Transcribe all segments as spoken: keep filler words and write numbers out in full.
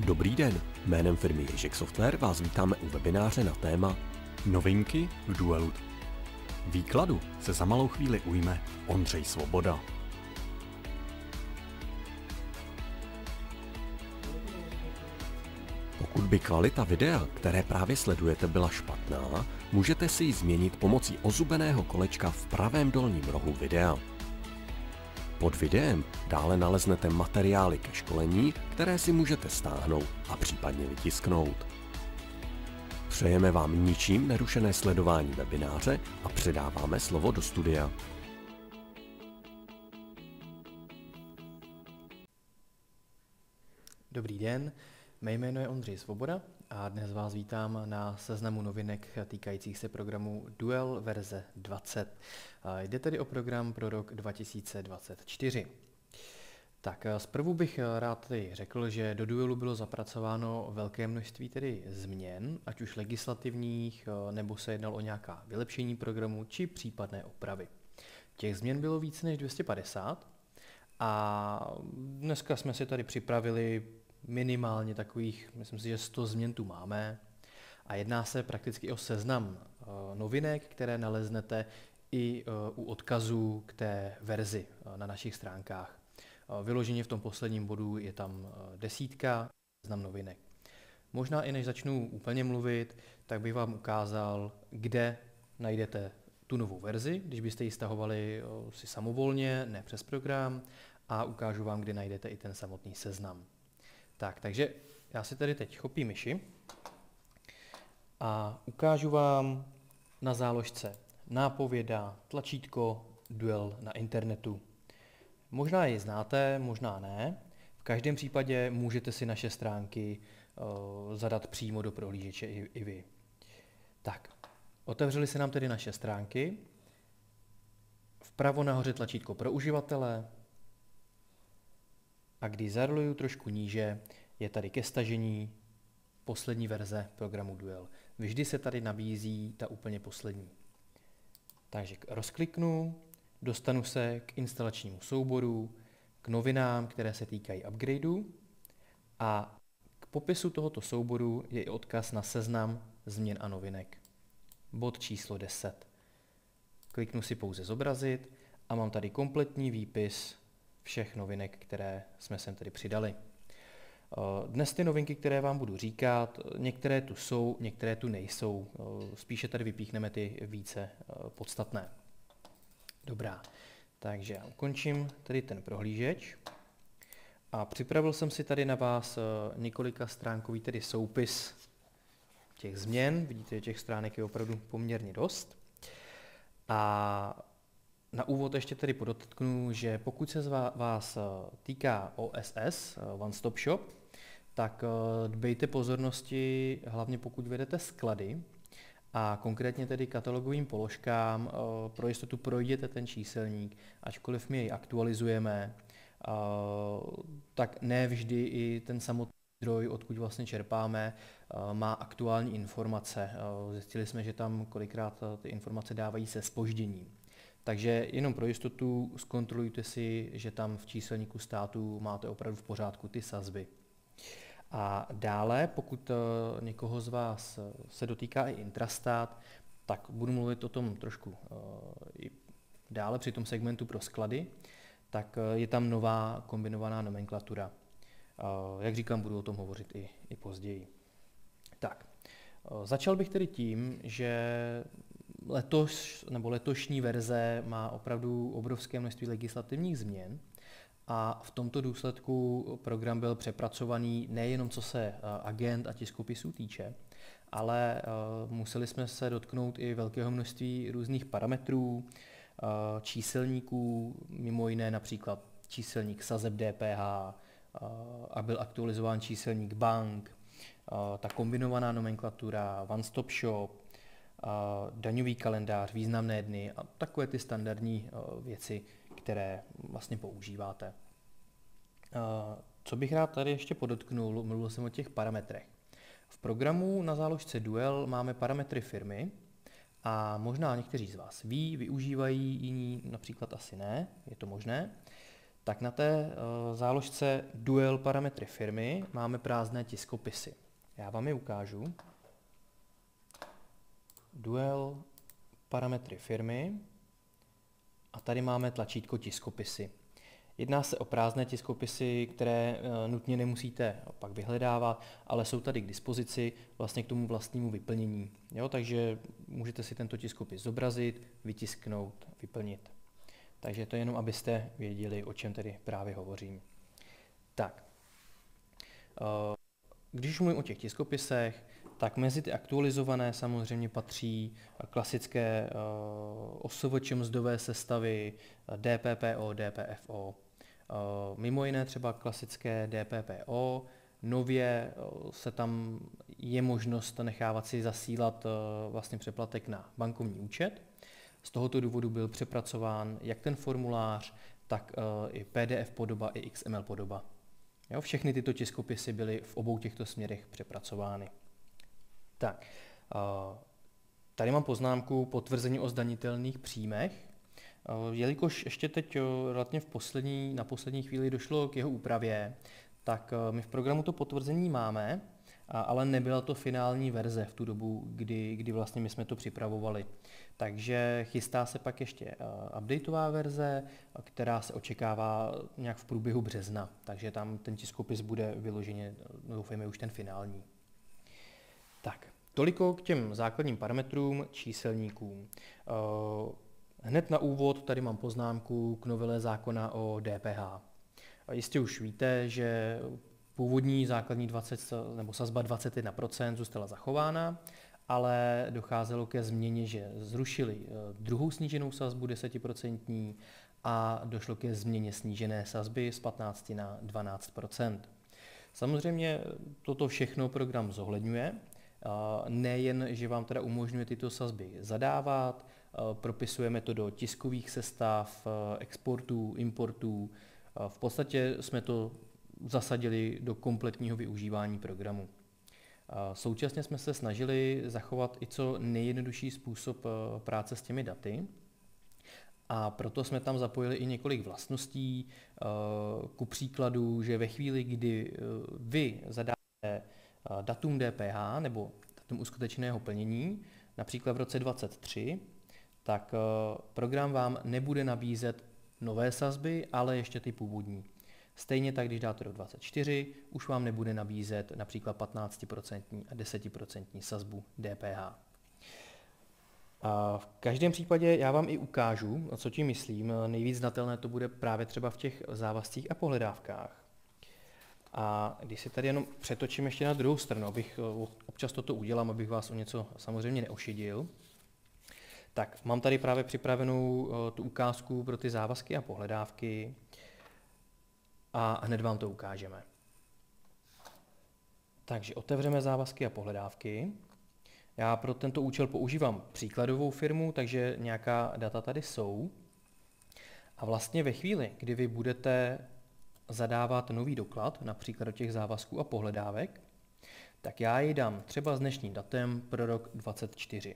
Dobrý den, jménem firmy Ježek Software vás vítáme u webináře na téma Novinky v Duelu. Výkladu se za malou chvíli ujme Ondřej Svoboda. Pokud by kvalita videa, které právě sledujete, byla špatná, můžete si ji změnit pomocí ozubeného kolečka v pravém dolním rohu videa. Pod videem dále naleznete materiály ke školení, které si můžete stáhnout a případně vytisknout. Přejeme vám ničím nerušené sledování webináře a předáváme slovo do studia. Dobrý den, mé jméno je Ondřej Svoboda a dnes vás vítám na seznamu novinek týkajících se programu Duel verze dvacet. Jde tedy o program pro rok dva tisíce dvacet čtyři. Tak zprvu bych rád tedy řekl, že do Duelu bylo zapracováno velké množství tedy změn, ať už legislativních, nebo se jednalo o nějaká vylepšení programu, či případné opravy. Těch změn bylo více než dvě stě padesát a dneska jsme si tady připravili minimálně takových, myslím si, že sto změn tu máme a jedná se prakticky o seznam novinek, které naleznete i u odkazů k té verzi na našich stránkách. Vyloženě v tom posledním bodu je tam desítka, seznam novinek. Možná i než začnu úplně mluvit, tak bych vám ukázal, kde najdete tu novou verzi, když byste ji stahovali si samovolně, ne přes program, a ukážu vám, kde najdete i ten samotný seznam. Tak, takže já si tady teď chopím myši a ukážu vám na záložce nápověda, tlačítko Duel na internetu. Možná ji znáte, možná ne. V každém případě můžete si naše stránky uh, zadat přímo do prohlížeče i, i vy. Tak, otevřely se nám tedy naše stránky. Vpravo nahoře tlačítko pro uživatele. A když zaroluju trošku níže, je tady ke stažení poslední verze programu Duel. Vždy se tady nabízí ta úplně poslední. Takže rozkliknu, dostanu se k instalačnímu souboru, k novinám, které se týkají upgradeu, a k popisu tohoto souboru je i odkaz na seznam změn a novinek. Bod číslo deset. Kliknu si pouze zobrazit a mám tady kompletní výpis všech novinek, které jsme sem tedy přidali. Dnes ty novinky, které vám budu říkat, některé tu jsou, některé tu nejsou. Spíše tady vypíchneme ty více podstatné. Dobrá, takže já ukončím tady ten prohlížeč a připravil jsem si tady na vás několika stránkový tedy soupis těch změn. Vidíte, že těch stránek je opravdu poměrně dost. A na úvod ještě tedy podotknu, že pokud se z vás týká O S S, One Stop Shop, tak dbejte pozornosti, hlavně pokud vedete sklady a konkrétně tedy katalogovým položkám, pro jistotu projděte ten číselník, ačkoliv my jej aktualizujeme, tak ne vždy i ten samotný zdroj, odkud vlastně čerpáme, má aktuální informace. Zjistili jsme, že tam kolikrát ty informace dávají se zpožděním. Takže jenom pro jistotu zkontrolujte si, že tam v číselníku státu máte opravdu v pořádku ty sazby. A dále, pokud někoho z vás se dotýká i Intrastat, tak budu mluvit o tom trošku i dále při tom segmentu pro sklady, tak je tam nová kombinovaná nomenklatura. Jak říkám, budu o tom hovořit i, i později. Tak, začal bych tedy tím, že Letos, nebo letošní verze má opravdu obrovské množství legislativních změn a v tomto důsledku program byl přepracovaný nejenom co se agent a tiskopisů týče, ale museli jsme se dotknout i velkého množství různých parametrů, číselníků, mimo jiné například číselník sazeb D P H, a byl aktualizován číselník bank, ta kombinovaná nomenklatura, One Stop Shop, daňový kalendář, významné dny a takové ty standardní věci, které vlastně používáte. Co bych rád tady ještě podotknul, mluvil jsem o těch parametrech. V programu na záložce Duel máme parametry firmy a možná někteří z vás ví, využívají, jiní například asi ne, je to možné. tak na té uh, záložce Duel parametry firmy máme prázdné tiskopisy. Já vám je ukážu. Duel parametry firmy a tady máme tlačítko tiskopisy. Jedná se o prázdné tiskopisy, které uh, nutně nemusíte pak vyhledávat, ale jsou tady k dispozici vlastně k tomu vlastnímu vyplnění. Jo, takže můžete si tento tiskopis zobrazit, vytisknout, vyplnit. Takže to jenom, abyste věděli, o čem tedy právě hovořím. Tak, když mluvím o těch tiskopisech, tak mezi ty aktualizované samozřejmě patří klasické O S V Č mzdové sestavy, D P P O, D P F O, mimo jiné třeba klasické D P P O. Nově se tam je možnost nechávat si zasílat vlastně přeplatek na bankovní účet. Z tohoto důvodu byl přepracován jak ten formulář, tak uh, i P D F podoba, i X M L podoba. Jo, všechny tyto tiskopisy byly v obou těchto směrech přepracovány. Tak, uh, tady mám poznámku potvrzení o zdanitelných příjmech. Uh, jelikož ještě teď uh, relativně v poslední, na poslední chvíli došlo k jeho úpravě, tak uh, my v programu to potvrzení máme, a, ale nebyla to finální verze v tu dobu, kdy, kdy vlastně my jsme to připravovali. Takže chystá se pak ještě uh, updateová verze, která se očekává nějak v průběhu března. Takže tam ten tiskopis bude vyloženě, doufejme, už ten finální. Tak, toliko k těm základním parametrům, číselníkům. Uh, hned na úvod tady mám poznámku k novele zákona o D P H. Jistě už víte, že původní základní dvacet nebo sazba dvacet jedna procent zůstala zachována, ale docházelo ke změně, že zrušili druhou sníženou sazbu deset procent a došlo ke změně snížené sazby z patnáct na dvanáct procent. Samozřejmě toto všechno program zohledňuje, nejen, že vám teda umožňuje tyto sazby zadávat, propisujeme to do tiskových sestav, exportů, importů, v podstatě jsme to zasadili do kompletního využívání programu. Současně jsme se snažili zachovat i co nejjednodušší způsob práce s těmi daty a proto jsme tam zapojili i několik vlastností, ku příkladu, že ve chvíli, kdy vy zadáte datum D P H nebo datum uskutečného plnění, například v roce dvacet tři, tak program vám nebude nabízet nové sazby, ale ještě ty původní. Stejně tak, když dáte rok dvacet čtyři, už vám nebude nabízet například patnáct procent a deset procent sazbu D P H. A v každém případě já vám i ukážu, co tím myslím. Nejvíc znatelné to bude právě třeba v těch závazcích a pohledávkách. A když si tady jenom přetočím ještě na druhou stranu, abych občas toto udělám, abych vás o něco samozřejmě neošidil, tak mám tady právě připravenou tu ukázku pro ty závazky a pohledávky a hned vám to ukážeme. Takže otevřeme závazky a pohledávky. Já pro tento účel používám příkladovou firmu, takže nějaká data tady jsou. A vlastně ve chvíli, kdy vy budete zadávat nový doklad, například do těch závazků a pohledávek, tak já ji dám třeba s dnešním datem pro rok dvacet čtyři.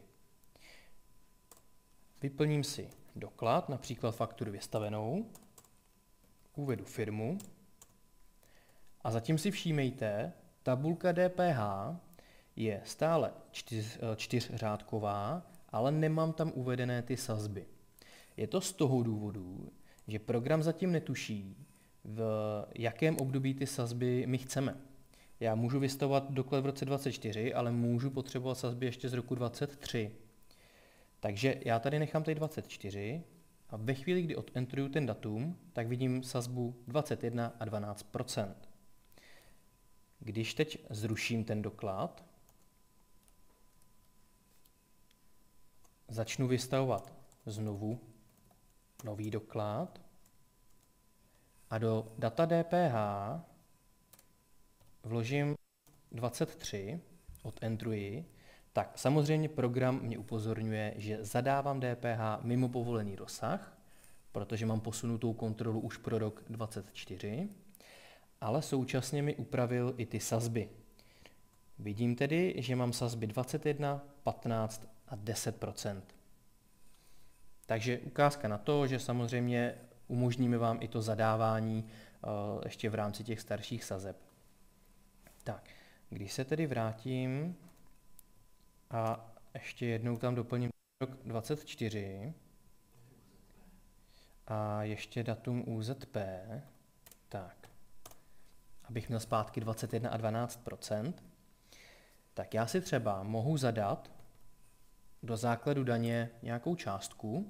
Vyplním si doklad, například fakturu vystavenou, uvedu firmu a zatím si všímejte, tabulka D P H je stále čtyř, čtyřřádková, ale nemám tam uvedené ty sazby. Je to z toho důvodu, že program zatím netuší, v jakém období ty sazby my chceme. Já můžu vystavovat doklad v roce dvacet čtyři, ale můžu potřebovat sazby ještě z roku dvacet tři. Takže já tady nechám tady dvacet čtyři a ve chvíli, kdy odentruju ten datum, tak vidím sazbu dvacet jedna a dvanáct procent. Když teď zruším ten doklad, začnu vystavovat znovu nový doklad a do data D P H vložím dvacet tři, odentruji, tak samozřejmě program mě upozorňuje, že zadávám D P H mimo povolený rozsah, protože mám posunutou kontrolu už pro rok dvacet čtyři, ale současně mi upravil i ty sazby. Vidím tedy, že mám sazby dvacet jedna, patnáct a deset procent. Takže ukázka na to, že samozřejmě umožníme vám i to zadávání ještě v rámci těch starších sazeb. Tak, když se tedy vrátím a ještě jednou tam doplním rok dvacet čtyři a ještě datum U Z P, tak, abych měl zpátky dvacet jedna a dvanáct procent, tak já si třeba mohu zadat do základu daně nějakou částku,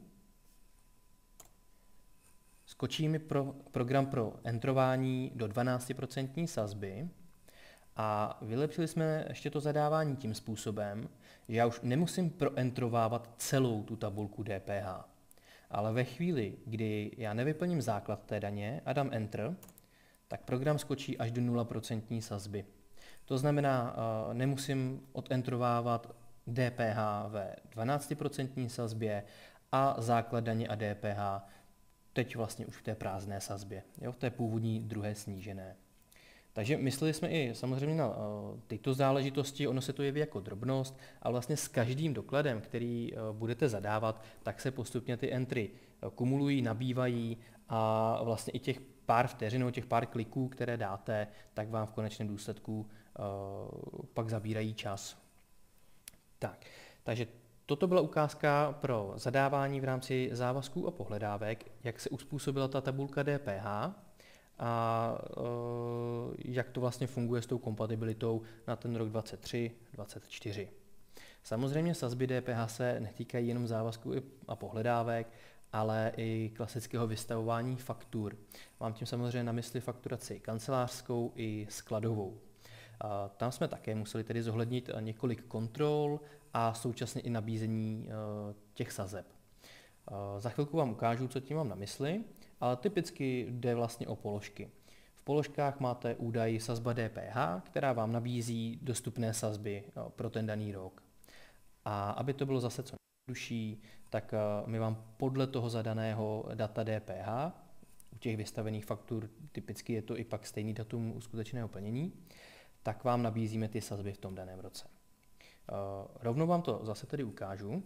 skočí mi pro, program pro entrování do dvanáct procent sazby a vylepšili jsme ještě to zadávání tím způsobem, že já už nemusím proentrovávat celou tu tabulku D P H. Ale ve chvíli, kdy já nevyplním základ té daně a dám Enter, tak program skočí až do nula procent sazby. To znamená, uh, nemusím odentrovávat D P H ve dvanáct procent sazbě a základ daně a D P H teď vlastně už v té prázdné sazbě, jo, v té původní druhé snížené. Takže mysleli jsme i samozřejmě na uh, tyto záležitosti, ono se to jeví jako drobnost, ale vlastně s každým dokladem, který uh, budete zadávat, tak se postupně ty entry uh, kumulují, nabývají a vlastně i těch pár vteřin, těch pár kliků, které dáte, tak vám v konečném důsledku uh, pak zabírají čas. Tak, takže toto byla ukázka pro zadávání v rámci závazků a pohledávek, jak se uspůsobila ta tabulka D P H a uh, jak to vlastně funguje s tou kompatibilitou na ten rok dvacet tři dvacet čtyři. Samozřejmě sazby D P H se netýkají jenom závazků a pohledávek, ale i klasického vystavování faktur. Mám tím samozřejmě na mysli fakturaci kancelářskou i skladovou. A tam jsme také museli tedy zohlednit několik kontrol a současně i nabízení těch sazeb. Za chvilku vám ukážu, co tím mám na mysli, ale typicky jde vlastně o položky. V položkách máte údaj sazba D P H, která vám nabízí dostupné sazby pro ten daný rok. A aby to bylo zase co nejjednodušší, tak my vám podle toho zadaného data D P H, u těch vystavených faktur, typicky je to i pak stejný datum uskutečného plnění, tak vám nabízíme ty sazby v tom daném roce. Rovnou vám to zase tedy ukážu.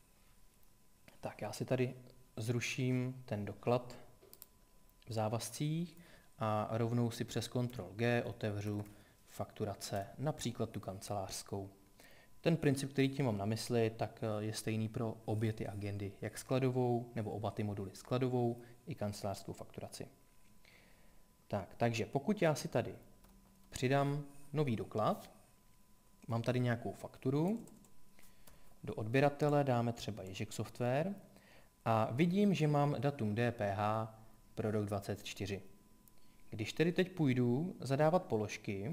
Tak já si tady zruším ten doklad v závazcích a rovnou si přes kontrol G otevřu fakturace, například tu kancelářskou. Ten princip, který tím mám na mysli, tak je stejný pro obě ty agendy, jak skladovou, nebo oba ty moduly skladovou i kancelářskou fakturaci. Tak, takže pokud já si tady přidám nový doklad, mám tady nějakou fakturu, do odběratele dáme třeba Ježek Software a vidím, že mám datum D P H pro rok dvacet čtyři. Když tedy teď půjdu zadávat položky,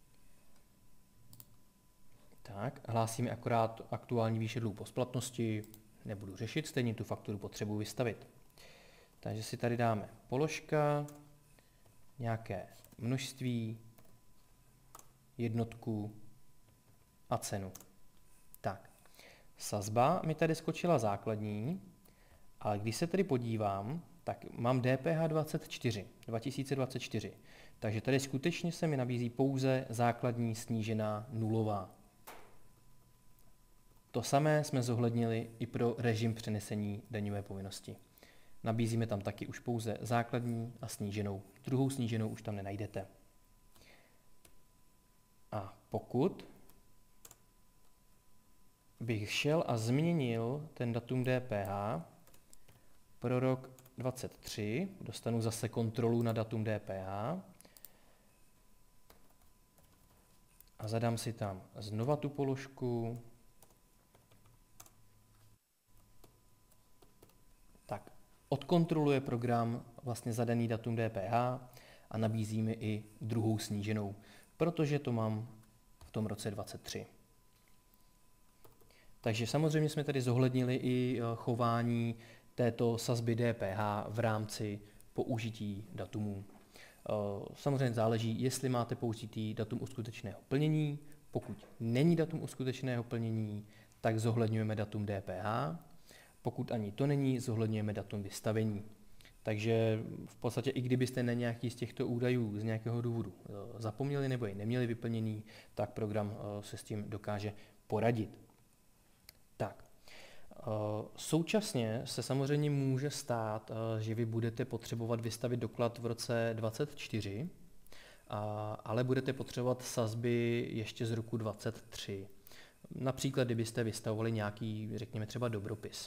tak hlásíme akorát aktuální výši dluhu po splatnosti, nebudu řešit, stejně tu fakturu potřebuji vystavit. Takže si tady dáme položka, nějaké množství, jednotku a cenu. Tak, sazba mi tady skočila základní, ale když se tady podívám, tak mám D P H dvacet čtyři, dva tisíce dvacet čtyři, takže tady skutečně se mi nabízí pouze základní snížená nulová. To samé jsme zohlednili i pro režim přenesení daňové povinnosti. Nabízíme tam taky už pouze základní a sníženou. Druhou sníženou už tam nenajdete. A pokud bych šel a změnil ten datum D P H pro rok dvacet tři, dostanu zase kontrolu na datum D P H a zadám si tam znova tu položku, tak odkontroluje program vlastně zadaný datum D P H a nabízí mi i druhou sníženou, protože to mám v tom roce dvacet tři. Takže samozřejmě jsme tady zohlednili i chování této sazby D P H v rámci použití datumů. Samozřejmě záleží, jestli máte použitý datum uskutečného plnění. Pokud není datum uskutečného plnění, tak zohledňujeme datum D P H. Pokud ani to není, zohledňujeme datum vystavení. Takže v podstatě i kdybyste na nějaký z těchto údajů z nějakého důvodu zapomněli nebo je neměli vyplněný, tak program se s tím dokáže poradit. Tak, Současně se samozřejmě může stát, že vy budete potřebovat vystavit doklad v roce dvacet čtyři, ale budete potřebovat sazby ještě z roku dvacet tři. Například, kdybyste vystavovali nějaký, řekněme třeba dobropis.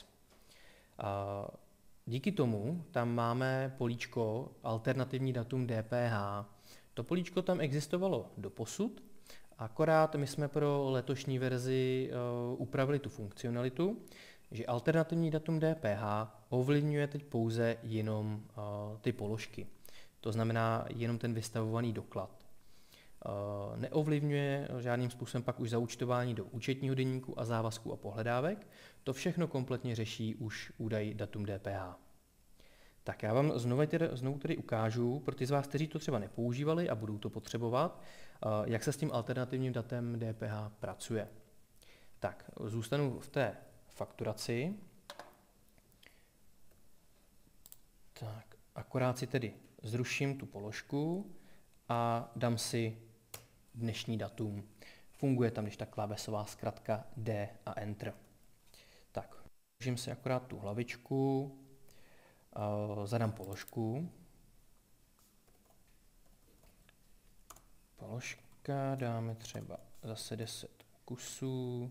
Díky tomu tam máme políčko alternativní datum D P H. To políčko tam existovalo doposud, akorát my jsme pro letošní verzi uh, upravili tu funkcionalitu, že alternativní datum D P H ovlivňuje teď pouze jenom uh, ty položky. To znamená jenom ten vystavovaný doklad. Uh, neovlivňuje žádným způsobem pak už zaúčtování do účetního deníku a závazků a pohledávek. To všechno kompletně řeší už údaj datum D P H. Tak já vám znovu tedy, znovu tedy ukážu, pro ty z vás, kteří to třeba nepoužívali a budou to potřebovat, jak se s tím alternativním datem D P H pracuje. Tak, zůstanu v té fakturaci. Tak, akorát si tedy zruším tu položku a dám si dnešní datum. Funguje tam, když ta klávesová zkratka D a Enter. Tak, zruším si akorát tu hlavičku. Zadám položku. Položka dáme třeba zase deset kusů.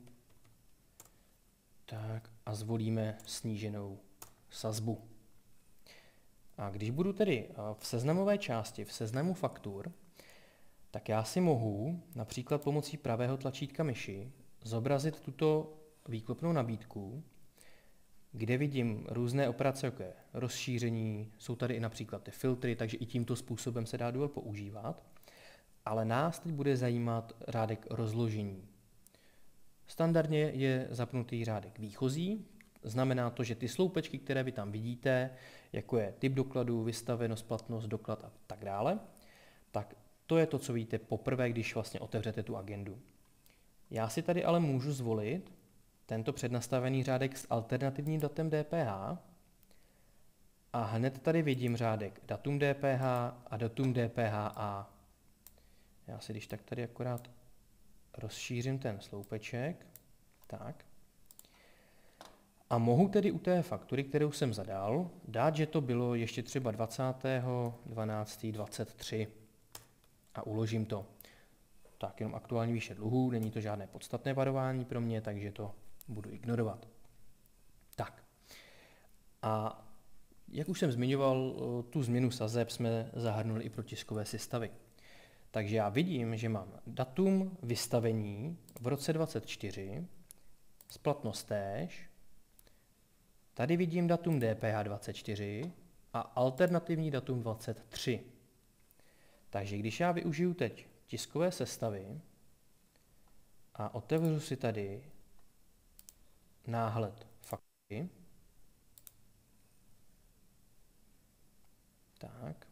Tak a zvolíme sníženou sazbu. A když budu tedy v seznamové části, v seznamu faktur, tak já si mohu například pomocí pravého tlačítka myši zobrazit tuto výklopnou nabídku, kde vidím různé operace, jako je rozšíření, jsou tady i například ty filtry, takže i tímto způsobem se dá Duel používat. Ale nás teď bude zajímat řádek rozložení. Standardně je zapnutý řádek výchozí, znamená to, že ty sloupečky, které vy tam vidíte, jako je typ dokladu, vystavenost, platnost, doklad a tak dále, tak to je to, co vidíte poprvé, když vlastně otevřete tu agendu. Já si tady ale můžu zvolit tento přednastavený řádek s alternativním datem D P H a hned tady vidím řádek datum D P H a datum D P H A. Já si když tak tady akorát rozšířím ten sloupeček. Tak. A mohu tedy u té faktury, kterou jsem zadal, dát, že to bylo ještě třeba dvacátého dvanáctého dvacet tři a uložím to. Tak, jenom aktuální výše dluhů, není to žádné podstatné varování pro mě, takže to budu ignorovat. Tak. A jak už jsem zmiňoval, tu změnu sazeb jsme zahrnuli i pro tiskové sestavy. Takže já vidím, že mám datum vystavení v roce dvacet čtyři, splatnost též, tady vidím datum D P H dvacet čtyři a alternativní datum dvacet tři. Takže když já využiju teď tiskové sestavy a otevřu si tady náhled faktury, tak,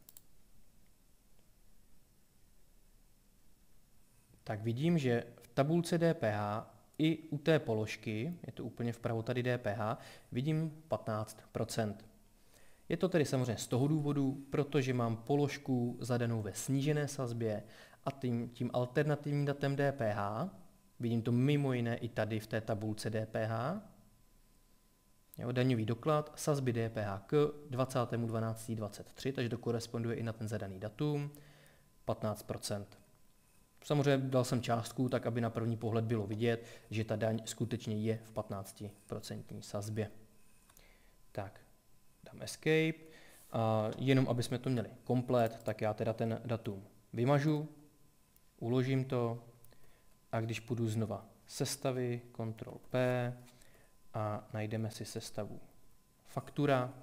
tak vidím, že v tabulce D P H i u té položky, je to úplně vpravo tady D P H, vidím patnáct procent. Je to tedy samozřejmě z toho důvodu, protože mám položku zadanou ve snížené sazbě a tím, tím alternativním datem D P H, vidím to mimo jiné i tady v té tabulce D P H, jo, daňový doklad, sazby D P H k dvacátého dvanáctého dvacet tři, takže to koresponduje i na ten zadaný datum, patnáct procent. Samozřejmě dal jsem částku, tak aby na první pohled bylo vidět, že ta daň skutečně je v patnáctiprocentní sazbě. Tak, dám Escape. A jenom aby jsme to měli komplet, tak já teda ten datum vymažu, uložím to a když půjdu znova sestavy, kontrol P a najdeme si sestavu faktura,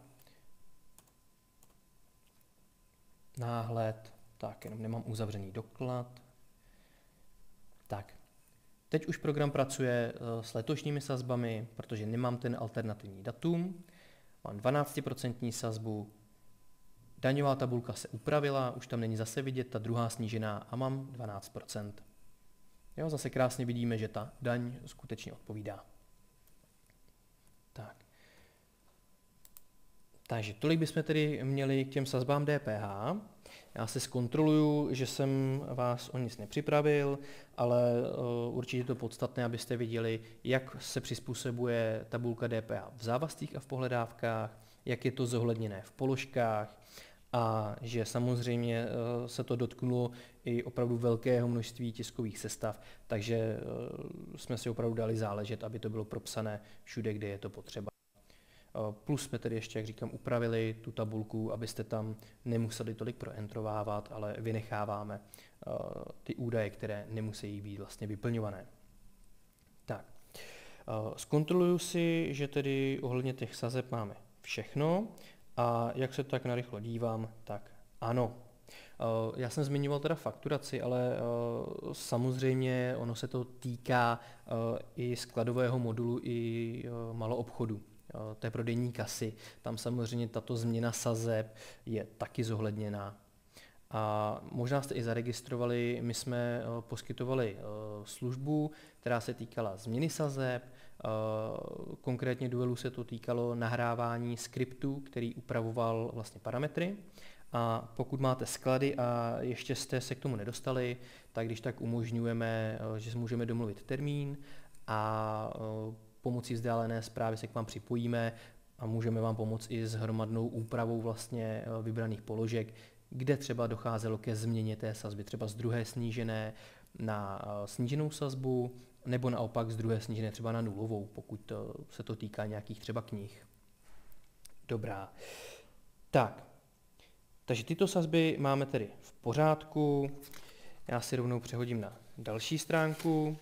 náhled, tak jenom nemám uzavřený doklad. Tak, teď už program pracuje s letošními sazbami, protože nemám ten alternativní datum, mám dvanáctiprocentní sazbu, daňová tabulka se upravila, už tam není zase vidět ta druhá snížená a mám dvanáct procent. Jo, zase krásně vidíme, že ta daň skutečně odpovídá. Tak. Takže tolik bychom tedy měli k těm sazbám D P H. Já si zkontroluju, že jsem vás o nic nepřipravil, ale uh, určitě to podstatné, abyste viděli, jak se přizpůsobuje tabulka D P H v závazcích a v pohledávkách, jak je to zohledněné v položkách a že samozřejmě uh, se to dotknulo i opravdu velkého množství tiskových sestav, takže uh, jsme si opravdu dali záležet, aby to bylo propsané všude, kde je to potřeba. Plus jsme tedy ještě, jak říkám, upravili tu tabulku, abyste tam nemuseli tolik proentrovávat, ale vynecháváme uh, ty údaje, které nemusí být vlastně vyplňované. Tak, uh, zkontroluju si, že tedy ohledně těch sazeb máme všechno a jak se tak narychlo dívám, tak ano. Uh, já jsem zmiňoval teda fakturaci, ale uh, samozřejmě ono se to týká uh, i skladového modulu, i uh, maloobchodu. Té prodejní kasy. Tam samozřejmě tato změna sazeb je taky zohledněná. A možná jste i zaregistrovali, my jsme poskytovali službu, která se týkala změny sazeb, konkrétně Duelu se to týkalo nahrávání skriptu, který upravoval vlastně parametry. A pokud máte sklady a ještě jste se k tomu nedostali, tak když tak umožňujeme, že můžeme domluvit termín a pomocí vzdálené zprávy se k vám připojíme a můžeme vám pomoct i s hromadnou úpravou vlastně vybraných položek, kde třeba docházelo ke změně té sazby, třeba z druhé snížené na sníženou sazbu, nebo naopak z druhé snížené třeba na nulovou, pokud se to týká nějakých třeba knih. Dobrá. Tak, takže tyto sazby máme tedy v pořádku. Já si rovnou přehodím na další stránku.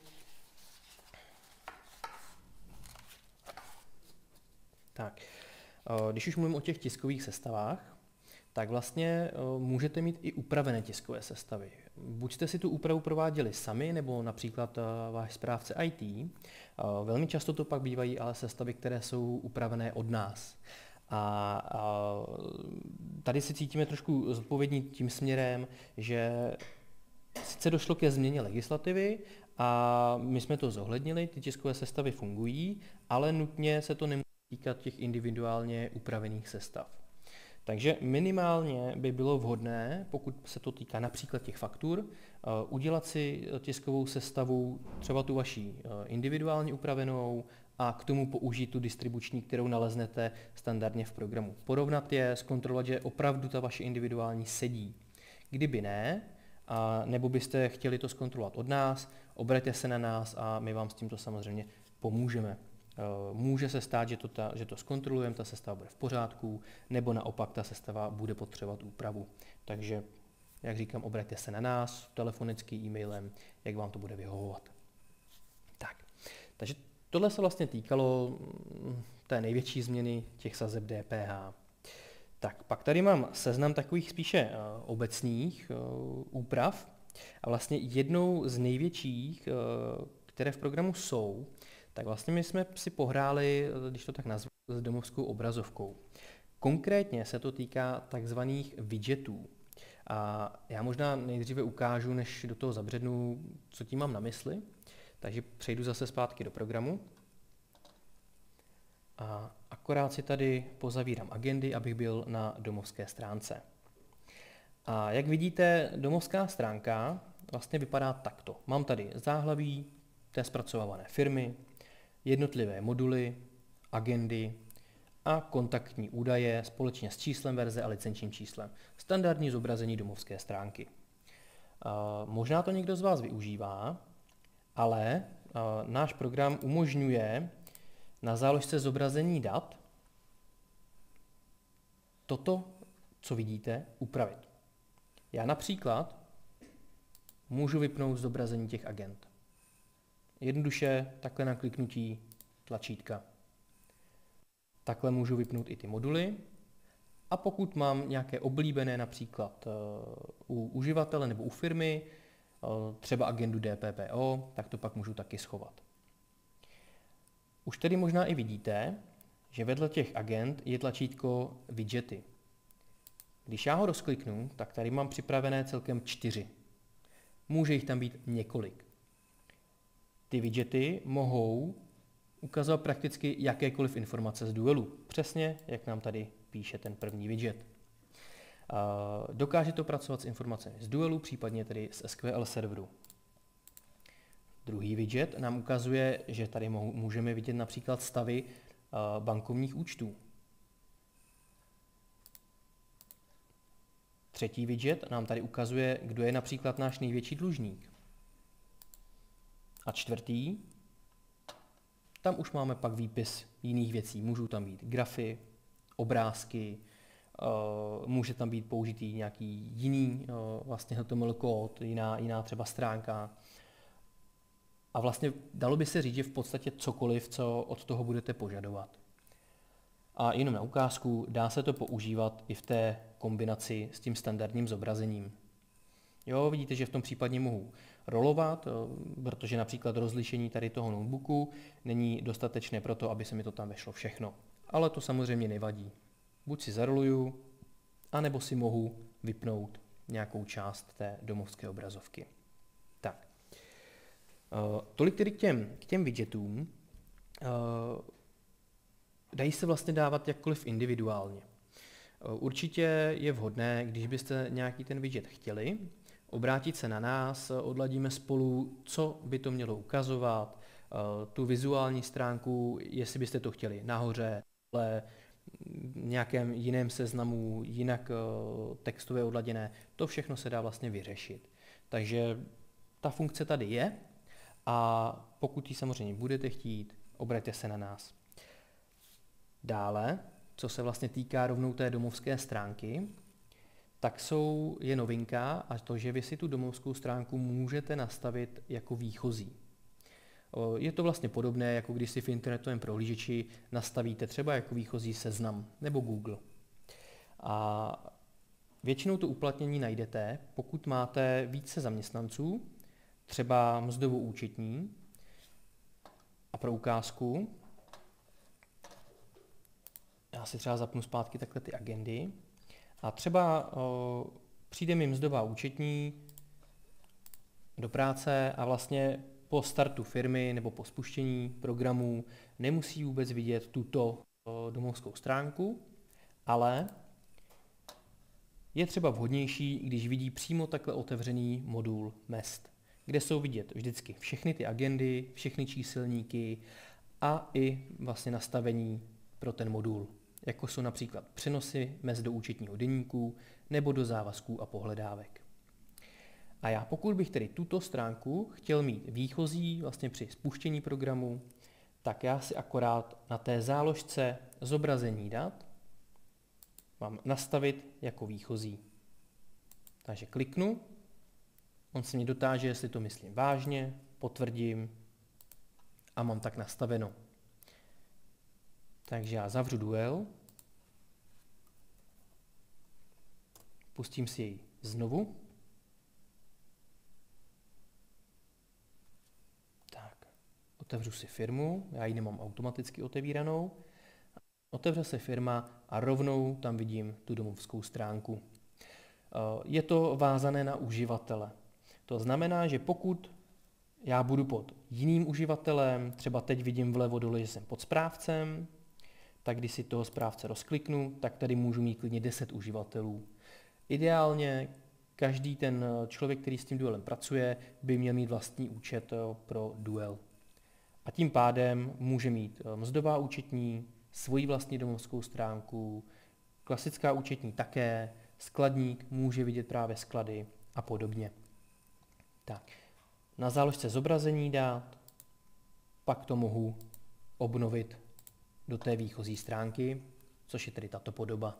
Tak, když už mluvím o těch tiskových sestavách, tak vlastně můžete mít i upravené tiskové sestavy. Buď jste si tu úpravu prováděli sami, nebo například váš správce I T. Velmi často to pak bývají ale sestavy, které jsou upravené od nás. A, a tady si cítíme trošku zodpovědní tím směrem, že sice došlo ke změně legislativy a my jsme to zohlednili, ty tiskové sestavy fungují, ale nutně se to nemusí týkat těch individuálně upravených sestav. Takže minimálně by bylo vhodné, pokud se to týká například těch faktur, udělat si tiskovou sestavu, třeba tu vaší individuálně upravenou a k tomu použít tu distribuční, kterou naleznete standardně v programu. Porovnat je, zkontrolovat, že opravdu ta vaše individuální sedí. Kdyby ne, a nebo byste chtěli to zkontrolovat od nás, obraťte se na nás a my vám s tímto samozřejmě pomůžeme. Může se stát, že to, ta, že to zkontrolujeme, ta sestava bude v pořádku, nebo naopak ta sestava bude potřebovat úpravu. Takže, jak říkám, obraťte se na nás, telefonicky, e-mailem, jak vám to bude vyhovovat. Tak, takže tohle se vlastně týkalo té největší změny těch sazeb D P H. Tak, pak tady mám seznam takových spíše uh, obecných uh, úprav a vlastně jednou z největších, uh, které v programu jsou, tak vlastně my jsme si pohráli, když to tak nazvu, s domovskou obrazovkou. Konkrétně se to týká takzvaných widgetů. A já možná nejdříve ukážu, než do toho zabřednu, co tím mám na mysli. Takže přejdu zase zpátky do programu. A akorát si tady pozavírám agendy, abych byl na domovské stránce. A jak vidíte, domovská stránka vlastně vypadá takto. Mám tady záhlaví té zpracovávané firmy, jednotlivé moduly, agendy a kontaktní údaje společně s číslem verze a licenčním číslem. Standardní zobrazení domovské stránky. Uh, možná to někdo z vás využívá, ale uh, náš program umožňuje na záložce zobrazení dat toto, co vidíte, upravit. Já například můžu vypnout zobrazení těch agent. Jednoduše takhle na kliknutí tlačítka. Takhle můžu vypnout i ty moduly. A pokud mám nějaké oblíbené, například u uživatele nebo u firmy, třeba agendu D P P O, tak to pak můžu taky schovat. Už tedy možná i vidíte, že vedle těch agent je tlačítko widgety. Když já ho rozkliknu, tak tady mám připravené celkem čtyři. Může jich tam být několik. Ty widgety mohou ukazovat prakticky jakékoliv informace z Duelu. Přesně, jak nám tady píše ten první widget. Dokáže to pracovat s informacemi z Duelu, případně tedy z S Q L serveru. Druhý widget nám ukazuje, že tady můžeme vidět například stavy bankovních účtů. Třetí widget nám tady ukazuje, kdo je například náš největší dlužník. A čtvrtý, tam už máme pak výpis jiných věcí. Můžou tam být grafy, obrázky, může tam být použitý nějaký jiný vlastně H T M L kód, jiná, jiná třeba stránka. A vlastně dalo by se říct, že v podstatě cokoliv, co od toho budete požadovat. A jenom na ukázku, dá se to používat i v té kombinaci s tím standardním zobrazením. Jo, vidíte, že v tom případě mohu rolovat, protože například rozlišení tady toho notebooku není dostatečné pro to, aby se mi to tam vešlo všechno. Ale to samozřejmě nevadí. Buď si zaroluju, anebo si mohu vypnout nějakou část té domovské obrazovky. Tak. Uh, tolik tedy k těm, k těm widgetům. Uh, dají se vlastně dávat jakkoliv individuálně. Uh, určitě je vhodné, když byste nějaký ten widget chtěli, obrátit se na nás, odladíme spolu, co by to mělo ukazovat, uh, tu vizuální stránku, jestli byste to chtěli nahoře, ale v nějakém jiném seznamu, jinak uh, textově odladěné, to všechno se dá vlastně vyřešit. Takže ta funkce tady je. A pokud ji samozřejmě budete chtít, obraťte se na nás. Dále, co se vlastně týká rovnou té domovské stránky, tak jsou, je novinka a to, že vy si tu domovskou stránku můžete nastavit jako výchozí. Je to vlastně podobné, jako když si v internetovém prohlížeči nastavíte třeba jako výchozí Seznam nebo Google. A většinou to uplatnění najdete, pokud máte více zaměstnanců, třeba mzdovou účetní. A pro ukázku, já si třeba zapnu zpátky takhle ty agendy. A třeba o, přijde mi mzdová účetní do práce a vlastně po startu firmy nebo po spuštění programu nemusí vůbec vidět tuto o, domovskou stránku, ale je třeba vhodnější, když vidí přímo takhle otevřený modul mezd, kde jsou vidět vždycky všechny ty agendy, všechny číselníky a i vlastně nastavení pro ten modul, jako jsou například přenosy mezd do účetního deníku nebo do závazků a pohledávek. A já pokud bych tedy tuto stránku chtěl mít výchozí vlastně při spuštění programu, tak já si akorát na té záložce zobrazení dat mám nastavit jako výchozí. Takže kliknu, on se mě dotáže, jestli to myslím vážně, potvrdím a mám tak nastaveno. Takže já zavřu Duel, pustím si jej znovu. Tak, otevřu si firmu, já ji nemám automaticky otevíranou. Otevře se firma a rovnou tam vidím tu domovskou stránku. Je to vázané na uživatele. To znamená, že pokud já budu pod jiným uživatelem, třeba teď vidím vlevo dole, že jsem pod správcem, tak když si toho správce rozkliknu, tak tady můžu mít klidně deset uživatelů. Ideálně každý ten člověk, který s tím Duelem pracuje, by měl mít vlastní účet pro Duel. A tím pádem může mít mzdová účetní, svoji vlastní domovskou stránku, klasická účetní také, skladník může vidět právě sklady a podobně. Tak, na záložce zobrazení dát, pak to mohu obnovit do té výchozí stránky, což je tedy tato podoba.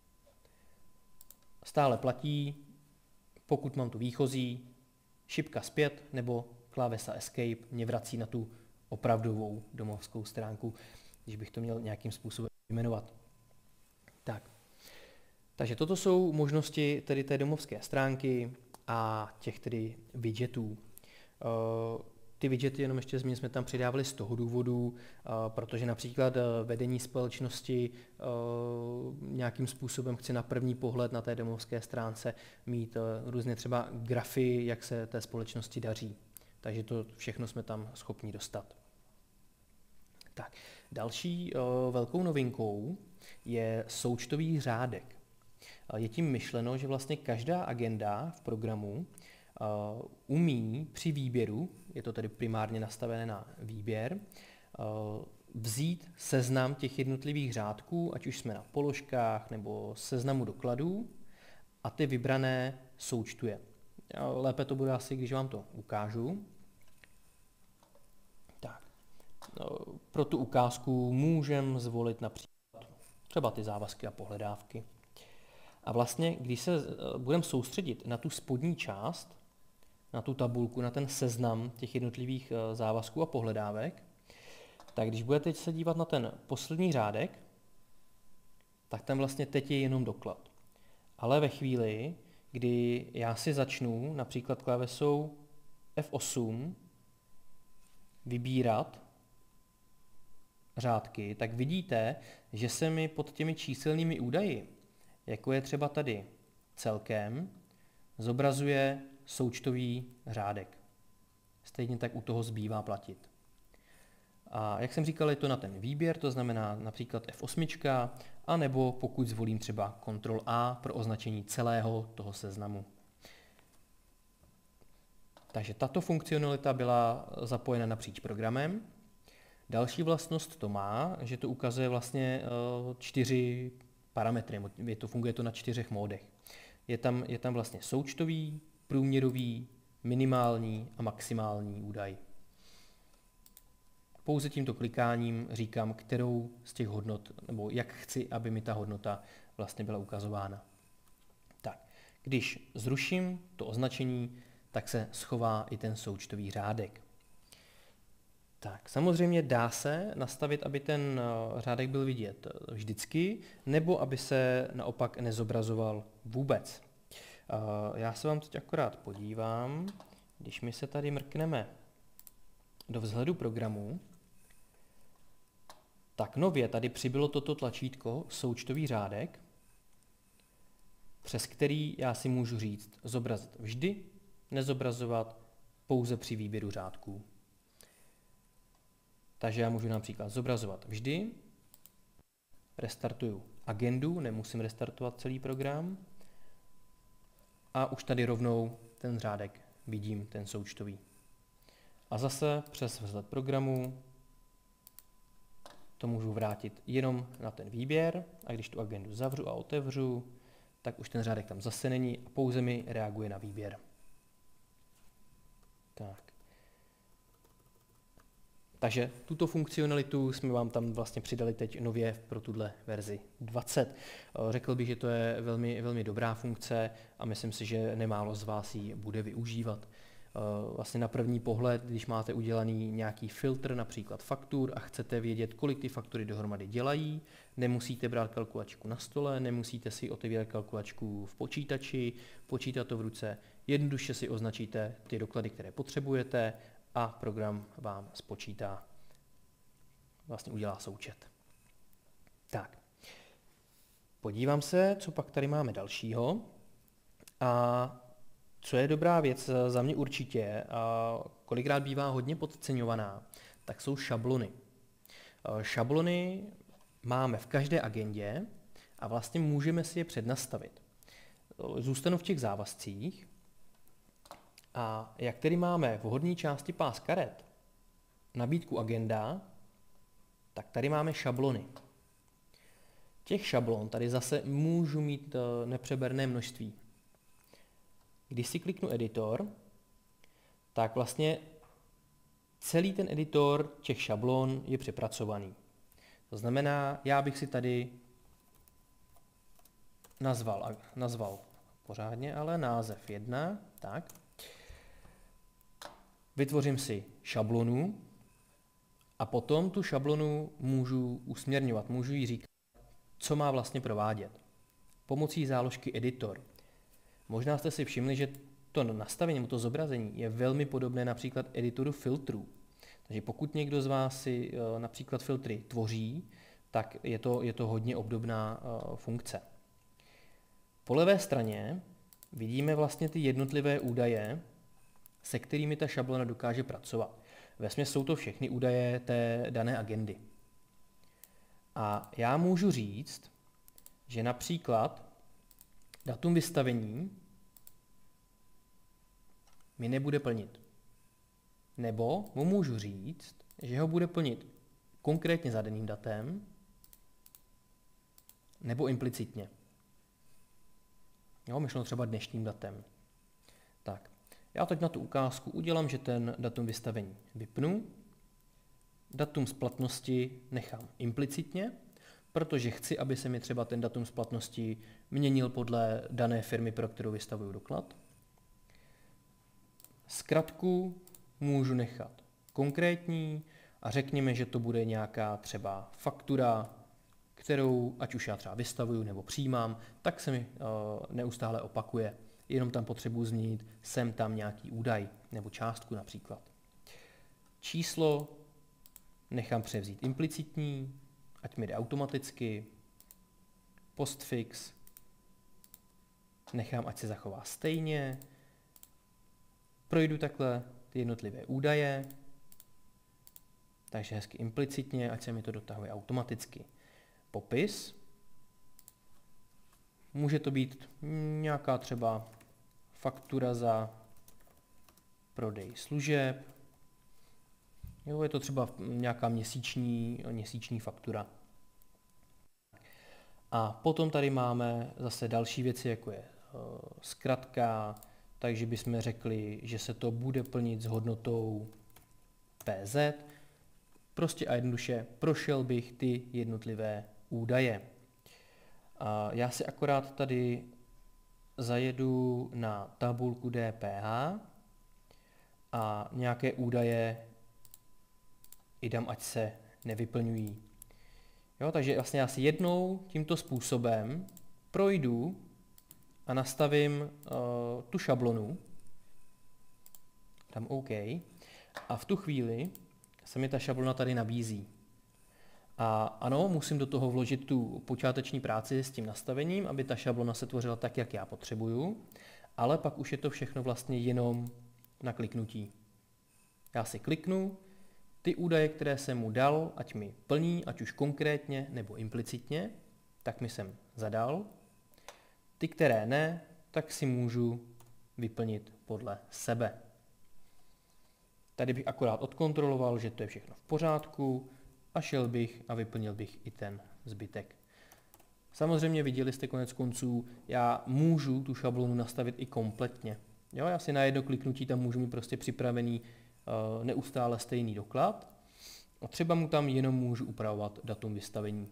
Stále platí, pokud mám tu výchozí, šipka zpět nebo klávesa Escape mě vrací na tu opravdovou domovskou stránku, když bych to měl nějakým způsobem jmenovat. Tak. Takže toto jsou možnosti tedy té domovské stránky a těch tedy widgetů. Ty widgety, jenom ještě zmíním, jsme tam přidávali z toho důvodu, protože například vedení společnosti nějakým způsobem chce na první pohled na té domovské stránce mít různě třeba grafy, jak se té společnosti daří. Takže to všechno jsme tam schopni dostat. Tak. Další velkou novinkou je součtový řádek. je tím myšleno, že vlastně každá agenda v programu umí při výběru, je to tedy primárně nastavené na výběr, vzít seznam těch jednotlivých řádků, ať už jsme na položkách nebo seznamu dokladů, a ty vybrané součtuje. Lépe to bude asi, když vám to ukážu. Tak. Pro tu ukázku můžeme zvolit například třeba ty závazky a pohledávky. A vlastně, když se budeme soustředit na tu spodní část, na tu tabulku, na ten seznam těch jednotlivých závazků a pohledávek, tak když budete se dívat na ten poslední řádek, tak tam vlastně teď je jenom doklad. Ale ve chvíli, kdy já si začnu například klávesou F osm vybírat řádky, tak vidíte, že se mi pod těmi číselnými údaji, jako je třeba tady celkem, zobrazuje součtový řádek. Stejně tak u toho zbývá platit. A jak jsem říkal, je to na ten výběr, to znamená například F osm, anebo pokud zvolím třeba kontrol A pro označení celého toho seznamu. Takže tato funkcionalita byla zapojena napříč programem. Další vlastnost to má, že to ukazuje vlastně čtyři parametry, je to, funguje to na čtyřech módech. Je tam, je tam vlastně součtový, průměrový, minimální a maximální údaj. Pouze tímto klikáním říkám, kterou z těch hodnot, nebo jak chci, aby mi ta hodnota vlastně byla ukazována. Tak, když zruším to označení, tak se schová i ten součtový řádek. Tak, samozřejmě dá se nastavit, aby ten řádek byl vidět vždycky, nebo aby se naopak nezobrazoval vůbec. Já se vám teď akorát podívám, když my se tady mrkneme do vzhledu programu, tak nově tady přibylo toto tlačítko součtový řádek, přes který já si můžu říct zobrazit vždy, nezobrazovat pouze při výběru řádků. Takže já můžu například zobrazovat vždy, restartuju agendu, nemusím restartovat celý program a už tady rovnou ten řádek vidím, ten součtový. A zase přes vzhled programu to můžu vrátit jenom na ten výběr a když tu agendu zavřu a otevřu, tak už ten řádek tam zase není a pouze mi reaguje na výběr. Tak. Takže tuto funkcionalitu jsme vám tam vlastně přidali teď nově pro tuhle verzi dvacet. Řekl bych, že to je velmi, velmi dobrá funkce a myslím si, že nemálo z vás ji bude využívat. Vlastně na první pohled, když máte udělaný nějaký filtr, například faktur, a chcete vědět, kolik ty faktury dohromady dělají, nemusíte brát kalkulačku na stole, nemusíte si otevírat kalkulačku v počítači, počítat to v ruce, jednoduše si označíte ty doklady, které potřebujete a program vám spočítá, vlastně udělá součet. Tak, podívám se, co pak tady máme dalšího. A co je dobrá věc za mě určitě, a kolikrát bývá hodně podceňovaná, tak jsou šablony. Šablony máme v každé agendě a vlastně můžeme si je přednastavit. Zůstanu v těch závazcích a jak tedy máme v horní části pás karet nabídku agenda, tak tady máme šablony. Těch šablon tady zase můžu mít nepřeberné množství. Když si kliknu editor, tak vlastně celý ten editor těch šablon je přepracovaný. To znamená, já bych si tady nazval, nazval pořádně, ale název jedna, tak. Vytvořím si šablonu a potom tu šablonu můžu usměrňovat, můžu jí říkat, co má vlastně provádět. Pomocí záložky editor. Možná jste si všimli, že to nastavení, to zobrazení je velmi podobné například editoru filtrů. Takže pokud někdo z vás si například filtry tvoří, tak je to, je to hodně obdobná funkce. Po levé straně vidíme vlastně ty jednotlivé údaje, se kterými ta šablona dokáže pracovat. Vesměs jsou to všechny údaje té dané agendy. A já můžu říct, že například datum vystavení mi nebude plnit. Nebo mu můžu říct, že ho bude plnit konkrétně za daným datem, nebo implicitně. Jo, myšleno třeba dnešním datem. Tak, já teď na tu ukázku udělám, že ten datum vystavení vypnu, datum splatnosti nechám implicitně, protože chci, aby se mi třeba ten datum splatnosti měnil podle dané firmy, pro kterou vystavuju doklad. Zkratku můžu nechat konkrétní a řekněme, že to bude nějaká třeba faktura, kterou ať už já třeba vystavuju nebo přijímám, tak se mi uh, neustále opakuje. Jenom tam potřebuji změnit sem tam nějaký údaj nebo částku například. Číslo nechám převzít implicitní, ať mi jde automaticky. Postfix nechám, ať se zachová stejně. Projdu takhle ty jednotlivé údaje, takže hezky implicitně, ať se mi to dotahuje automaticky. Popis. Může to být nějaká třeba faktura za prodej služeb. Jo, je to třeba nějaká měsíční, měsíční faktura. A potom tady máme zase další věci, jako je uh, zkratka, takže bychom řekli, že se to bude plnit s hodnotou P Z. Prostě a jednoduše prošel bych ty jednotlivé údaje. A já si akorát tady zajedu na tabulku D P H a nějaké údaje i dám, ať se nevyplňují. Jo, takže vlastně já si jednou tímto způsobem projdu a nastavím uh, tu šablonu, dám OK a v tu chvíli se mi ta šablona tady nabízí. A ano, musím do toho vložit tu počáteční práci s tím nastavením, aby ta šablona se tvořila tak, jak já potřebuju, ale pak už je to všechno vlastně jenom na kliknutí. Já si kliknu, ty údaje, které jsem mu dal, ať mi plní, ať už konkrétně nebo implicitně, tak mi jsem zadal. Ty, které ne, tak si můžu vyplnit podle sebe. Tady bych akorát odkontroloval, že to je všechno v pořádku a šel bych a vyplnil bych i ten zbytek. Samozřejmě viděli jste konec konců, já můžu tu šablonu nastavit i kompletně. Jo, já si na jedno kliknutí tam můžu mít prostě připravený uh, neustále stejný doklad a třeba mu tam jenom můžu upravovat datum vystavení.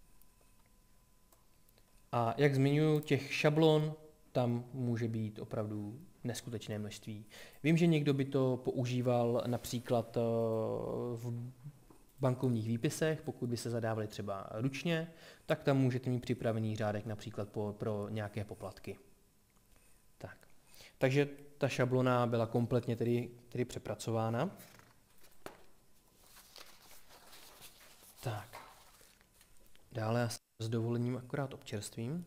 A jak zmiňuji, těch šablon tam může být opravdu neskutečné množství. Vím, že někdo by to používal například uh, v bankovních výpisech, pokud by se zadávali třeba ručně, tak tam můžete mít připravený řádek například po, pro nějaké poplatky. Tak. Takže ta šablona byla kompletně tedy, tedy přepracována. Tak. Dále já s dovolením akorát občerstvím.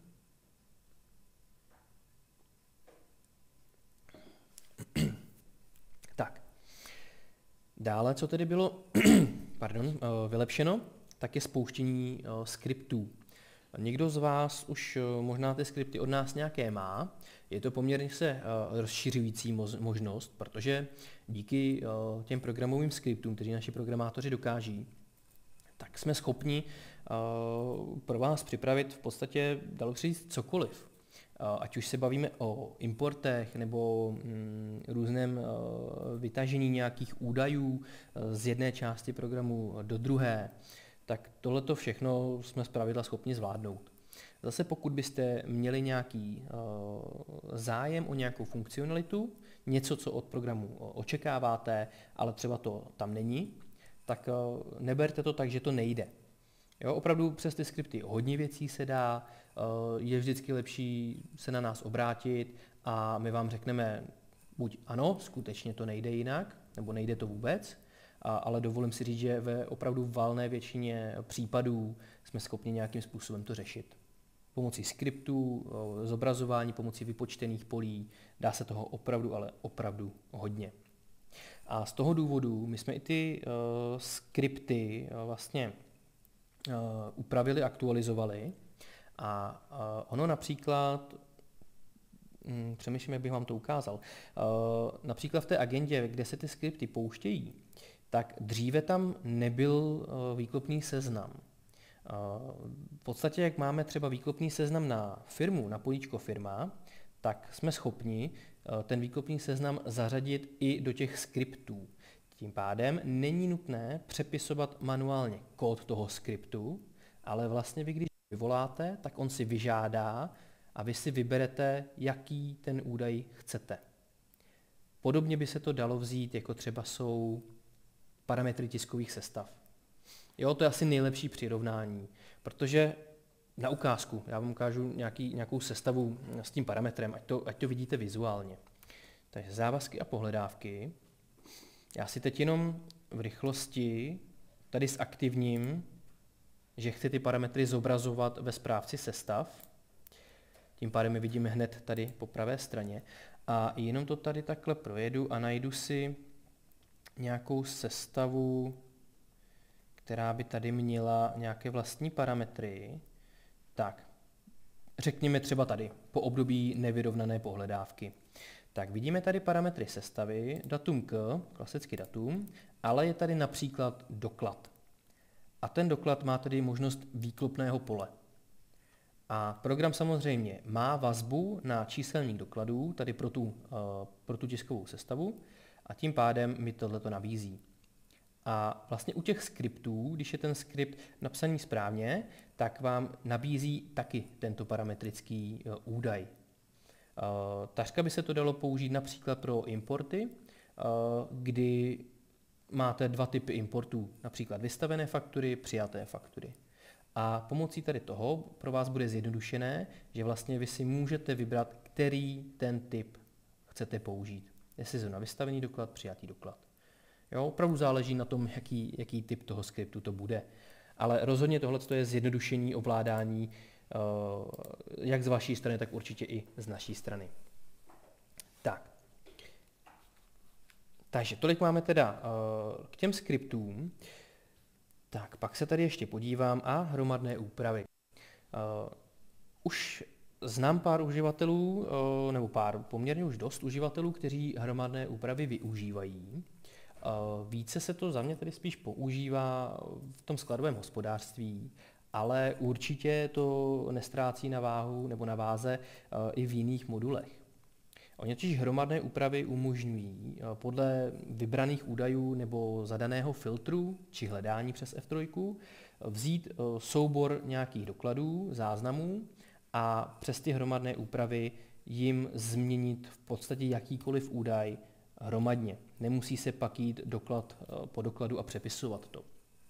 Tak. Dále, co tedy bylo pardon, vylepšeno, tak je spouštění skriptů. Někdo z vás už možná ty skripty od nás nějaké má. Je to poměrně se rozšiřující možnost, protože díky těm programovým skriptům, které naši programátoři dokáží, tak jsme schopni pro vás připravit v podstatě, dalo se říct, cokoliv. Ať už se bavíme o importech nebo mm, různém uh, vytažení nějakých údajů z jedné části programu do druhé, tak tohleto všechno jsme zpravidla schopni zvládnout. Zase pokud byste měli nějaký uh, zájem o nějakou funkcionalitu, něco, co od programu očekáváte, ale třeba to tam není, tak uh, neberte to tak, že to nejde. Jo, opravdu přes ty skripty hodně věcí se dá, je vždycky lepší se na nás obrátit a my vám řekneme buď ano, skutečně to nejde jinak, nebo nejde to vůbec, ale dovolím si říct, že ve opravdu valné většině případů jsme schopni nějakým způsobem to řešit. Pomocí skriptů, zobrazování, pomocí vypočtených polí, dá se toho opravdu, ale opravdu hodně. A z toho důvodu my jsme i ty uh, skripty uh, vlastně Uh, upravili, aktualizovali a uh, ono například Hmm, přemýšlím, jak bych vám to ukázal. Uh, například v té agendě, kde se ty skripty pouštějí, tak dříve tam nebyl uh, výklopný seznam. Uh, v podstatě, jak máme třeba výklopný seznam na firmu, na políčko firma, tak jsme schopni uh, ten výklopný seznam zařadit i do těch skriptů. Tím pádem není nutné přepisovat manuálně kód toho skriptu, ale vlastně vy, když vyvoláte, tak on si vyžádá a vy si vyberete, jaký ten údaj chcete. Podobně by se to dalo vzít, jako třeba jsou parametry tiskových sestav. Jo, to je asi nejlepší přirovnání, protože na ukázku, já vám ukážu nějaký, nějakou sestavu s tím parametrem, ať to, ať to vidíte vizuálně. Takže závazky a pohledávky. Já si teď jenom v rychlosti tady zaktivním, že chci ty parametry zobrazovat ve správci sestav. Tím pádem je vidíme hned tady po pravé straně. A jenom to tady takhle projedu a najdu si nějakou sestavu, která by tady měla nějaké vlastní parametry. Tak, řekněme třeba tady, po období nevyrovnané pohledávky. Tak vidíme tady parametry sestavy, datum k, klasický datum, ale je tady například doklad. A ten doklad má tedy možnost výklopného pole. A program samozřejmě má vazbu na číselník dokladů, tady pro tu, uh, pro tu tiskovou sestavu, a tím pádem mi tohleto nabízí. A vlastně u těch skriptů, když je ten skript napsaný správně, tak vám nabízí taky tento parametrický uh, údaj. Uh, takřka by se to dalo použít například pro importy, uh, kdy máte dva typy importů, například vystavené faktury, přijaté faktury. A pomocí tady toho pro vás bude zjednodušené, že vlastně vy si můžete vybrat, který ten typ chcete použít. Jestli je to na vystavený doklad, přijatý doklad. Jo, opravdu záleží na tom, jaký, jaký typ toho skriptu to bude. Ale rozhodně tohle je zjednodušení ovládání jak z vaší strany, tak určitě i z naší strany. Tak. Takže tolik máme teda k těm skriptům. Tak, pak se tady ještě podívám a hromadné úpravy. Už znám pár uživatelů, nebo pár, poměrně už dost uživatelů, kteří hromadné úpravy využívají. Více se to za mě tedy spíš používá v tom skladovém hospodářství, ale určitě to nestrácí na váhu nebo na váze i v jiných modulech. Oni totiž hromadné úpravy umožňují podle vybraných údajů nebo zadaného filtru či hledání přes F tři vzít soubor nějakých dokladů, záznamů a přes ty hromadné úpravy jim změnit v podstatě jakýkoliv údaj hromadně. Nemusí se pak jít doklad po dokladu a přepisovat to.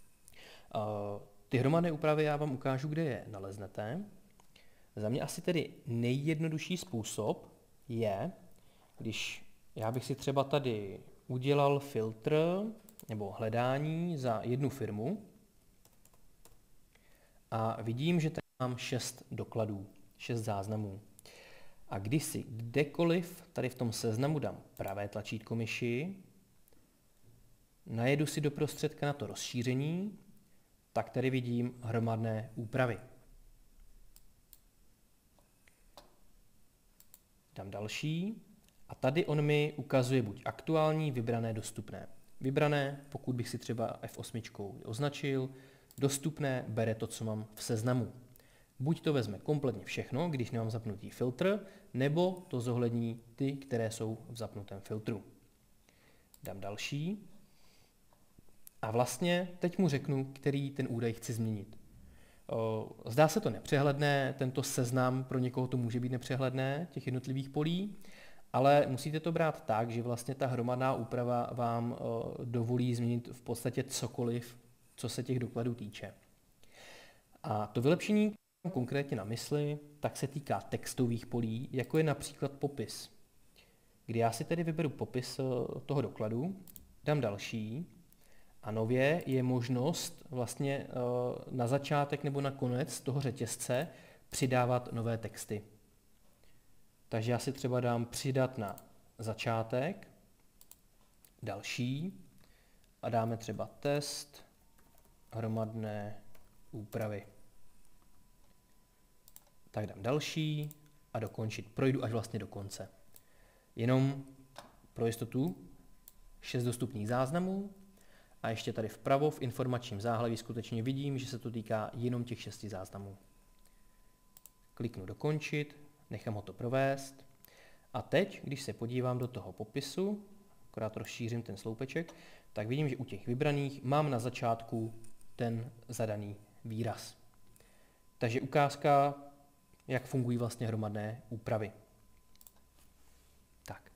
Ty hromadné úpravy já vám ukážu, kde je naleznete. Za mě asi tedy nejjednodušší způsob je, když já bych si třeba tady udělal filtr nebo hledání za jednu firmu a vidím, že tady mám šest dokladů, šest záznamů. A když si kdekoliv tady v tom seznamu dám pravé tlačítko myši, najedu si do prostředka na to rozšíření, tak tady vidím hromadné úpravy. Dám další a tady on mi ukazuje buď aktuální, vybrané, dostupné. Vybrané, pokud bych si třeba F osm označil, dostupné bere to, co mám v seznamu. Buď to vezme kompletně všechno, když nemám zapnutý filtr, nebo to zohlední ty, které jsou v zapnutém filtru. Dám další. A vlastně teď mu řeknu, který ten údaj chci změnit. Zdá se to nepřehledné, tento seznam pro někoho to může být nepřehledné, těch jednotlivých polí, ale musíte to brát tak, že vlastně ta hromadná úprava vám dovolí změnit v podstatě cokoliv, co se těch dokladů týče. A to vylepšení konkrétně na mysli, tak se týká textových polí, jako je například popis. Kdy já si tedy vyberu popis toho dokladu, dám další a nově je možnost vlastně na začátek nebo na konec toho řetězce přidávat nové texty. Takže já si třeba dám přidat na začátek, další a dáme třeba test hromadné úpravy. Tak dám další a dokončit. Projdu až vlastně do konce. Jenom pro jistotu šest dostupných záznamů a ještě tady vpravo v informačním záhlaví skutečně vidím, že se to týká jenom těch šesti záznamů. Kliknu dokončit, nechám ho to provést a teď, když se podívám do toho popisu, akorát rozšířím ten sloupeček, tak vidím, že u těch vybraných mám na začátku ten zadaný výraz. Takže ukázka, jak fungují vlastně hromadné úpravy. Tak.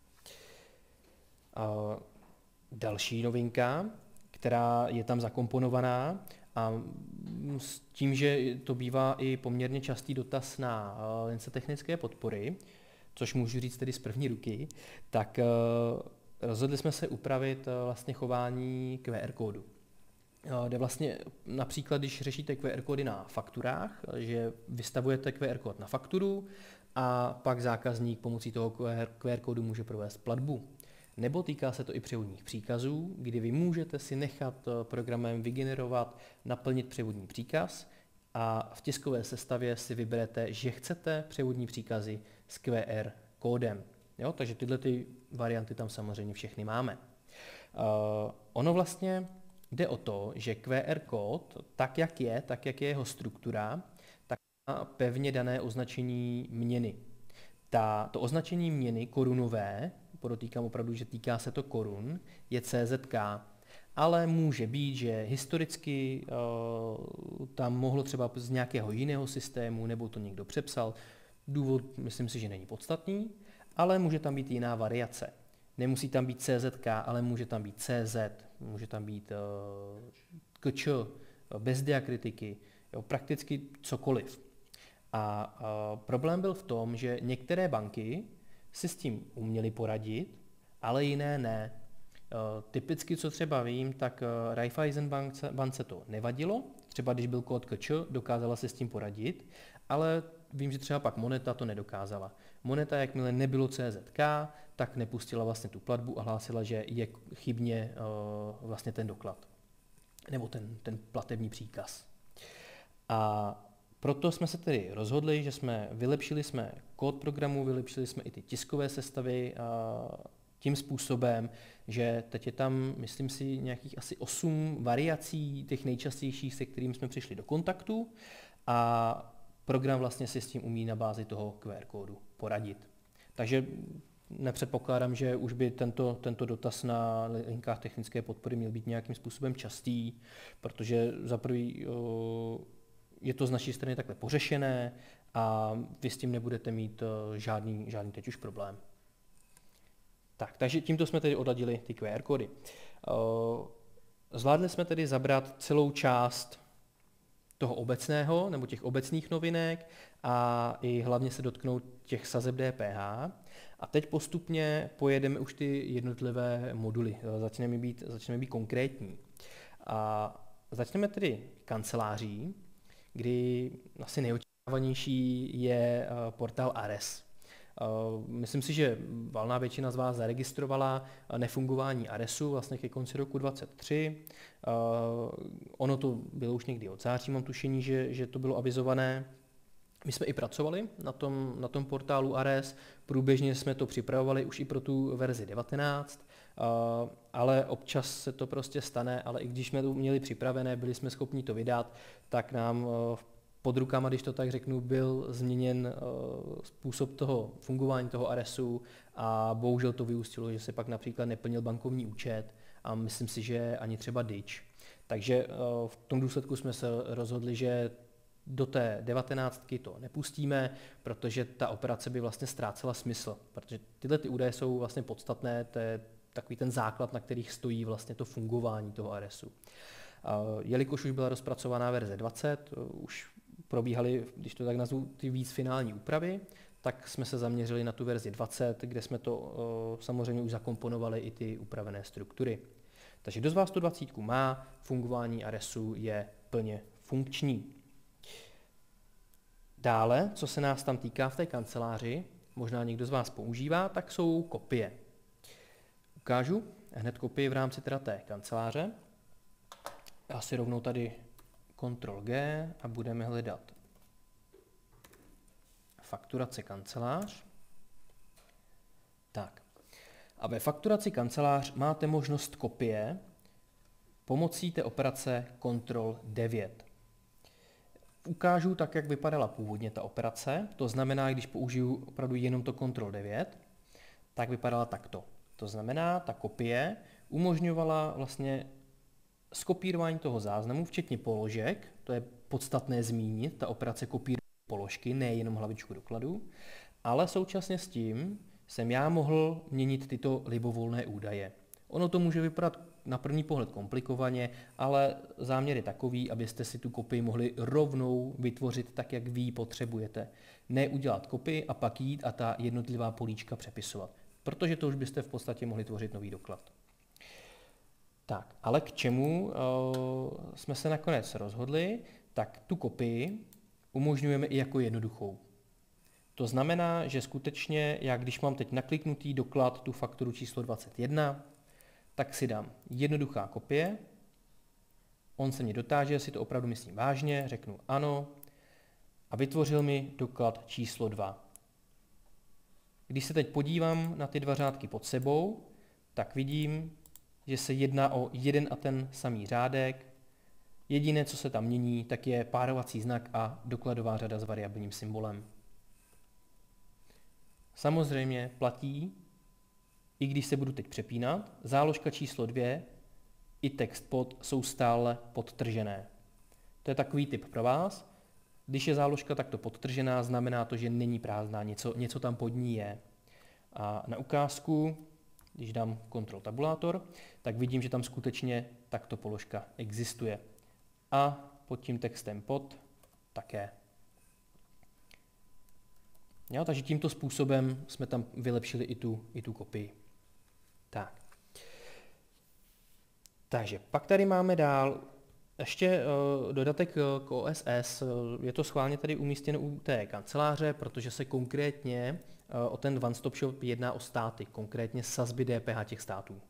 A další novinka, která je tam zakomponovaná a s tím, že to bývá i poměrně častý dotaz na lince technické podpory, což můžu říct tedy z první ruky, tak rozhodli jsme se upravit vlastně chování Q R kódu. Jde vlastně například, když řešíte Q R kódy na fakturách, že vystavujete Q R kód na fakturu a pak zákazník pomocí toho Q R kódu může provést platbu. Nebo týká se to i převodních příkazů, kdy vy můžete si nechat programem vygenerovat, naplnit převodní příkaz a v tiskové sestavě si vyberete, že chcete převodní příkazy s Q R kódem. Jo, takže tyhle ty varianty tam samozřejmě všechny máme. Uh, ono vlastně jde o to, že Q R kód, tak jak je, tak jak je jeho struktura, tak má pevně dané označení měny. Ta, to označení měny korunové, podotýkám opravdu, že týká se to korun, je C Z K, ale může být, že historicky uh, tam mohlo třeba z nějakého jiného systému, nebo to někdo přepsal. Důvod, myslím si, že není podstatný, ale může tam být jiná variace. Nemusí tam být C Z K, ale může tam být C Z, může tam být uh, K Č, bez diakritiky, jo, prakticky cokoliv. A uh, problém byl v tom, že některé banky si s tím uměly poradit, ale jiné ne. Uh, typicky, co třeba vím, tak uh, Raiffeisen bance, bance to nevadilo, třeba když byl kód K Č, dokázala se s tím poradit, ale vím, že třeba pak Moneta to nedokázala. Moneta, jakmile nebylo C Z K, tak nepustila vlastně tu platbu a hlásila, že je chybně uh, vlastně ten doklad, nebo ten, ten platební příkaz. A proto jsme se tedy rozhodli, že jsme vylepšili jsme kód programu, vylepšili jsme i ty tiskové sestavy uh, tím způsobem, že teď je tam, myslím si, nějakých asi osm variací těch nejčastějších, se kterým jsme přišli do kontaktu a program vlastně si s tím umí na bázi toho Q R kódu poradit. Takže nepředpokládám, že už by tento, tento dotaz na linkách technické podpory měl být nějakým způsobem častý, protože za prvý je to z naší strany takhle pořešené a vy s tím nebudete mít žádný, žádný teď už problém. Tak, takže tímto jsme tedy odladili ty Q R kódy. Zvládli jsme tedy zabrat celou část toho obecného, nebo těch obecných novinek a i hlavně se dotknout těch sazeb D P H. A teď postupně pojedeme už ty jednotlivé moduly. Začneme být, začneme být konkrétní. A začneme tedy kanceláří, kdy asi nejočekávanější je portál Ares. Myslím si, že valná většina z vás zaregistrovala nefungování Aresu vlastně ke konci roku dvacet tři. Ono to bylo už někdy od září, mám tušení, že, že to bylo avizované. My jsme i pracovali na tom, na tom portálu Ares, průběžně jsme to připravovali už i pro tu verzi devatenáct, ale občas se to prostě stane, ale i když jsme to měli připravené, byli jsme schopni to vydat, tak nám pod rukama, když to tak řeknu, byl změněn způsob toho fungování toho Aresu a bohužel to vyústilo, že se pak například neplnil bankovní účet a myslím si, že ani třeba D I Č. Takže v tom důsledku jsme se rozhodli, že do té devatenáctky to nepustíme, protože ta operace by vlastně ztrácela smysl, protože tyhle ty údaje jsou vlastně podstatné, to je takový ten základ, na kterých stojí vlastně to fungování toho Aresu. Jelikož už byla rozpracovaná verze dvacet, už probíhaly, když to tak nazvu, ty víc finální úpravy, tak jsme se zaměřili na tu verzi dvacet, kde jsme to uh, samozřejmě už zakomponovali i ty upravené struktury. Takže kdo z vás tu dvacítku má, fungování Aresu je plně funkční. Dále, co se nás tam týká v té kanceláři, možná někdo z vás používá, tak jsou kopie. Ukážu hned kopii v rámci teda té kanceláře. Já si rovnou tady kontrol G a budeme hledat fakturace kancelář. Tak. A ve fakturaci kancelář máte možnost kopie pomocí té operace Ctrl devět. Ukážu tak, jak vypadala původně ta operace. To znamená, když použiju opravdu jenom to Ctrl devět, tak vypadala takto. To znamená, ta kopie umožňovala vlastně skopírování toho záznamu, včetně položek. To je podstatné zmínit, ta operace kopíruje položky, nejenom hlavičku dokladu, ale současně s tím jsem já mohl měnit tyto libovolné údaje. Ono to může vypadat na první pohled komplikovaně, ale záměr je takový, abyste si tu kopii mohli rovnou vytvořit tak, jak vy ji potřebujete. Ne udělat kopii a pak jít a ta jednotlivá políčka přepisovat. Protože to už byste v podstatě mohli tvořit nový doklad. Tak, ale k čemu uh, jsme se nakonec rozhodli, tak tu kopii umožňujeme i jako jednoduchou. To znamená, že skutečně, já když mám teď nakliknutý doklad, tu fakturu číslo dvacet jedna, tak si dám jednoduchá kopie, on se mě dotáže, jestli to opravdu myslím vážně, řeknu ano a vytvořil mi doklad číslo dva. Když se teď podívám na ty dva řádky pod sebou, tak vidím, že se jedná o jeden a ten samý řádek. Jediné, co se tam mění, tak je párovací znak a dokladová řada s variabilním symbolem. Samozřejmě platí, i když se budu teď přepínat, záložka číslo dvě i text pod jsou stále podtržené. To je takový tip pro vás. Když je záložka takto podtržená, znamená to, že není prázdná, něco, něco tam pod ní je. A na ukázku, když dám Ctrl tabulátor, tak vidím, že tam skutečně takto položka existuje. A pod tím textem pod také. Jo, takže tímto způsobem jsme tam vylepšili i tu, i tu kopii. Tak. Takže pak tady máme dál ještě uh, dodatek k O S S. Je to schválně tady umístěno u té kanceláře, protože se konkrétně uh, o ten One Stop Shop jedná o státy, konkrétně sazby D P H těch států. Uh,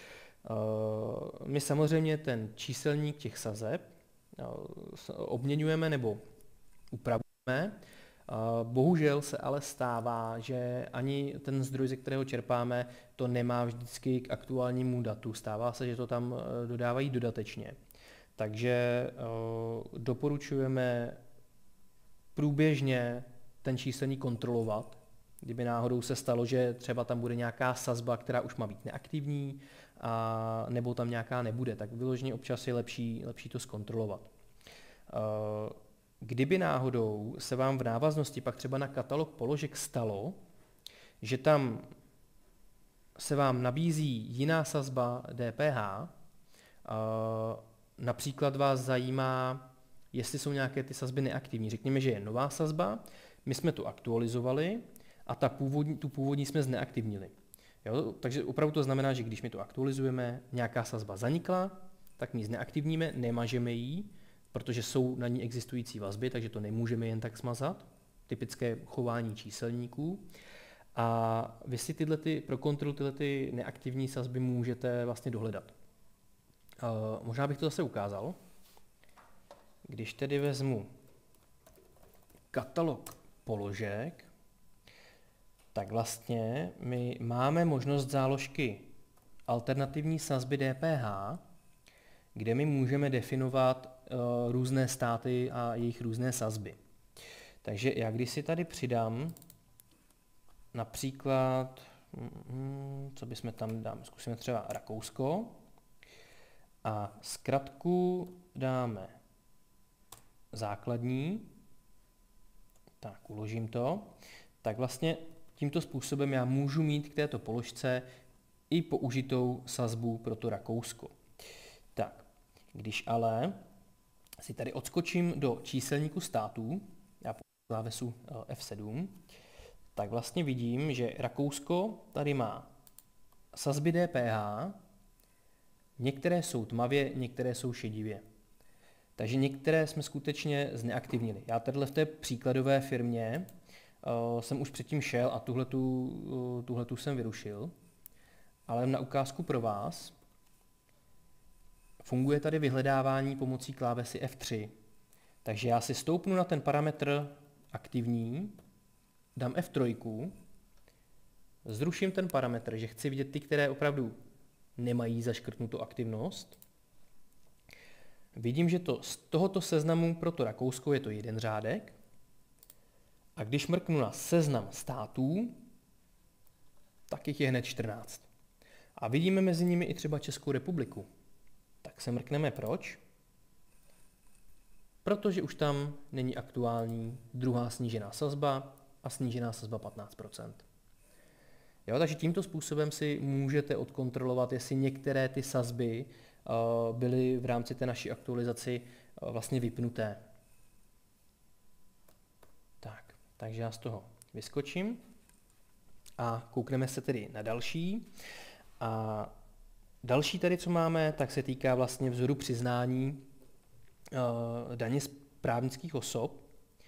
my samozřejmě ten číselník těch sazeb uh, obměňujeme nebo upravujeme. Bohužel se ale stává, že ani ten zdroj, ze kterého čerpáme, to nemá vždycky k aktuálnímu datu. Stává se, že to tam dodávají dodatečně. Takže doporučujeme průběžně ten číselník kontrolovat, kdyby náhodou se stalo, že třeba tam bude nějaká sazba, která už má být neaktivní, a nebo tam nějaká nebude, tak vyloženě občas je lepší, lepší to zkontrolovat. Kdyby náhodou se vám v návaznosti pak třeba na katalog položek stalo, že tam se vám nabízí jiná sazba D P H, například vás zajímá, jestli jsou nějaké ty sazby neaktivní. Řekněme, že je nová sazba, my jsme tu aktualizovali a ta původní, tu původní jsme zneaktivnili. Jo? Takže opravdu to znamená, že když my to aktualizujeme, nějaká sazba zanikla, tak my ji zneaktivníme, nemažeme ji, protože jsou na ní existující vazby, takže to nemůžeme jen tak smazat. Typické chování číselníků. A vy si tyhle ty, pro kontrolu tyhle ty neaktivní sazby můžete vlastně dohledat. Uh, možná bych to zase ukázal. Když tedy vezmu katalog položek, tak vlastně my máme možnost záložky alternativní sazby D P H, kde my můžeme definovat uh, různé státy a jejich různé sazby. Takže já když si tady přidám například, mm, co bychom tam dáme, zkusíme třeba Rakousko a zkratku dáme základní, tak uložím to, tak vlastně tímto způsobem já můžu mít k této položce i použitou sazbu pro to Rakousko. Tak, když ale si tady odskočím do číselníku států, já použiju klávesu F sedm, tak vlastně vidím, že Rakousko tady má sazby D P H, některé jsou tmavě, některé jsou šedivě. Takže některé jsme skutečně zneaktivnili. Já tady v té příkladové firmě uh, jsem už předtím šel a tuhletu, uh, tuhletu jsem vyrušil, ale na ukázku pro vás funguje tady vyhledávání pomocí klávesy F tři. Takže já si stoupnu na ten parametr aktivní dám F tři, zruším ten parametr, že chci vidět ty, které opravdu nemají zaškrtnutou aktivnost. Vidím, že to z tohoto seznamu pro to Rakousko je to jeden řádek. A když mrknu na seznam států, tak jich je hned čtrnáct. A vidíme mezi nimi i třeba Českou republiku. Tak se mrkneme proč? Protože už tam není aktuální druhá snížená sazba a snížená sazba patnáct procent. Jo, takže tímto způsobem si můžete odkontrolovat, jestli některé ty sazby uh, byly v rámci té naší aktualizaci uh, vlastně vypnuté. Tak, takže já z toho vyskočím a koukneme se tedy na další. A další tady, co máme, tak se týká vlastně vzoru přiznání uh, daně z právnických osob.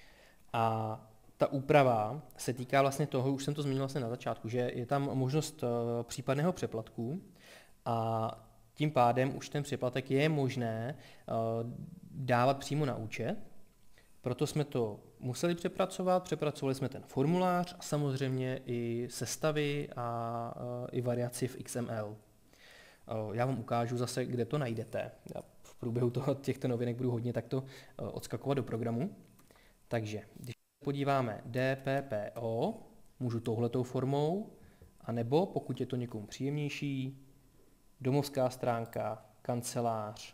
A ta úprava se týká vlastně toho, už jsem to zmínil vlastně na začátku, že je tam možnost uh, případného přeplatku a tím pádem už ten přeplatek je možné uh, dávat přímo na účet. Proto jsme to museli přepracovat, přepracovali jsme ten formulář a samozřejmě i sestavy a uh, i variaci v X M L. Uh, já vám ukážu zase, kde to najdete. Já v průběhu toho, těchto novinek budu hodně takto uh, odskakovat do programu. Takže když podíváme D P P O, můžu touhletou formou, anebo pokud je to někomu příjemnější, domovská stránka, kancelář,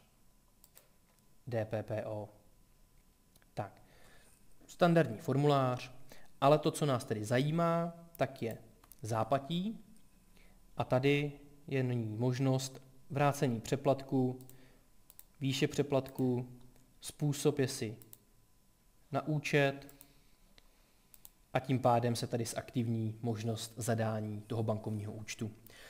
D P P O. Tak, standardní formulář, ale to, co nás tedy zajímá, tak je záplatí a tady je nyní možnost vrácení přeplatku, výše přeplatku, způsob, jestli na účet, a tím pádem se tady zaktivní možnost zadání toho bankovního účtu.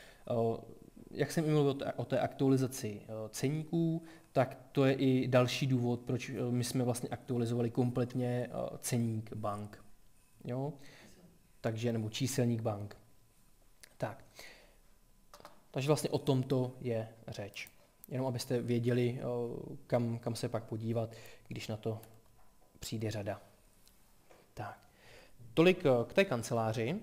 Jak jsem mluvil o té aktualizaci ceníků, tak to je i další důvod, proč my jsme vlastně aktualizovali kompletně ceník bank. Jo? Takže, nebo číselník bank. Tak. Takže vlastně o tomto je řeč. Jenom abyste věděli, kam, kam se pak podívat, když na to přijde řada. Tak. Tolik k té kanceláři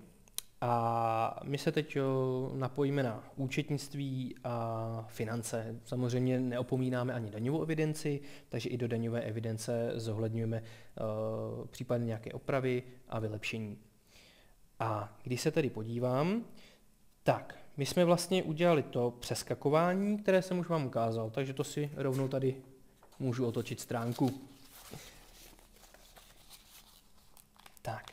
a my se teď napojíme na účetnictví a finance. Samozřejmě neopomínáme ani daňovou evidenci, takže i do daňové evidence zohledňujeme uh, případně nějaké opravy a vylepšení. A když se tedy podívám, tak my jsme vlastně udělali to přeskakování, které jsem už vám ukázal, takže to si rovnou tady můžu otočit stránku. Tak.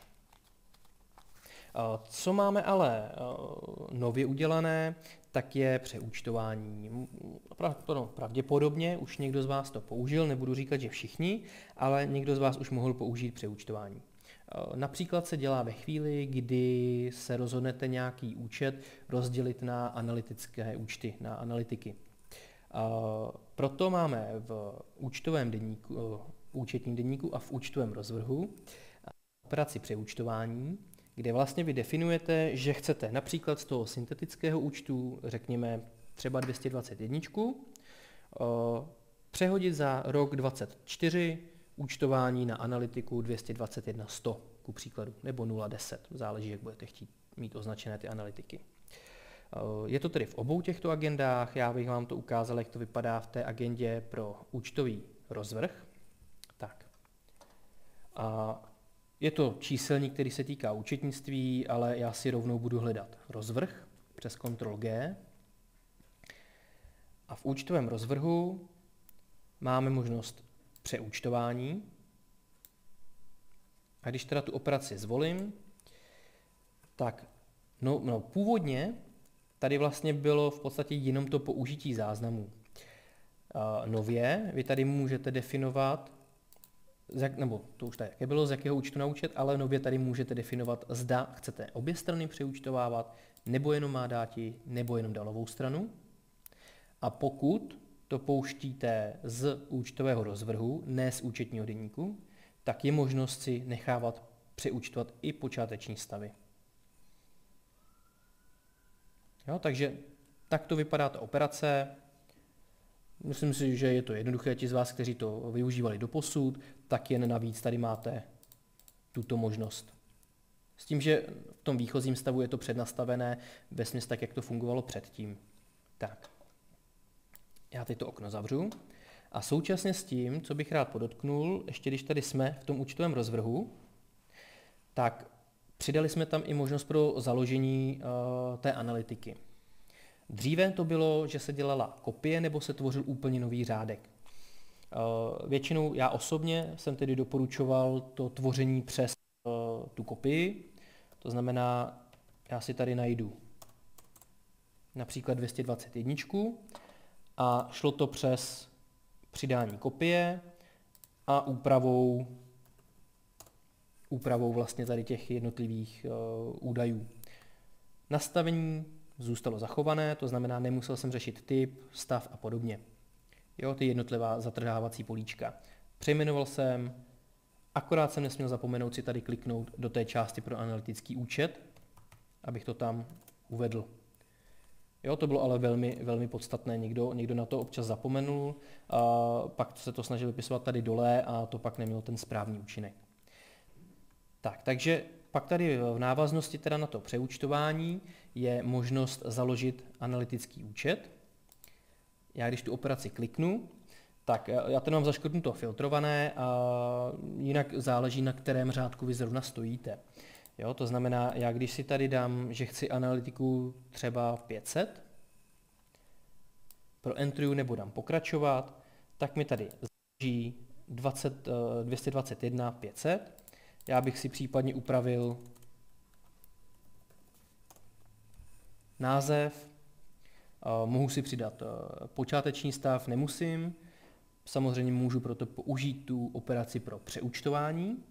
Co máme ale nově udělané, tak je přeúčtování. Pravděpodobně už někdo z vás to použil, nebudu říkat, že všichni, ale někdo z vás už mohl použít přeúčtování. Například se dělá ve chvíli, kdy se rozhodnete nějaký účet rozdělit na analytické účty, na analytiky. Proto máme v účtovém deníku, účetním deníku a v účtovém rozvrhu operaci přeúčtování, kde vlastně vy definujete, že chcete například z toho syntetického účtu, řekněme třeba dvě stě dvacet jedna, přehodit za rok dvacet čtyři účtování na analytiku dvě stě dvacet jedna sto, ku příkladu, nebo nula deset, záleží, jak budete chtít mít označené ty analytiky. Je to tedy v obou těchto agendách, já bych vám to ukázal, jak to vypadá v té agendě pro účtový rozvrh. Tak. A je to číselník, který se týká účetnictví, ale já si rovnou budu hledat rozvrh přes kontrol G. A v účtovém rozvrhu máme možnost přeúčtování. A když teda tu operaci zvolím, tak no, no, původně tady vlastně bylo v podstatě jenom to použití záznamů. Uh, nově vy tady můžete definovat, jak, nebo to už také bylo, z jakého účtu na účet, ale nově tady můžete definovat, zda chcete obě strany přeúčtovávat, nebo jenom mádáti, nebo jenom dalovou stranu. A pokud to pouštíte z účtového rozvrhu, ne z účetního deníku, tak je možnost si nechávat přeúčtovat i počáteční stavy. Jo, takže takto vypadá ta operace. Myslím si, že je to jednoduché. Ti z vás, kteří to využívali doposud, tak jen navíc tady máte tuto možnost S tím, že v tom výchozím stavu je to přednastavené vesměs tak, jak to fungovalo předtím. Tak, já teď to okno zavřu a současně s tím, co bych rád podotknul, ještě když tady jsme v tom účtovém rozvrhu, tak přidali jsme tam i možnost pro založení uh, té analytiky. Dříve to bylo, že se dělala kopie nebo se tvořil úplně nový řádek. Uh, většinou já osobně jsem tedy doporučoval to tvoření přes uh, tu kopii. To znamená, já si tady najdu například dvě stě dvacet jedna a šlo to přes přidání kopie a úpravou, úpravou vlastně tady těch jednotlivých uh, údajů. Nastavení zůstalo zachované, to znamená, nemusel jsem řešit typ, stav a podobně. Jo, ty jednotlivá zatrhávací políčka. Přejmenoval jsem, akorát jsem nesměl zapomenout si tady kliknout do té části pro analytický účet, abych to tam uvedl. Jo, to bylo ale velmi, velmi podstatné, někdo, někdo na to občas zapomenul, a pak se to snažil vypisovat tady dole a to pak nemělo ten správný účinek. Tak, takže pak tady v návaznosti teda na to přeúčtování je možnost založit analytický účet. Já když tu operaci kliknu, tak já tady mám zaškrtnuto filtrované a jinak záleží, na kterém řádku vy zrovna stojíte. Jo, to znamená, já když si tady dám, že chci analytiku třeba pět set, pro entry nebo dám pokračovat, tak mi tady založí dvacet, dvě stě dvacet jedna pět set. Já bych si případně upravil název, mohu si přidat počáteční stav, nemusím. Samozřejmě můžu proto použít tu operaci pro přeúčtování.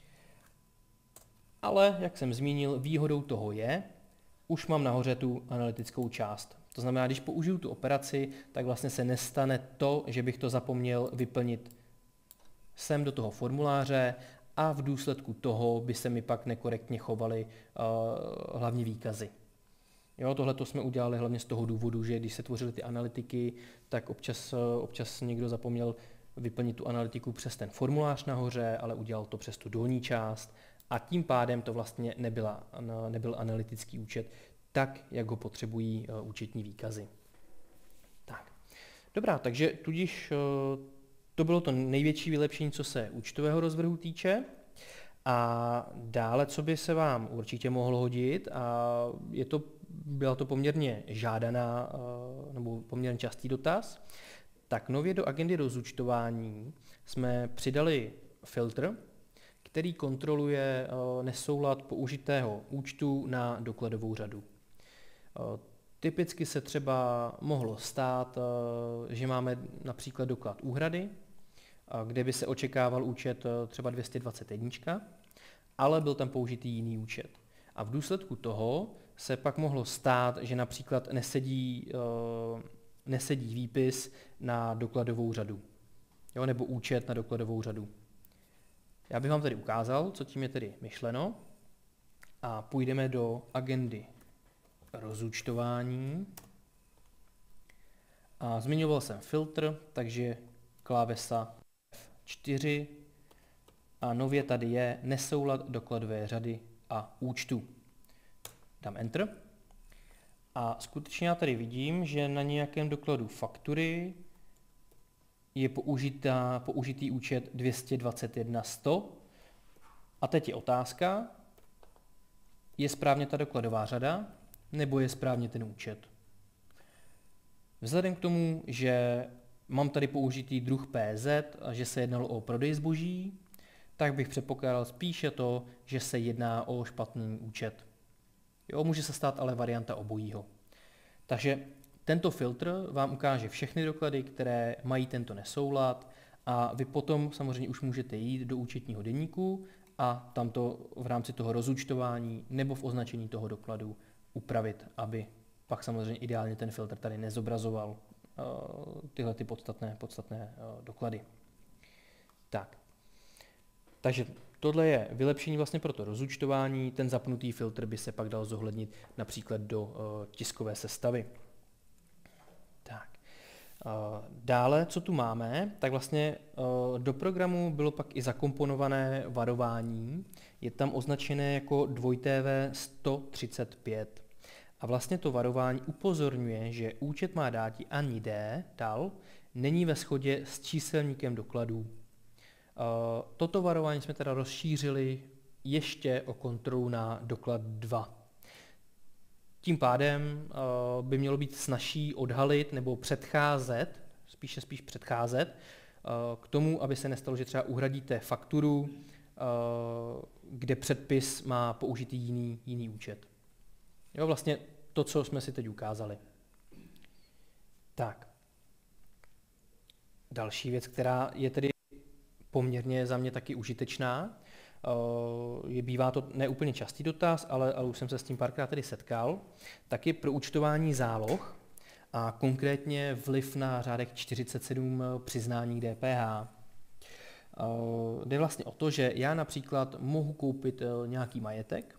Ale, jak jsem zmínil, výhodou toho je, už mám nahoře tu analytickou část. To znamená, když použiju tu operaci, tak vlastně se nestane to, že bych to zapomněl vyplnit sem do toho formuláře a v důsledku toho by se mi pak nekorektně chovaly uh, hlavní výkazy. Jo, tohle to jsme udělali hlavně z toho důvodu, že když se tvořily ty analytiky, tak občas, občas někdo zapomněl vyplnit tu analytiku přes ten formulář nahoře, ale udělal to přes tu dolní část a tím pádem to vlastně nebyla, nebyl analytický účet tak, jak ho potřebují účetní výkazy. Tak. Dobrá, takže tudíž to bylo to největší vylepšení, co se účtového rozvrhu týče. A dále, co by se vám určitě mohlo hodit, a je to, byla to poměrně žádaná nebo poměrně častý dotaz, tak nově do agendy rozúčtování jsme přidali filtr, který kontroluje nesoulad použitého účtu na dokladovou řadu. Typicky se třeba mohlo stát, že máme například doklad úhrady, kde by se očekával účet třeba dvě stě dvacet jedna, ale byl tam použitý jiný účet. A v důsledku toho se pak mohlo stát, že například nesedí, nesedí výpis na dokladovou řadu, jo, nebo účet na dokladovou řadu. Já bych vám tady ukázal, co tím je tedy myšleno, a půjdeme do agendy rozúčtování. A zmiňoval jsem filtr, takže klávesa F čtyři a nově tady je nesoulad dokladové řady a účtu. Dám Enter a skutečně já tady vidím, že na nějakém dokladu faktury je použitá, použitý účet dvě stě dvacet jedna sto a teď je otázka, je správně ta dokladová řada nebo je správně ten účet. Vzhledem k tomu, že mám tady použitý druh P Z a že se jednalo o prodej zboží, tak bych předpokládal spíše to, že se jedná o špatný účet. Jo, může se stát ale varianta obojího. Takže tento filtr vám ukáže všechny doklady, které mají tento nesoulad a vy potom samozřejmě už můžete jít do účetního deníku a tam to v rámci toho rozúčtování nebo v označení toho dokladu upravit, aby pak samozřejmě ideálně ten filtr tady nezobrazoval uh, tyhle ty podstatné, podstatné uh, doklady. Tak. Takže tohle je vylepšení vlastně pro to rozúčtování, ten zapnutý filtr by se pak dal zohlednit například do uh, tiskové sestavy. Tak. Dále, co tu máme, tak vlastně do programu bylo pak i zakomponované varování. Je tam označené jako dva T V sto třicet pět. A vlastně to varování upozorňuje, že účet má dáti ani D, dal, není ve shodě s číselníkem dokladů. Toto varování jsme teda rozšířili ještě o kontrolu na doklad dva. Tím pádem uh, by mělo být snazší odhalit nebo předcházet, spíše spíš předcházet, uh, k tomu, aby se nestalo, že třeba uhradíte fakturu, uh, kde předpis má použitý jiný, jiný účet. Jo, vlastně to, co jsme si teď ukázali. Tak. Další věc, která je tedy poměrně za mě taky užitečná, je, bývá to neúplně častý dotaz, ale, ale už jsem se s tím párkrát tedy setkal, tak je pro účtování záloh a konkrétně vliv na řádek čtyřicet sedm přiznání D P H. Jde vlastně o to, že já například mohu koupit nějaký majetek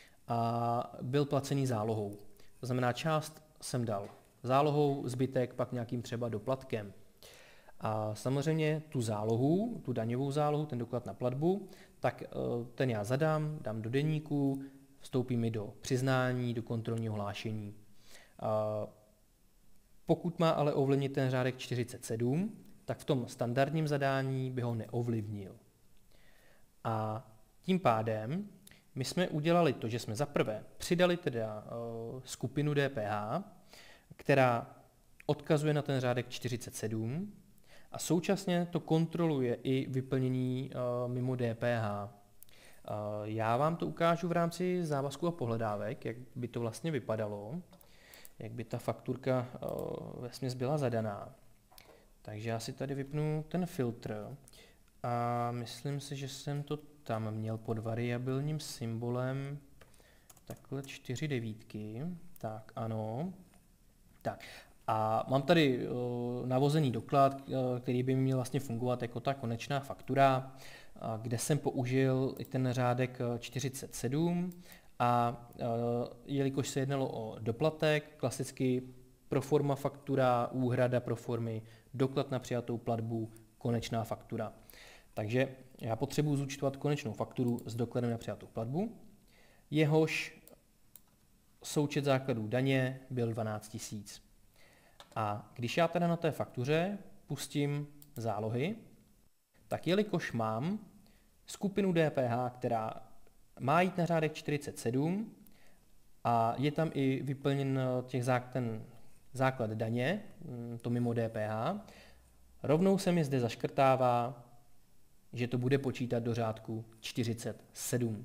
a byl placený zálohou. To znamená, část jsem dal zálohou, zbytek pak nějakým třeba doplatkem. A samozřejmě tu zálohu, tu daňovou zálohu, ten doklad na platbu, tak ten já zadám, dám do deníku, vstoupí mi do přiznání, do kontrolního hlášení. A pokud má ale ovlivnit ten řádek čtyřicet sedm, tak v tom standardním zadání by ho neovlivnil. A tím pádem my jsme udělali to, že jsme zaprvé přidali teda uh, skupinu D P H, která odkazuje na ten řádek čtyřicet sedm, a současně to kontroluje i vyplnění uh, mimo D P H. Uh, já vám to ukážu v rámci závazků a pohledávek, jak by to vlastně vypadalo, jak by ta fakturka uh, vesměs byla zadaná. Takže já si tady vypnu ten filtr a myslím si, že jsem to tam měl pod variabilním symbolem takhle čtyři devítky. Tak ano. Tak. A mám tady uh, navozený doklad, uh, který by měl vlastně fungovat jako ta konečná faktura, uh, kde jsem použil i ten řádek čtyřicet sedm a uh, jelikož se jednalo o doplatek, klasicky proforma faktura, úhrada proformy, doklad na přijatou platbu, konečná faktura. Takže já potřebuji zúčtovat konečnou fakturu s dokladem na přijatou platbu, jehož součet základů daně byl dvanáct tisíc. A když já teda na té faktuře pustím zálohy, tak jelikož mám skupinu D P H, která má jít na řádek čtyřicet sedm a je tam i vyplněn těch zák- ten základ daně, to mimo D P H, rovnou se mi zde zaškrtává, že to bude počítat do řádku čtyřicet sedm.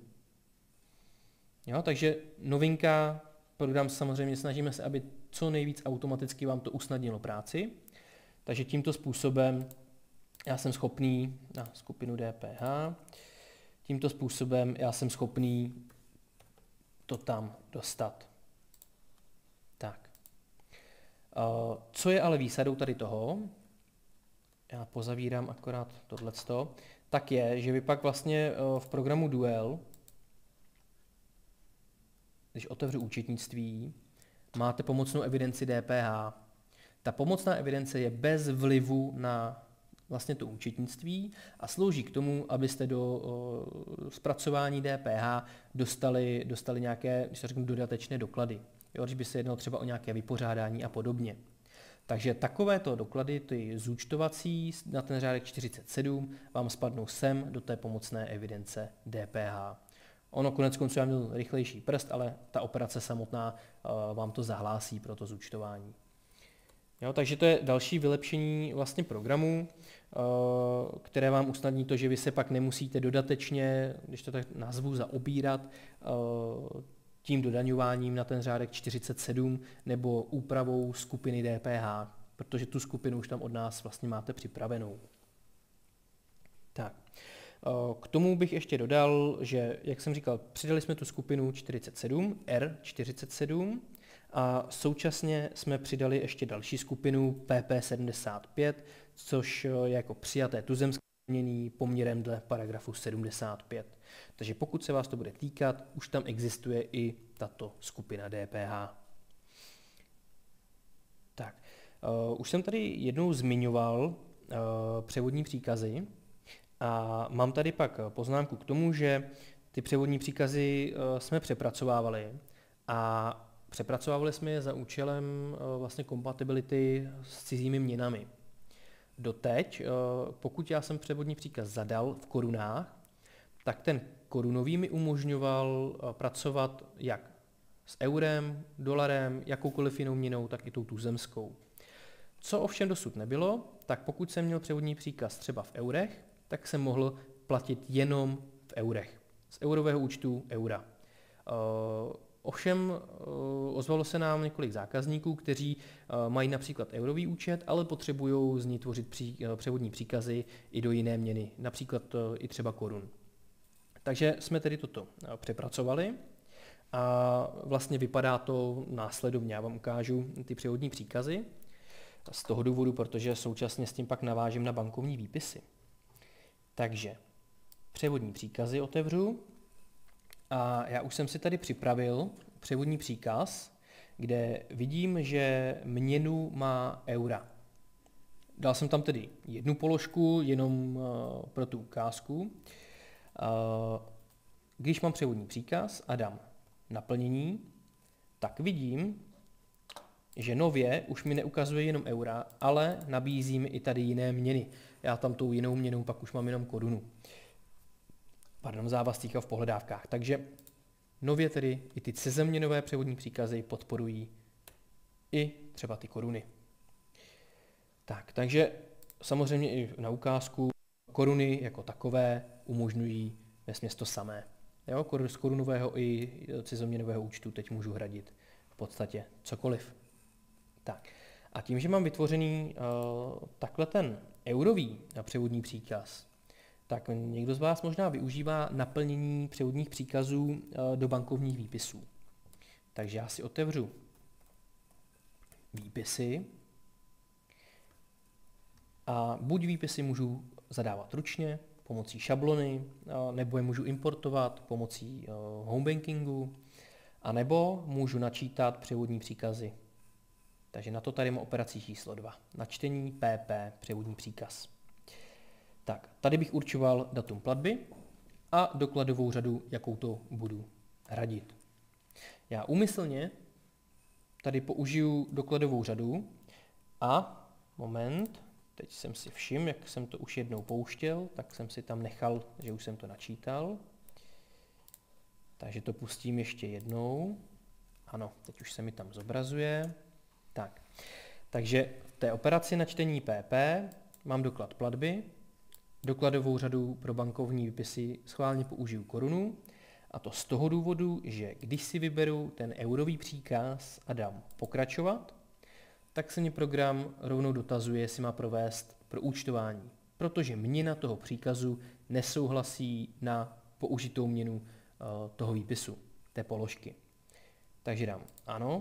Jo, takže novinka, program samozřejmě snažíme se, aby co nejvíc automaticky vám to usnadnilo práci. Takže tímto způsobem já jsem schopný na skupinu D P H, tímto způsobem já jsem schopný to tam dostat. Tak. Co je ale výsadou tady toho, já pozavírám akorát tohleto, tak je, že vy pak vlastně v programu Duel, když otevřu účetnictví, máte pomocnou evidenci D P H. Ta pomocná evidence je bez vlivu na vlastně to účetnictví a slouží k tomu, abyste do o, zpracování D P H dostali, dostali nějaké, když se řeknu, dodatečné doklady. Jo, když by se jednalo třeba o nějaké vypořádání a podobně. Takže takovéto doklady, ty zúčtovací na ten řádek čtyřicet sedm, vám spadnou sem do té pomocné evidence D P H. Ono konec konců já měl rychlejší prst, ale ta operace samotná uh, vám to zahlásí pro to zúčtování. Jo, takže to je další vylepšení vlastně programu, uh, které vám usnadní to, že vy se pak nemusíte dodatečně, když to tak nazvu, zaobírat uh, tím dodaňováním na ten řádek čtyřicet sedm nebo úpravou skupiny D P H, protože tu skupinu už tam od nás vlastně máte připravenou. Tak. K tomu bych ještě dodal, že, jak jsem říkal, přidali jsme tu skupinu čtyřicet sedm, R čtyřicet sedm, a současně jsme přidali ještě další skupinu P P sedmdesát pět, což je jako přijaté tuzemské znění poměrem dle paragrafu sedmdesát pět. Takže pokud se vás to bude týkat, už tam existuje i tato skupina D P H. Tak. Uh, už jsem tady jednou zmiňoval uh, převodní příkazy a mám tady pak poznámku k tomu, že ty převodní příkazy uh, jsme přepracovávali a přepracovávali jsme je za účelem uh, vlastně kompatibility s cizími měnami. Doteď, uh, pokud já jsem převodní příkaz zadal v korunách, tak ten korunový mi umožňoval uh, pracovat jak s eurem, dolarem, jakoukoliv jinou měnou, tak i tou tuzemskou. Co ovšem dosud nebylo, tak pokud jsem měl převodní příkaz třeba v eurech, tak jsem mohl platit jenom v eurech. Z eurového účtu eura. Uh, ovšem uh, ozvalo se nám několik zákazníků, kteří uh, mají například eurový účet, ale potřebují z ní tvořit pří, uh, převodní příkazy i do jiné měny, například uh, i třeba korun. Takže jsme tedy toto uh, přepracovali. A vlastně vypadá to následovně. Já vám ukážu ty převodní příkazy z toho důvodu, protože současně s tím pak navážím na bankovní výpisy. Takže převodní příkazy otevřu a já už jsem si tady připravil převodní příkaz, kde vidím, že měnu má eura. Dal jsem tam tedy jednu položku jenom pro tu ukázku. Když mám převodní příkaz a dám naplnění, tak vidím, že nově už mi neukazuje jenom eura, ale nabízí mi i tady jiné měny. Já tam tou jinou měnou pak už mám jenom korunu. Pardon, v závazcích a v pohledávkách. Takže nově tedy i ty cizoměnové převodní příkazy podporují i třeba ty koruny. Tak, takže samozřejmě i na ukázku koruny jako takové umožňují vesměs to samé. Jo, z korunového i cizoměnového účtu teď můžu hradit v podstatě cokoliv. Tak. A tím, že mám vytvořený uh, takhle ten eurový převodní příkaz, tak někdo z vás možná využívá naplnění převodních příkazů uh, do bankovních výpisů. Takže já si otevřu výpisy a buď výpisy můžu zadávat ručně, pomocí šablony, nebo je můžu importovat pomocí homebankingu, anebo můžu načítat převodní příkazy. Takže na to tady mám operaci číslo dva. Načtení P P, převodní příkaz. Tak, tady bych určoval datum platby a dokladovou řadu, jakou to budu hradit. Já úmyslně tady použiju dokladovou řadu a moment, teď jsem si všiml, jak jsem to už jednou pouštěl, tak jsem si tam nechal, že už jsem to načítal. Takže to pustím ještě jednou. Ano, teď už se mi tam zobrazuje. Tak. Takže v té operaci načtení P P mám doklad platby, dokladovou řadu pro bankovní výpisy schválně použiju korunu, a to z toho důvodu, že když si vyberu ten eurový příkaz a dám pokračovat, tak se mi program rovnou dotazuje, jestli má provést proúčtování, protože měna toho příkazu nesouhlasí na použitou měnu uh, toho výpisu, té položky. Takže dám ano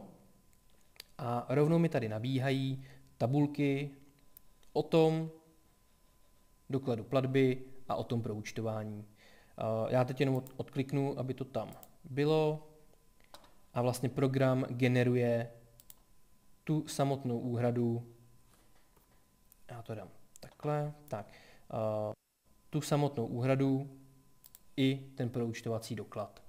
a rovnou mi tady nabíhají tabulky o tom dokladu platby a o tom proúčtování. Uh, já teď jenom od, odkliknu, aby to tam bylo a vlastně program generuje tu samotnou úhradu, já to dám takhle, tak, uh, tu samotnou úhradu i ten proúčtovací doklad.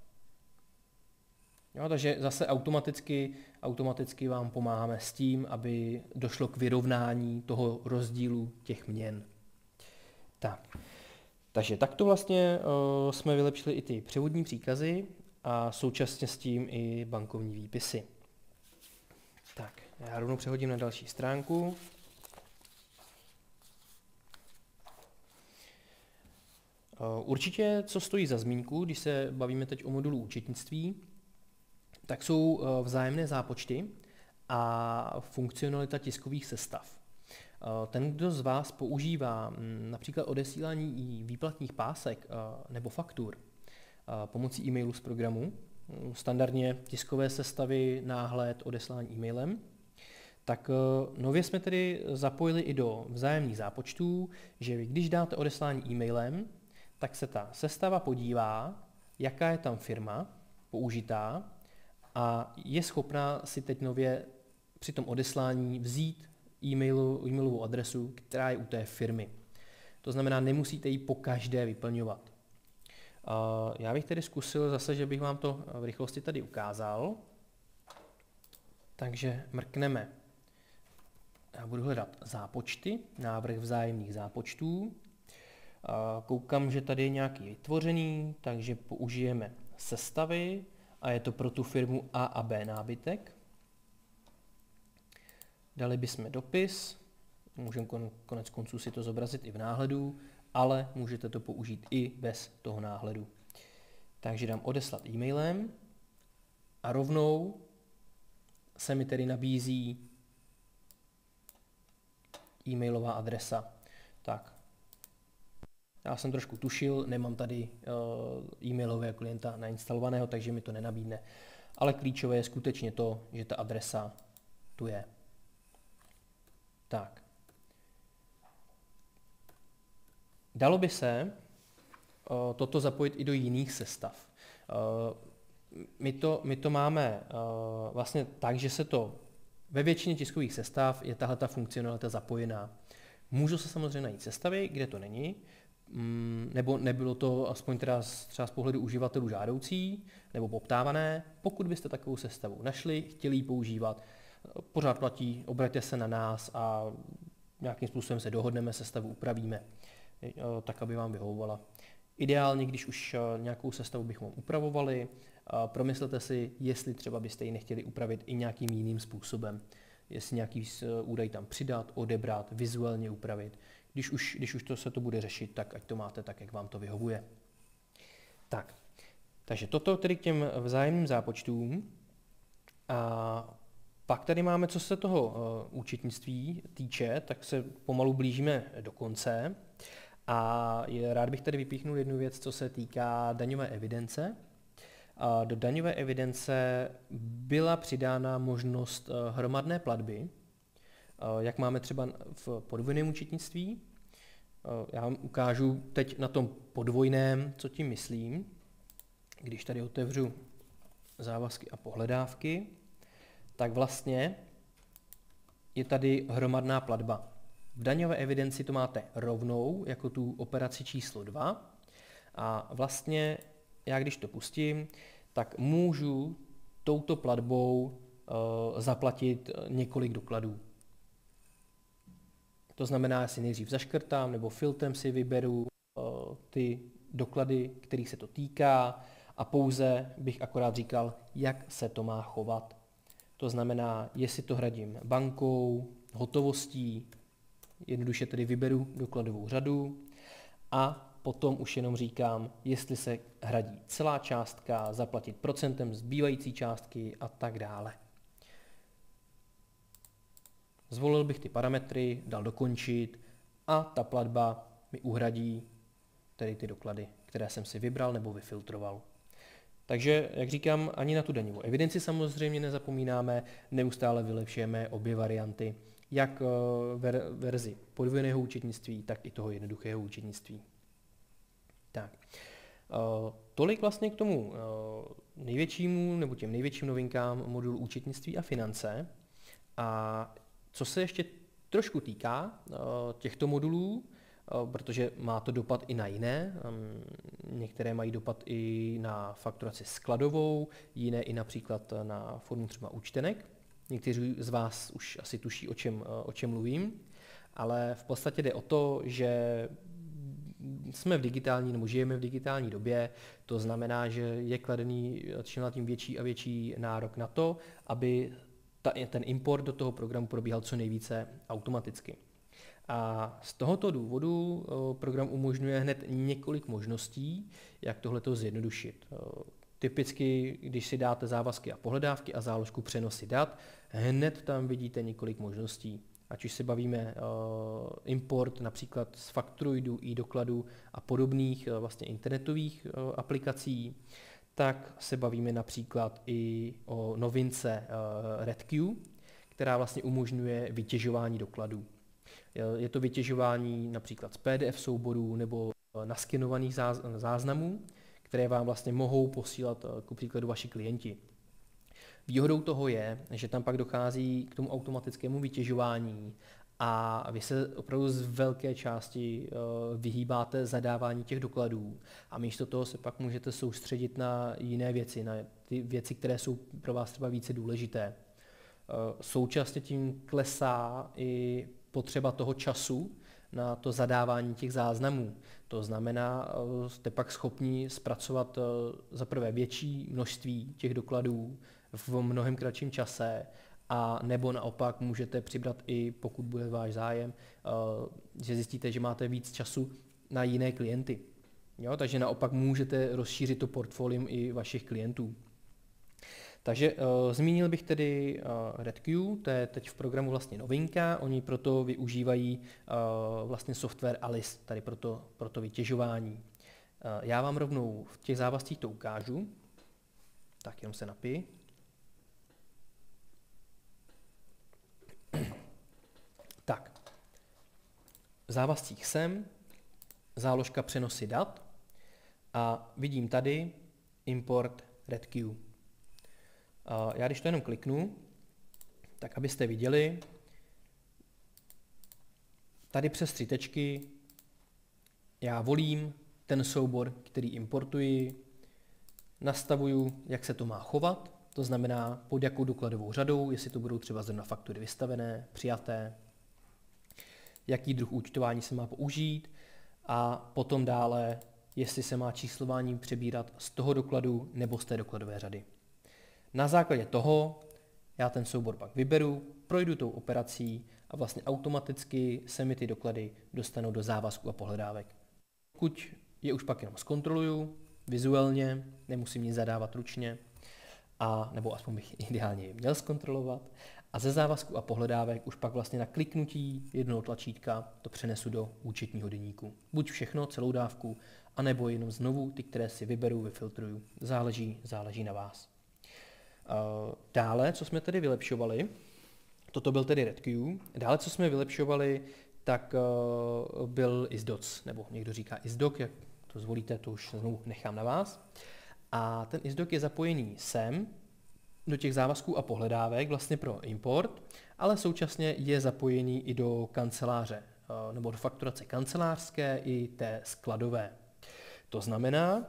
Jo, takže zase automaticky, automaticky vám pomáháme s tím, aby došlo k vyrovnání toho rozdílu těch měn. Tak. Takže takto vlastně uh, jsme vylepšili i ty převodní příkazy a současně s tím i bankovní výpisy. Tak, já rovnou přehodím na další stránku. Určitě, co stojí za zmínku, když se bavíme teď o modulu účetnictví, tak jsou vzájemné zápočty a funkcionalita tiskových sestav. Ten, kdo z vás používá například odesílání výplatních pásek nebo faktur pomocí e-mailu z programu, standardně tiskové sestavy, náhled, odeslání e-mailem, tak nově jsme tedy zapojili i do vzájemných zápočtů, že vy, když dáte odeslání e-mailem, tak se ta sestava podívá, jaká je tam firma použitá a je schopná si teď nově při tom odeslání vzít e-mailu, e-mailovou adresu, která je u té firmy. To znamená, nemusíte ji po každé vyplňovat. Já bych tedy zkusil zase, že bych vám to v rychlosti tady ukázal. Takže mrkneme. Já budu hledat zápočty, návrh vzájemných zápočtů. Koukám, že tady je nějaký vytvořený, takže použijeme sestavy a je to pro tu firmu A a B nábytek. Dali bychom dopis, můžeme konec konců si to zobrazit i v náhledu, ale můžete to použít i bez toho náhledu. Takže dám odeslat e-mailem a rovnou se mi tedy nabízí e-mailová adresa. Tak, já jsem trošku tušil, nemám tady uh, e-mailového klienta nainstalovaného, takže mi to nenabídne. Ale klíčové je skutečně to, že ta adresa tu je. Tak. Dalo by se uh, toto zapojit i do jiných sestav. Uh, my, to, my to máme uh, vlastně tak, že se to ve většině tiskových sestav je tahle ta funkcionalita zapojená. Můžou se samozřejmě najít sestavy, kde to není, mm, nebo nebylo to aspoň teda z, třeba z pohledu uživatelů žádoucí nebo poptávané. Pokud byste takovou sestavu našli, chtěli ji používat, pořád platí, obraťte se na nás a nějakým způsobem se dohodneme, sestavu upravíme, tak, aby vám vyhovovala. Ideálně, když už nějakou sestavu bychom upravovali, promyslete si, jestli třeba byste ji nechtěli upravit i nějakým jiným způsobem. Jestli nějaký údaj tam přidat, odebrat, vizuálně upravit. Když už, když už to se to bude řešit, tak ať to máte tak, jak vám to vyhovuje. Tak, takže toto tedy k těm vzájemným zápočtům. A pak tady máme, co se toho uh, účetnictví týče, tak se pomalu blížíme do konce. A je, rád bych tady vypíchnul jednu věc, co se týká daňové evidence. A do daňové evidence byla přidána možnost uh, hromadné platby, uh, jak máme třeba v podvojném účetnictví. Uh, já vám ukážu teď na tom podvojném, co tím myslím. Když tady otevřu závazky a pohledávky, tak vlastně je tady hromadná platba. V daňové evidenci to máte rovnou, jako tu operaci číslo dva. A vlastně já když to pustím, tak můžu touto platbou uh, zaplatit několik dokladů. To znamená, já si nejdřív zaškrtám nebo filtrem si vyberu uh, ty doklady, kterých se to týká a pouze bych akorát říkal, jak se to má chovat. To znamená, jestli to hradím bankou, hotovostí, jednoduše tedy vyberu dokladovou řadu a potom už jenom říkám, jestli se hradí celá částka, zaplatit procentem zbývající částky a tak dále. Zvolil bych ty parametry, dal dokončit a ta platba mi uhradí tedy ty doklady, které jsem si vybral nebo vyfiltroval. Takže, jak říkám, ani na tu daňovou evidenci samozřejmě nezapomínáme, neustále vylepšujeme obě varianty, jak ver, verzi podvojného účetnictví, tak i toho jednoduchého účetnictví. Tak. Tolik vlastně k tomu největšímu, nebo těm největším novinkám modulu účetnictví a finance. A co se ještě trošku týká těchto modulů, protože má to dopad i na jiné. Některé mají dopad i na fakturaci skladovou, jiné i například na formu třeba účtenek. Někteří z vás už asi tuší, o čem, o čem mluvím, ale v podstatě jde o to, že jsme v digitální, nebo žijeme v digitální době, to znamená, že je kladený čím dál tím větší a větší nárok na to, aby ta, ten import do toho programu probíhal co nejvíce automaticky. A z tohoto důvodu program umožňuje hned několik možností, jak tohleto zjednodušit. Typicky, když si dáte závazky a pohledávky a záložku přenosy dat, hned tam vidíte několik možností. Ať už se bavíme uh, import například z Fakturoidu, e-dokladů a podobných uh, vlastně internetových uh, aplikací, tak se bavíme například i o novince uh, RedQ, která vlastně umožňuje vytěžování dokladů. Je to vytěžování například z P D F souborů nebo naskenovaných záznamů, které vám vlastně mohou posílat ku příkladu vaši klienti. Výhodou toho je, že tam pak dochází k tomu automatickému vytěžování a vy se opravdu z velké části vyhýbáte zadávání těch dokladů a místo toho se pak můžete soustředit na jiné věci, na ty věci, které jsou pro vás třeba více důležité. Současně tím klesá i potřeba toho času na to zadávání těch záznamů. To znamená, jste pak schopni zpracovat za prvé větší množství těch dokladů v mnohem kratším čase, a nebo naopak můžete přibrat i, pokud bude váš zájem, že zjistíte, že máte víc času na jiné klienty. Jo, takže naopak můžete rozšířit to portfolium i vašich klientů. Takže uh, zmínil bych tedy uh, RedQ, to je teď v programu vlastně novinka, oni proto využívají uh, vlastně software Alice, tady pro to, pro to vytěžování. Uh, já vám rovnou v těch závazcích to ukážu, tak jenom se napij. Tak, v závazcích jsem, záložka přenosy dat a vidím tady import RedQ. Já když to jenom kliknu, tak abyste viděli, tady přes tři tečky já volím ten soubor, který importuji, nastavuju, jak se to má chovat, to znamená pod jakou dokladovou řadou, jestli to budou třeba zrovna faktury vystavené, přijaté, jaký druh účtování se má použít a potom dále, jestli se má číslování přebírat z toho dokladu nebo z té dokladové řady. Na základě toho já ten soubor pak vyberu, projdu tou operací a vlastně automaticky se mi ty doklady dostanou do závazku a pohledávek. Pokud je už pak jenom zkontroluju vizuálně, nemusím nic zadávat ručně, a, nebo aspoň bych ideálně je měl zkontrolovat, a ze závazku a pohledávek už pak vlastně na kliknutí jednoho tlačítka to přenesu do účetního deníku. Buď všechno, celou dávku, anebo jenom znovu ty, které si vyberu, vyfiltruju. Záleží, záleží na vás. Dále, co jsme tedy vylepšovali, toto byl tedy RedQ, dále, co jsme vylepšovali, tak byl ISDoc, nebo někdo říká ISDoc, jak to zvolíte, to už znovu nechám na vás. A ten ISDoc je zapojený sem, do těch závazků a pohledávek, vlastně pro import, ale současně je zapojený i do kanceláře, nebo do fakturace kancelářské i té skladové. To znamená,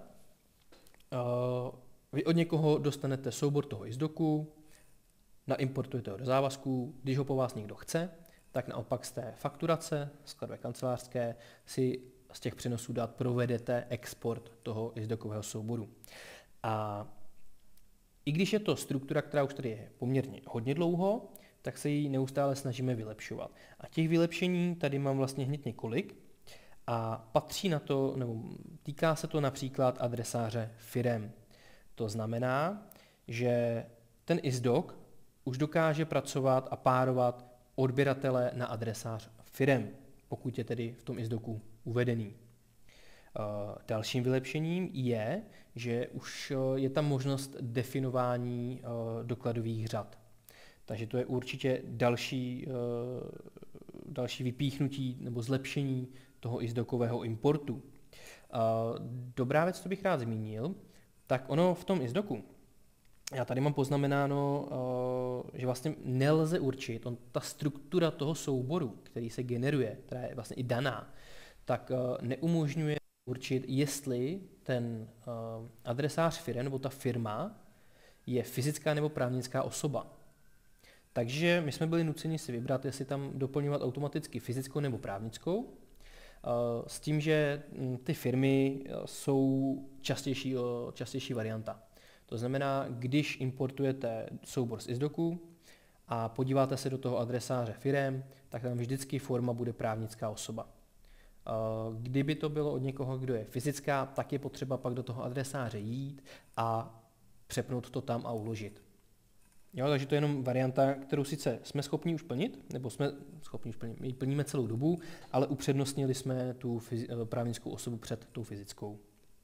vy od někoho dostanete soubor toho ISDocu, naimportujete ho do závazků, když ho po vás někdo chce, tak naopak z té fakturace skladové kancelářské si z těch přenosů dat provedete export toho ISDocového souboru. A i když je to struktura, která už tady je poměrně hodně dlouho, tak se ji neustále snažíme vylepšovat. A těch vylepšení tady mám vlastně hned několik a patří na to, nebo týká se to například adresáře firem. To znamená, že ten ISDoc už dokáže pracovat a párovat odběratele na adresář firem, pokud je tedy v tom ISDocu uvedený. Dalším vylepšením je, že už je tam možnost definování dokladových řad. Takže to je určitě další, další vypíchnutí nebo zlepšení toho ISDocového importu. Dobrá věc, co bych rád zmínil, tak ono v tom ISDocu, já tady mám poznamenáno, že vlastně nelze určit, on, ta struktura toho souboru, který se generuje, která je vlastně i daná, tak neumožňuje určit, jestli ten adresář firmy nebo ta firma je fyzická nebo právnická osoba. Takže my jsme byli nuceni si vybrat, jestli tam doplňovat automaticky fyzickou nebo právnickou, s tím, že ty firmy jsou častější, častější varianta. To znamená, když importujete soubor z ISDocu a podíváte se do toho adresáře firem, tak tam vždycky forma bude právnická osoba. Kdyby to bylo od někoho, kdo je fyzická, tak je potřeba pak do toho adresáře jít a přepnout to tam a uložit. Jo, takže to je jenom varianta, kterou sice jsme schopni už plnit, nebo jsme schopni už plnit, my plníme celou dobu, ale upřednostnili jsme tu právnickou osobu před tou fyzickou.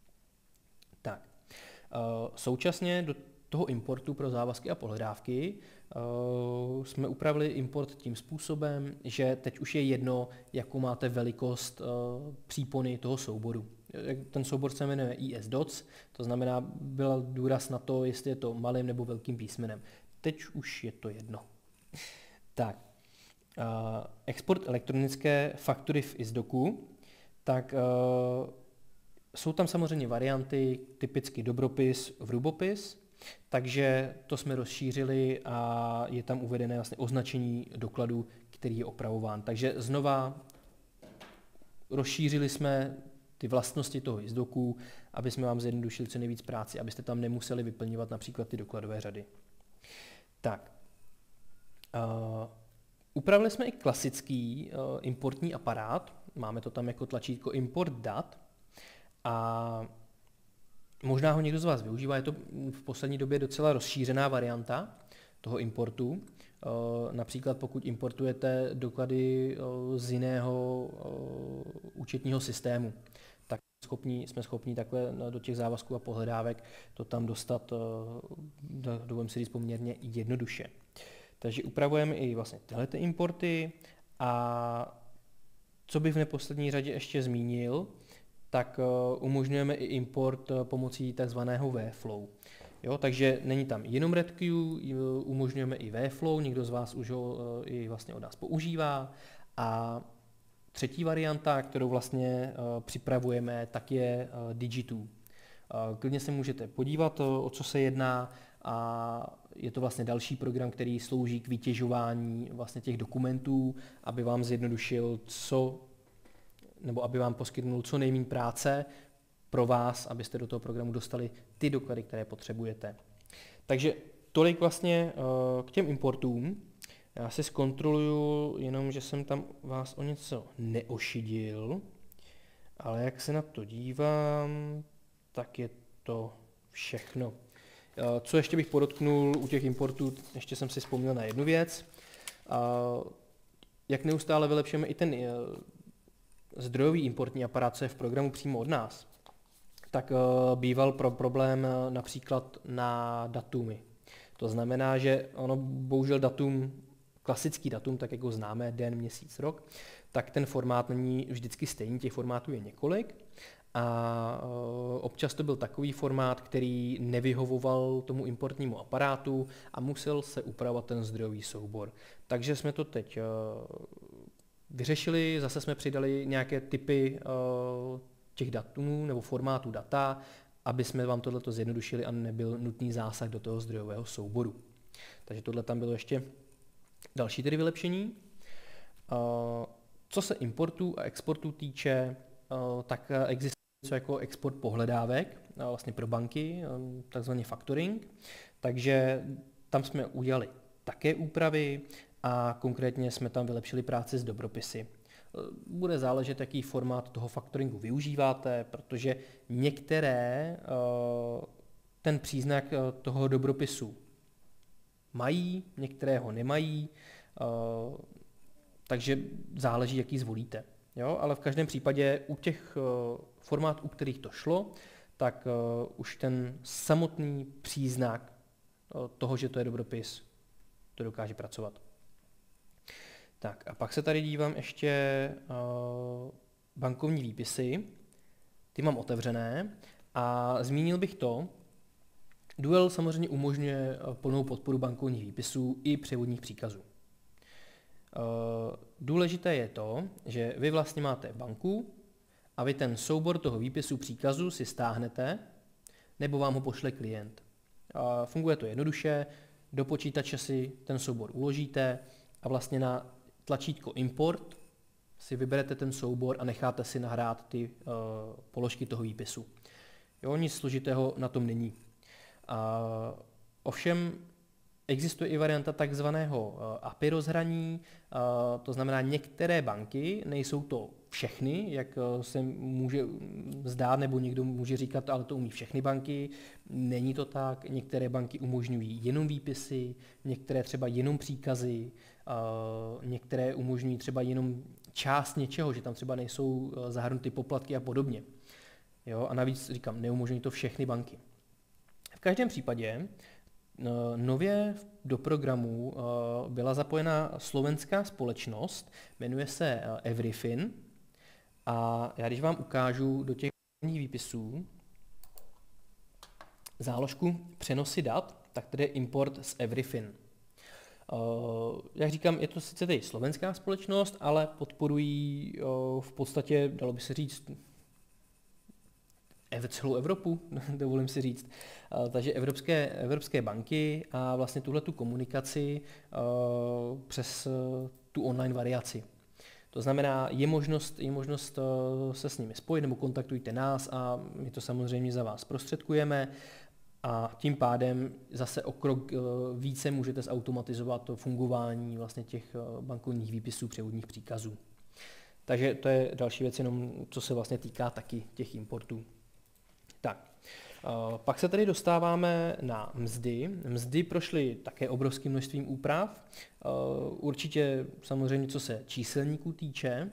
Tak. Současně do toho importu pro závazky a pohledávky uh, jsme upravili import tím způsobem, že teď už je jedno, jakou máte velikost uh, přípony toho souboru. Ten soubor se jmenuje ISDoc, to znamená, byl důraz na to, jestli je to malým nebo velkým písmenem. teď už je to jedno. Tak, uh, export elektronické faktury v ISDoku, tak uh, jsou tam samozřejmě varianty, typicky dobropis, vrubopis, takže to jsme rozšířili a je tam uvedené vlastně označení dokladu, který je opravován. Takže znova rozšířili jsme ty vlastnosti toho ISDoku, aby jsme vám zjednodušili co nejvíc práci, abyste tam nemuseli vyplňovat například ty dokladové řady. Tak, uh, upravili jsme i klasický uh, importní aparát, máme to tam jako tlačítko import dat a možná ho někdo z vás využívá, je to v poslední době docela rozšířená varianta toho importu. Uh, například pokud importujete doklady uh, z jiného uh, účetního systému, tak schopní, jsme schopni takhle do těch závazků a pohledávek to tam dostat, uh, dovolím si říct, poměrně jednoduše. Takže upravujeme i vlastně tyhle ty importy a co bych v neposlední řadě ještě zmínil, tak uh, umožňujeme i import uh, pomocí takzvaného Wflow. Jo, takže není tam jenom RedQ, umožňujeme i Wflow, někdo z vás už ho uh, i vlastně od nás používá. A třetí varianta, kterou vlastně uh, připravujeme, tak je uh, Digi two. Uh, klidně se můžete podívat, uh, o co se jedná, a je to vlastně další program, který slouží k vytěžování vlastně těch dokumentů, aby vám zjednodušil, co, nebo aby vám poskytnul co nejméně práce pro vás, abyste do toho programu dostali ty doklady, které potřebujete. Takže tolik vlastně uh, k těm importům. Já si zkontroluju jenom, že jsem tam vás o něco neošidil, ale jak se na to dívám, tak je to všechno. Uh, co ještě bych podotknul u těch importů, ještě jsem si vzpomněl na jednu věc. Uh, jak neustále vylepšujeme i ten uh, zdrojový importní aparát, co je v programu přímo od nás, tak uh, býval pro problém uh, například na datumy. To znamená, že ono bohužel datum, klasický datum, tak jak ho známe, den, měsíc, rok, tak ten formát není vždycky stejný, těch formátů je několik a uh, občas to byl takový formát, který nevyhovoval tomu importnímu aparátu a musel se upravovat ten zdrojový soubor. Takže jsme to teď uh, vyřešili, zase jsme přidali nějaké typy uh, těch datumů nebo formátů data, aby jsme vám tohleto zjednodušili a nebyl nutný zásah do toho zdrojového souboru. Takže tohle tam bylo ještě další tedy vylepšení. Uh, co se importů a exportů týče, uh, tak existuje něco jako export pohledávek uh, vlastně pro banky, um, takzvaný factoring. Takže tam jsme udělali také úpravy a konkrétně jsme tam vylepšili práci s dobropisy. Bude záležet, jaký formát toho factoringu využíváte, protože některé ten příznak toho dobropisu mají, některé ho nemají, takže záleží, jaký zvolíte. Jo? Ale v každém případě u těch formátů, u kterých to šlo, tak už ten samotný příznak toho, že to je dobropis, to dokáže pracovat. Tak a pak se tady dívám ještě uh, bankovní výpisy, ty mám otevřené a zmínil bych to, Duel samozřejmě umožňuje plnou podporu bankovních výpisů i převodních příkazů. Uh, důležité je to, že vy vlastně máte banku a vy ten soubor toho výpisu příkazu si stáhnete nebo vám ho pošle klient. Uh, funguje to jednoduše, do počítače si ten soubor uložíte a vlastně na tlačítko import si vyberete ten soubor a necháte si nahrát ty uh, položky toho výpisu. Jo, nic složitého na tom není. Uh, ovšem existuje i varianta takzvaného uh, A P I rozhraní, uh, to znamená některé banky, nejsou to všechny, jak uh, se může zdát, nebo někdo může říkat, ale to umí všechny banky, není to tak, některé banky umožňují jenom výpisy, některé třeba jenom příkazy, uh, některé umožňují třeba jenom část něčeho, že tam třeba nejsou uh, zahrnuty poplatky a podobně. Jo, a navíc říkám, neumožňují to všechny banky. V každém případě nově do programu byla zapojena slovenská společnost, jmenuje se Everyfin a já když vám ukážu do těch výpisů záložku přenosy dat, tak tady je import z Everyfin. Uh, jak říkám, je to sice tady slovenská společnost, ale podporují uh, v podstatě, dalo by se říct, celou Evropu, dovolím si říct. Uh, takže evropské, evropské banky a vlastně tuhle tu komunikaci uh, přes uh, tu online variaci. To znamená, je možnost, je možnost uh, se s nimi spojit, nebo kontaktujte nás a my to samozřejmě za vás prostředkujeme. A tím pádem zase o krok více můžete zautomatizovat to fungování vlastně těch bankovních výpisů, převodních příkazů. Takže to je další věc, jenom co se vlastně týká taky těch importů. Tak, pak se tady dostáváme na mzdy. Mzdy prošly také obrovským množstvím úprav. Určitě samozřejmě, co se číselníků týče.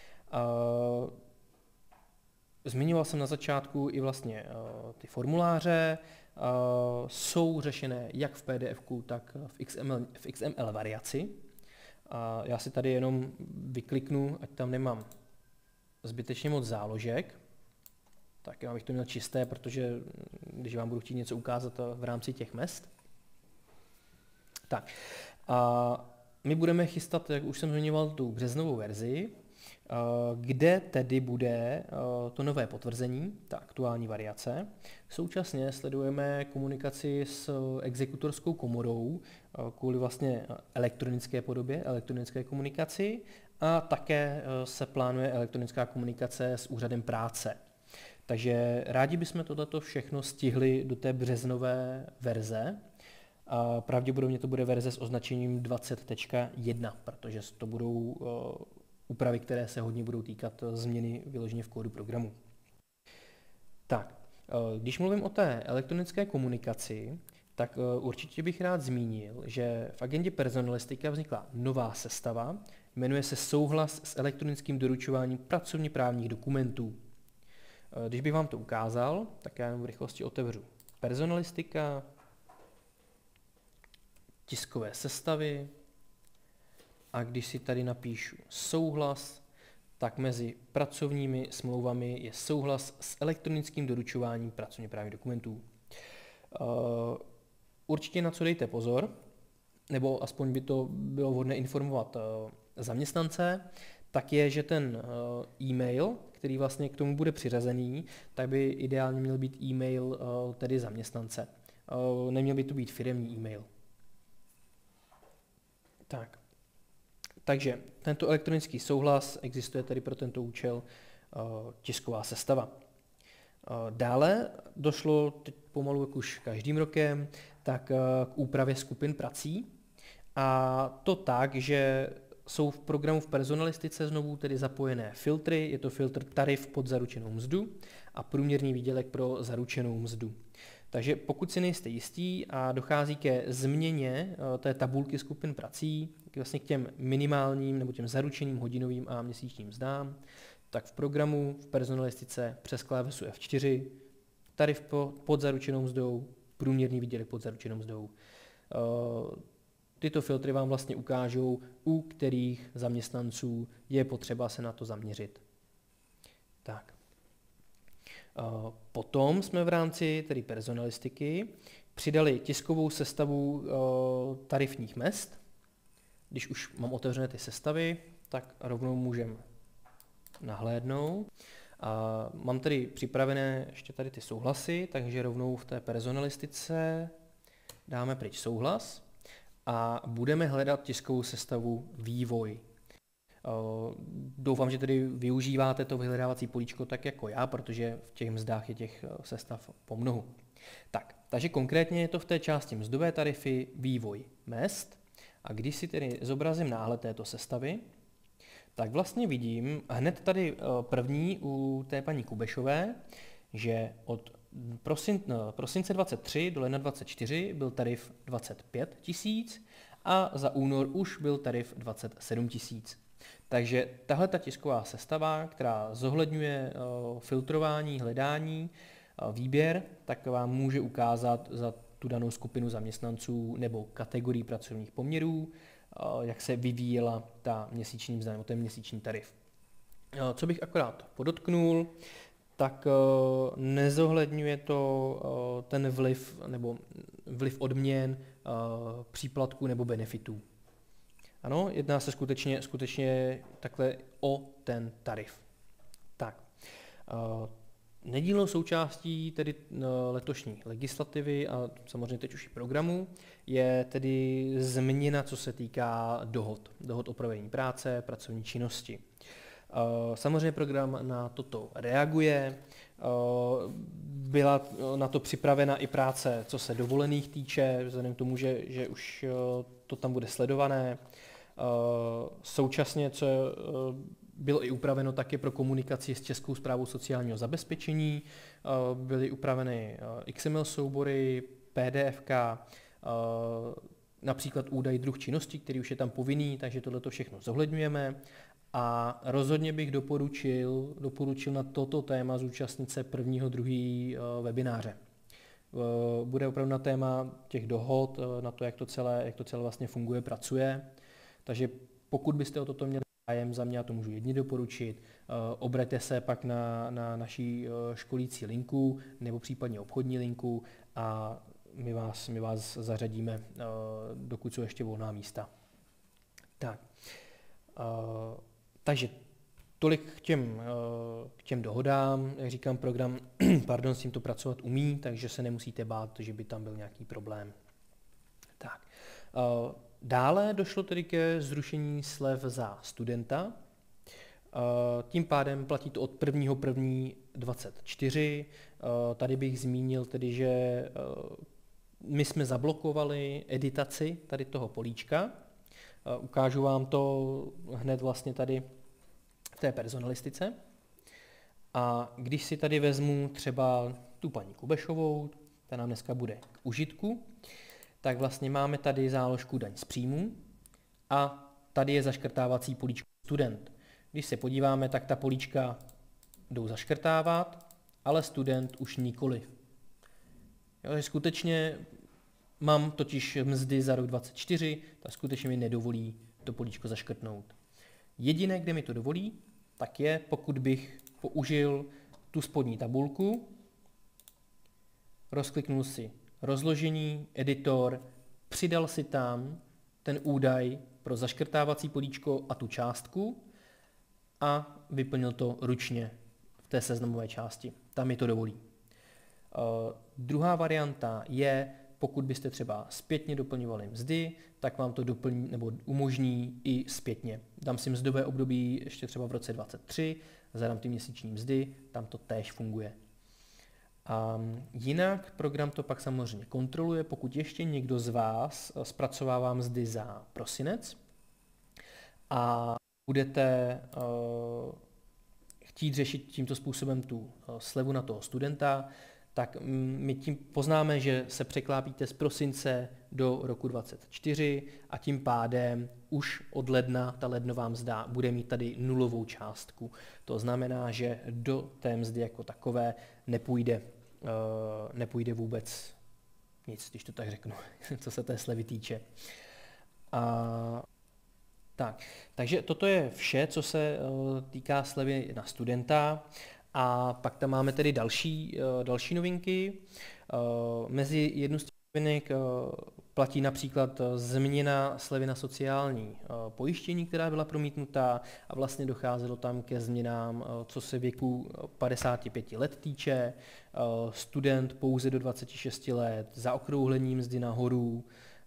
Zmiňoval jsem na začátku i vlastně ty formuláře. Uh, jsou řešené jak v P D F ku, tak v X M L, v X M L variaci. Uh, já si tady jenom vykliknu, ať tam nemám zbytečně moc záložek. Tak já bych to měl čisté, protože když vám budu chtít něco ukázat v rámci těch mezd. Tak, uh, my budeme chystat, jak už jsem zmiňoval, tu březnovou verzi, kde tedy bude to nové potvrzení, ta aktuální variace. Současně sledujeme komunikaci s exekutorskou komorou kvůli vlastně elektronické podobě, elektronické komunikaci a také se plánuje elektronická komunikace s úřadem práce. Takže rádi bychom tohleto všechno stihli do té březnové verze. A pravděpodobně to bude verze s označením dvacet tečka jedna, protože to budou úpravy, které se hodně budou týkat změny vyloženě v kódu programu. Tak, když mluvím o té elektronické komunikaci, tak určitě bych rád zmínil, že v agendě personalistika vznikla nová sestava, jmenuje se Souhlas s elektronickým doručováním pracovně právních dokumentů. Když bych vám to ukázal, tak já jenom v rychlosti otevřu personalistika, tiskové sestavy, a když si tady napíšu souhlas, tak mezi pracovními smlouvami je souhlas s elektronickým doručováním pracovně právních dokumentů. Určitě na co dejte pozor, nebo aspoň by to bylo vhodné informovat zaměstnance, tak je, že ten e-mail, který vlastně k tomu bude přiřazený, tak by ideálně měl být e-mail tedy zaměstnance. Neměl by to být firemní e-mail. Tak. Takže tento elektronický souhlas existuje tedy pro tento účel uh, tisková sestava. Uh, dále došlo teď pomalu jak už každým rokem tak uh, k úpravě skupin prací a to tak, že jsou v programu v personalistice znovu tedy zapojené filtry, je to filtr tarif pod zaručenou mzdu a průměrný výdělek pro zaručenou mzdu. Takže pokud si nejste jistí a dochází ke změně té tabulky skupin prací, vlastně k těm minimálním nebo těm zaručeným hodinovým a měsíčním mzdám, tak v programu v personalistice přes klávesu F čtyři tarif pod zaručenou mzdou, průměrný výdělek pod zaručenou mzdou. Tyto filtry vám vlastně ukážou, u kterých zaměstnanců je potřeba se na to zaměřit. Tak. Potom jsme v rámci tedy personalistiky přidali tiskovou sestavu tarifních mezd. Když už mám otevřené ty sestavy, tak rovnou můžeme nahlédnout. A mám tedy připravené ještě tady ty souhlasy, takže rovnou v té personalistice dáme pryč souhlas a budeme hledat tiskovou sestavu vývoj. Doufám, že tedy využíváte to vyhledávací políčko tak jako já, protože v těch mzdách je těch sestav pomnohu. Tak, takže konkrétně je to v té části mzdové tarify vývoj mezd a když si tedy zobrazím náhled této sestavy, tak vlastně vidím hned tady první u té paní Kubešové, že od prosin, prosince dvacet tři do ledna dvacet čtyři byl tarif dvacet pět tisíc a za únor už byl tarif dvacet sedm tisíc. Takže tahle ta tisková sestava, která zohledňuje uh, filtrování, hledání, uh, výběr, tak vám může ukázat za tu danou skupinu zaměstnanců nebo kategorii pracovních poměrů, uh, jak se vyvíjela ta měsíční mzda nebo ten měsíční tarif. Uh, co bych akorát podotknul, tak uh, nezohledňuje to uh, ten vliv nebo vliv odměn, příplatků nebo benefitů. Ano, jedná se skutečně, skutečně takhle o ten tarif. Tak, nedílnou součástí tedy letošní legislativy a samozřejmě teď už i programu je tedy změna, co se týká dohod. Dohod o provedení práce, pracovní činnosti. Samozřejmě program na toto reaguje, byla na to připravena i práce, co se dovolených týče, vzhledem k tomu, že, že už to tam bude sledované. Současně, co bylo i upraveno také pro komunikaci s Českou správou sociálního zabezpečení, byly upraveny X M L soubory, P D F ka, například údaj druh činnosti, který už je tam povinný, takže tohleto všechno zohledňujeme. A rozhodně bych doporučil, doporučil na toto téma zúčastnit se prvního, druhého webináře. Bude opravdu na téma těch dohod, na to, jak to celé, jak to celé vlastně funguje, pracuje. Takže pokud byste o toto měli zájem, za mě já to můžu jedni doporučit, obraťte se pak na, na naší školící linku nebo případně obchodní linku a my vás, my vás zařadíme, dokud jsou ještě volná místa. Tak. Takže tolik k těm, k těm dohodám. Jak říkám, program pardon, s tímto pracovat umí, takže se nemusíte bát, že by tam byl nějaký problém. Tak. Dále došlo tedy ke zrušení slev za studenta. Tím pádem platí to od prvního prvního dvacet čtyři. Tady bych zmínil tedy, že my jsme zablokovali editaci tady toho políčka. Ukážu vám to hned vlastně tady v té personalistice. A když si tady vezmu třeba tu paní Kubešovou, ta nám dneska bude k užitku, tak vlastně máme tady záložku daň z příjmu a tady je zaškrtávací políčko student. Když se podíváme, tak ta políčka jdou zaškrtávat, ale student už nikoliv. Jo, skutečně mám totiž mzdy za rok dvacet čtyři, tak skutečně mi nedovolí to políčko zaškrtnout. Jediné, kde mi to dovolí, tak je, pokud bych použil tu spodní tabulku, rozkliknul si rozložení, editor, přidal si tam ten údaj pro zaškrtávací políčko a tu částku a vyplnil to ručně v té seznamové části. Tam mi to dovolí. Uh, druhá varianta je, pokud byste třeba zpětně doplňovali mzdy, tak vám to doplní nebo umožní i zpětně. Dám si mzdové období ještě třeba v roce dvacet tři, zadám ty měsíční mzdy, tam to též funguje. A jinak program to pak samozřejmě kontroluje, pokud ještě někdo z vás zpracovává mzdy za prosinec a budete uh, chtít řešit tímto způsobem tu uh, slevu na toho studenta, tak my tím poznáme, že se překlápíte z prosince do roku dvacet čtyři a tím pádem už od ledna ta lednová mzda bude mít tady nulovou částku. To znamená, že do té mzdy jako takové nepůjde, uh, nepůjde vůbec nic, když to tak řeknu, co se té slevy týče. A tak, takže toto je vše, co se uh, týká slevy na studenta. A pak tam máme tedy další, další novinky. Mezi jednu z těch novinek platí například změna slevy na sociální pojištění, která byla promítnutá a vlastně docházelo tam ke změnám, co se věku padesát pět let týče. Student pouze do dvacet šest let, zaokrouhlení mzdy nahoru,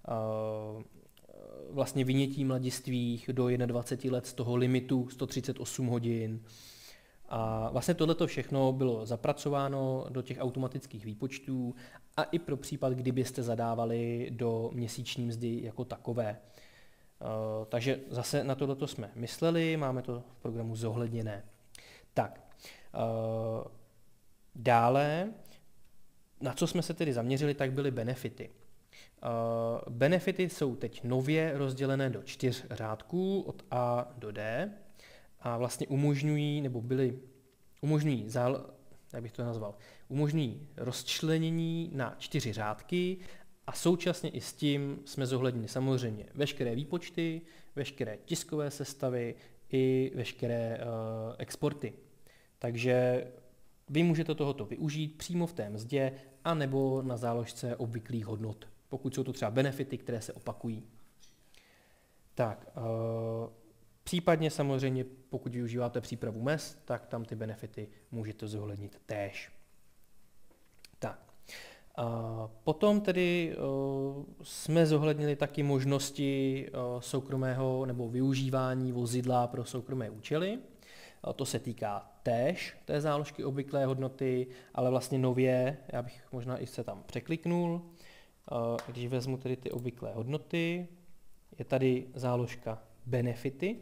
vlastně vynětí mladistvých do dvacet jedna let z toho limitu sto třicet osm hodin. A vlastně tohleto všechno bylo zapracováno do těch automatických výpočtů a i pro případ, kdybyste zadávali do měsíční mzdy jako takové. Uh, takže zase na tohleto jsme mysleli, máme to v programu zohledněné. Tak, uh, dále, na co jsme se tedy zaměřili, tak byly benefity. Uh, benefity jsou teď nově rozdělené do čtyř řádků od A do D. A vlastně umožňují, nebo byly, umožňují, jak bych to nazval, umožňují rozčlenění na čtyři řádky a současně i s tím jsme zohlednili samozřejmě veškeré výpočty, veškeré tiskové sestavy i veškeré uh, exporty. Takže vy můžete tohoto využít přímo v té mzdě anebo na záložce obvyklých hodnot, pokud jsou to třeba benefity, které se opakují. Tak, uh, případně samozřejmě, pokud využíváte přípravu mezd, tak tam ty benefity můžete zohlednit též. Tak. A potom tedy uh, jsme zohlednili taky možnosti uh, soukromého nebo využívání vozidla pro soukromé účely. Uh, to se týká též té záložky obvyklé hodnoty, ale vlastně nově, já bych možná i se tam překliknul, uh, když vezmu tedy ty obvyklé hodnoty, je tady záložka benefity,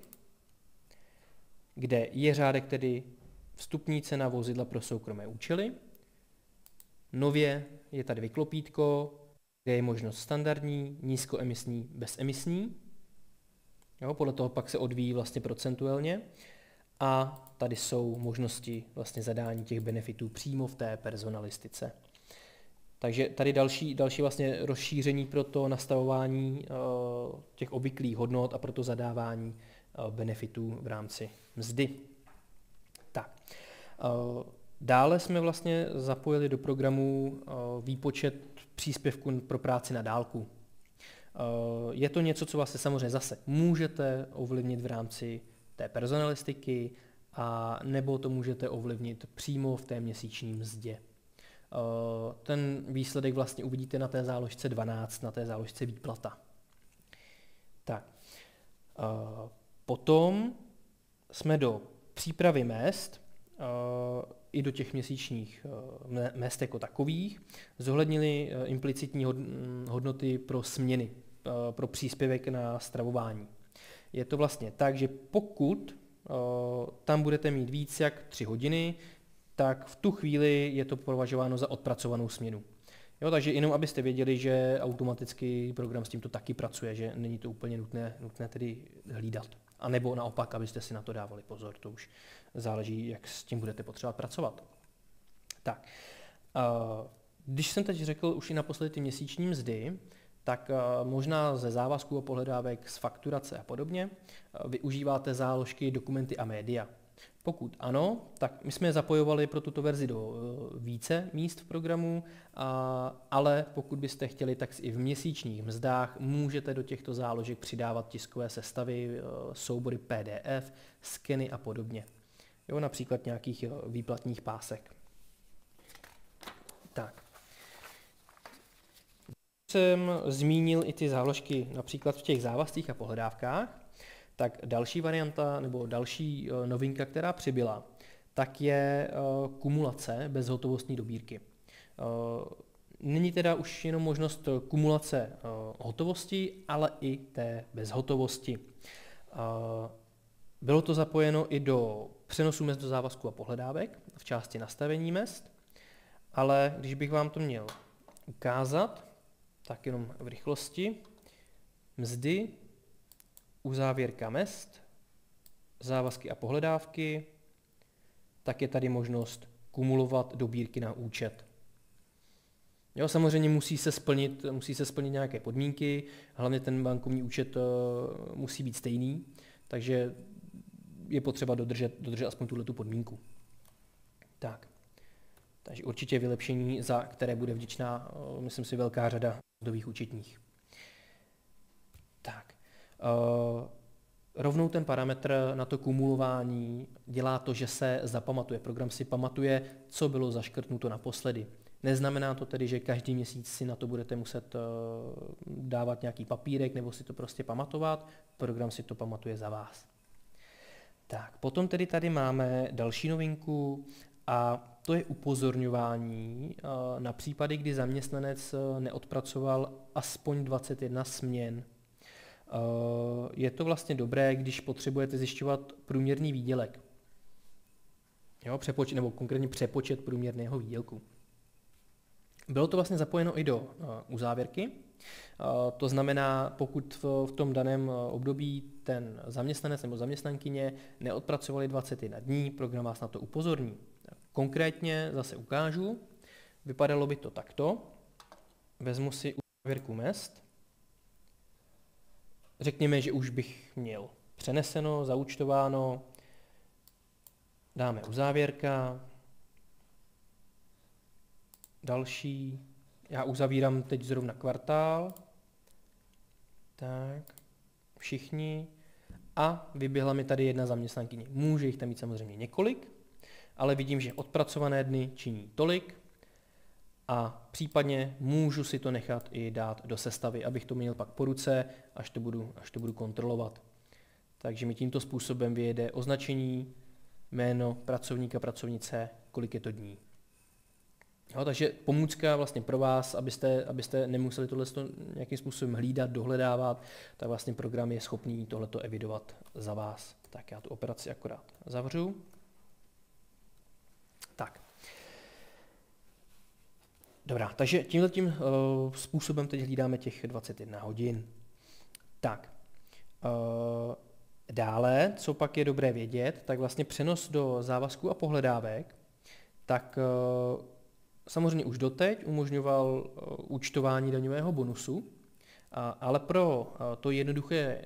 kde je řádek tedy vstupní cena vozidla pro soukromé účely. Nově je tady vyklopítko, kde je možnost standardní, nízkoemisní, bezemisní. Jo, podle toho pak se odvíjí vlastně procentuálně. A tady jsou možnosti vlastně zadání těch benefitů přímo v té personalistice. Takže tady další, další vlastně rozšíření pro to nastavování uh, těch obvyklých hodnot a pro to zadávání uh, benefitů v rámci mzdy. Tak. Uh, Dále jsme vlastně zapojili do programu výpočet příspěvku pro práci na dálku. Je to něco, co vlastně samozřejmě zase můžete ovlivnit v rámci té personalistiky, a nebo to můžete ovlivnit přímo v té měsíční mzdě. Ten výsledek vlastně uvidíte na té záložce dvanáct, na té záložce výplata. Tak. Potom jsme do přípravy mezd i do těch měsíčních mezd jako takových zohlednili implicitní hodnoty pro směny, pro příspěvek na stravování. Je to vlastně tak, že pokud tam budete mít víc jak tři hodiny, tak v tu chvíli je to považováno za odpracovanou směnu. Jo, takže jenom abyste věděli, že automaticky program s tímto taky pracuje, že není to úplně nutné, nutné tedy hlídat. A nebo naopak, abyste si na to dávali pozor, to už záleží, jak s tím budete potřebovat pracovat. Tak, když jsem teď řekl už i naposledy ty měsíční mzdy, tak možná ze závazků a pohledávek, z fakturace a podobně využíváte záložky, dokumenty a média. Pokud ano, tak my jsme je zapojovali pro tuto verzi do více míst v programu, ale pokud byste chtěli, tak i v měsíčních mzdách můžete do těchto záložek přidávat tiskové sestavy, soubory P D F, skeny a podobně. Jo, například nějakých výplatních pásek. Tak. Jsem zmínil i ty záložky například v těch závazcích a pohledávkách, tak další varianta nebo další novinka, která přibyla, tak je kumulace bezhotovostní dobírky. Není teda už jenom možnost kumulace hotovosti, ale i té bezhotovosti. Bylo to zapojeno i do přenosu mezd do závazku a pohledávek v části nastavení mezd, ale když bych vám to měl ukázat, tak jenom v rychlosti, mzdy, uzávěrka mezd, závazky a pohledávky, tak je tady možnost kumulovat dobírky na účet. Jo, samozřejmě musí se splnit, musí se splnit nějaké podmínky, hlavně ten bankovní účet uh, musí být stejný, takže je potřeba dodržet, dodržet aspoň tuhletu podmínku. Tak. Takže určitě vylepšení, za které bude vděčná, uh, myslím si, velká řada mzdových účetních. Tak. Uh, rovnou ten parametr na to kumulování dělá to, že se zapamatuje. Program si pamatuje, co bylo zaškrtnuto naposledy. Neznamená to tedy, že každý měsíc si na to budete muset uh, dávat nějaký papírek nebo si to prostě pamatovat. Program si to pamatuje za vás. Tak, potom tedy tady máme další novinku a to je upozorňování uh, na případy, kdy zaměstnanec uh, neodpracoval aspoň dvacet jedna směn. Uh, je to vlastně dobré, když potřebujete zjišťovat průměrný výdělek. Jo, přepočet, nebo konkrétně přepočet průměrného výdělku. Bylo to vlastně zapojeno i do uh, uzávěrky. Uh, to znamená, pokud v, v tom daném uh, období ten zaměstnanec nebo zaměstnankyně neodpracovali dvacet jedna dní, program vás na to upozorní. Konkrétně zase ukážu. Vypadalo by to takto. Vezmu si uzávěrku mezd. Řekněme, že už bych měl přeneseno, zaúčtováno. Dáme uzávěrka. další, já uzavírám teď zrovna kvartál, tak, všichni, a vyběhla mi tady jedna zaměstnankyně. Může jich tam mít samozřejmě několik, ale vidím, že odpracované dny činí tolik a případně můžu si to nechat i dát do sestavy, abych to měl pak po ruce, až to budu, až to budu kontrolovat. Takže mi tímto způsobem vyjede označení, jméno pracovníka, pracovnice, kolik je to dní. Jo, takže pomůcka vlastně pro vás, abyste, abyste nemuseli tohle nějakým způsobem hlídat, dohledávat, tak vlastně program je schopný tohleto evidovat za vás. Tak já tu operaci akorát zavřu. Tak. Dobrá, takže tímhletím uh, způsobem teď hlídáme těch dvacet jedna hodin. Tak. Uh, dále, co pak je dobré vědět, tak vlastně přenos do závazků a pohledávek, tak uh, samozřejmě už doteď umožňoval účtování daňového bonusu, ale pro to jednoduché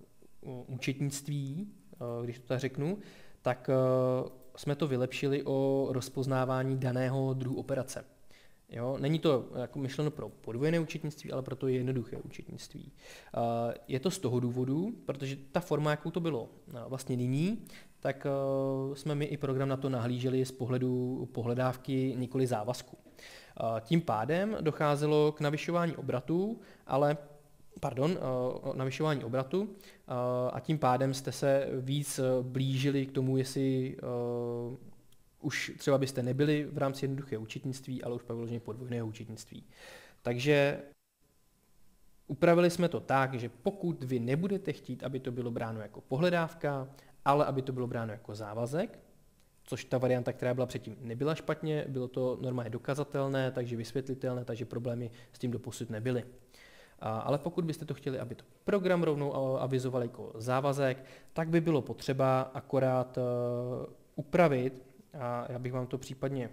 účetnictví, když to tak řeknu, tak jsme to vylepšili o rozpoznávání daného druhu operace. Jo? Není to jako myšleno pro podvojené účetnictví, ale pro to jednoduché účetnictví. Je to z toho důvodu, protože ta forma, jakou to bylo vlastně nyní, tak jsme my i program na to nahlíželi z pohledu pohledávky, nikoli závazku. Tím pádem docházelo k navyšování obratu, ale pardon, navyšování obratu a tím pádem jste se víc blížili k tomu, jestli uh, už třeba byste nebyli v rámci jednoduchého účetnictví, ale už pak vyloženě podvojného účetnictví. Takže upravili jsme to tak, že pokud vy nebudete chtít, aby to bylo bráno jako pohledávka, ale aby to bylo bráno jako závazek, což ta varianta, která byla předtím, nebyla špatně, bylo to normálně dokazatelné, takže vysvětlitelné, takže problémy s tím doposud nebyly. A, ale pokud byste to chtěli, aby to program rovnou avizoval jako závazek, tak by bylo potřeba akorát uh, upravit, a já bych vám to případně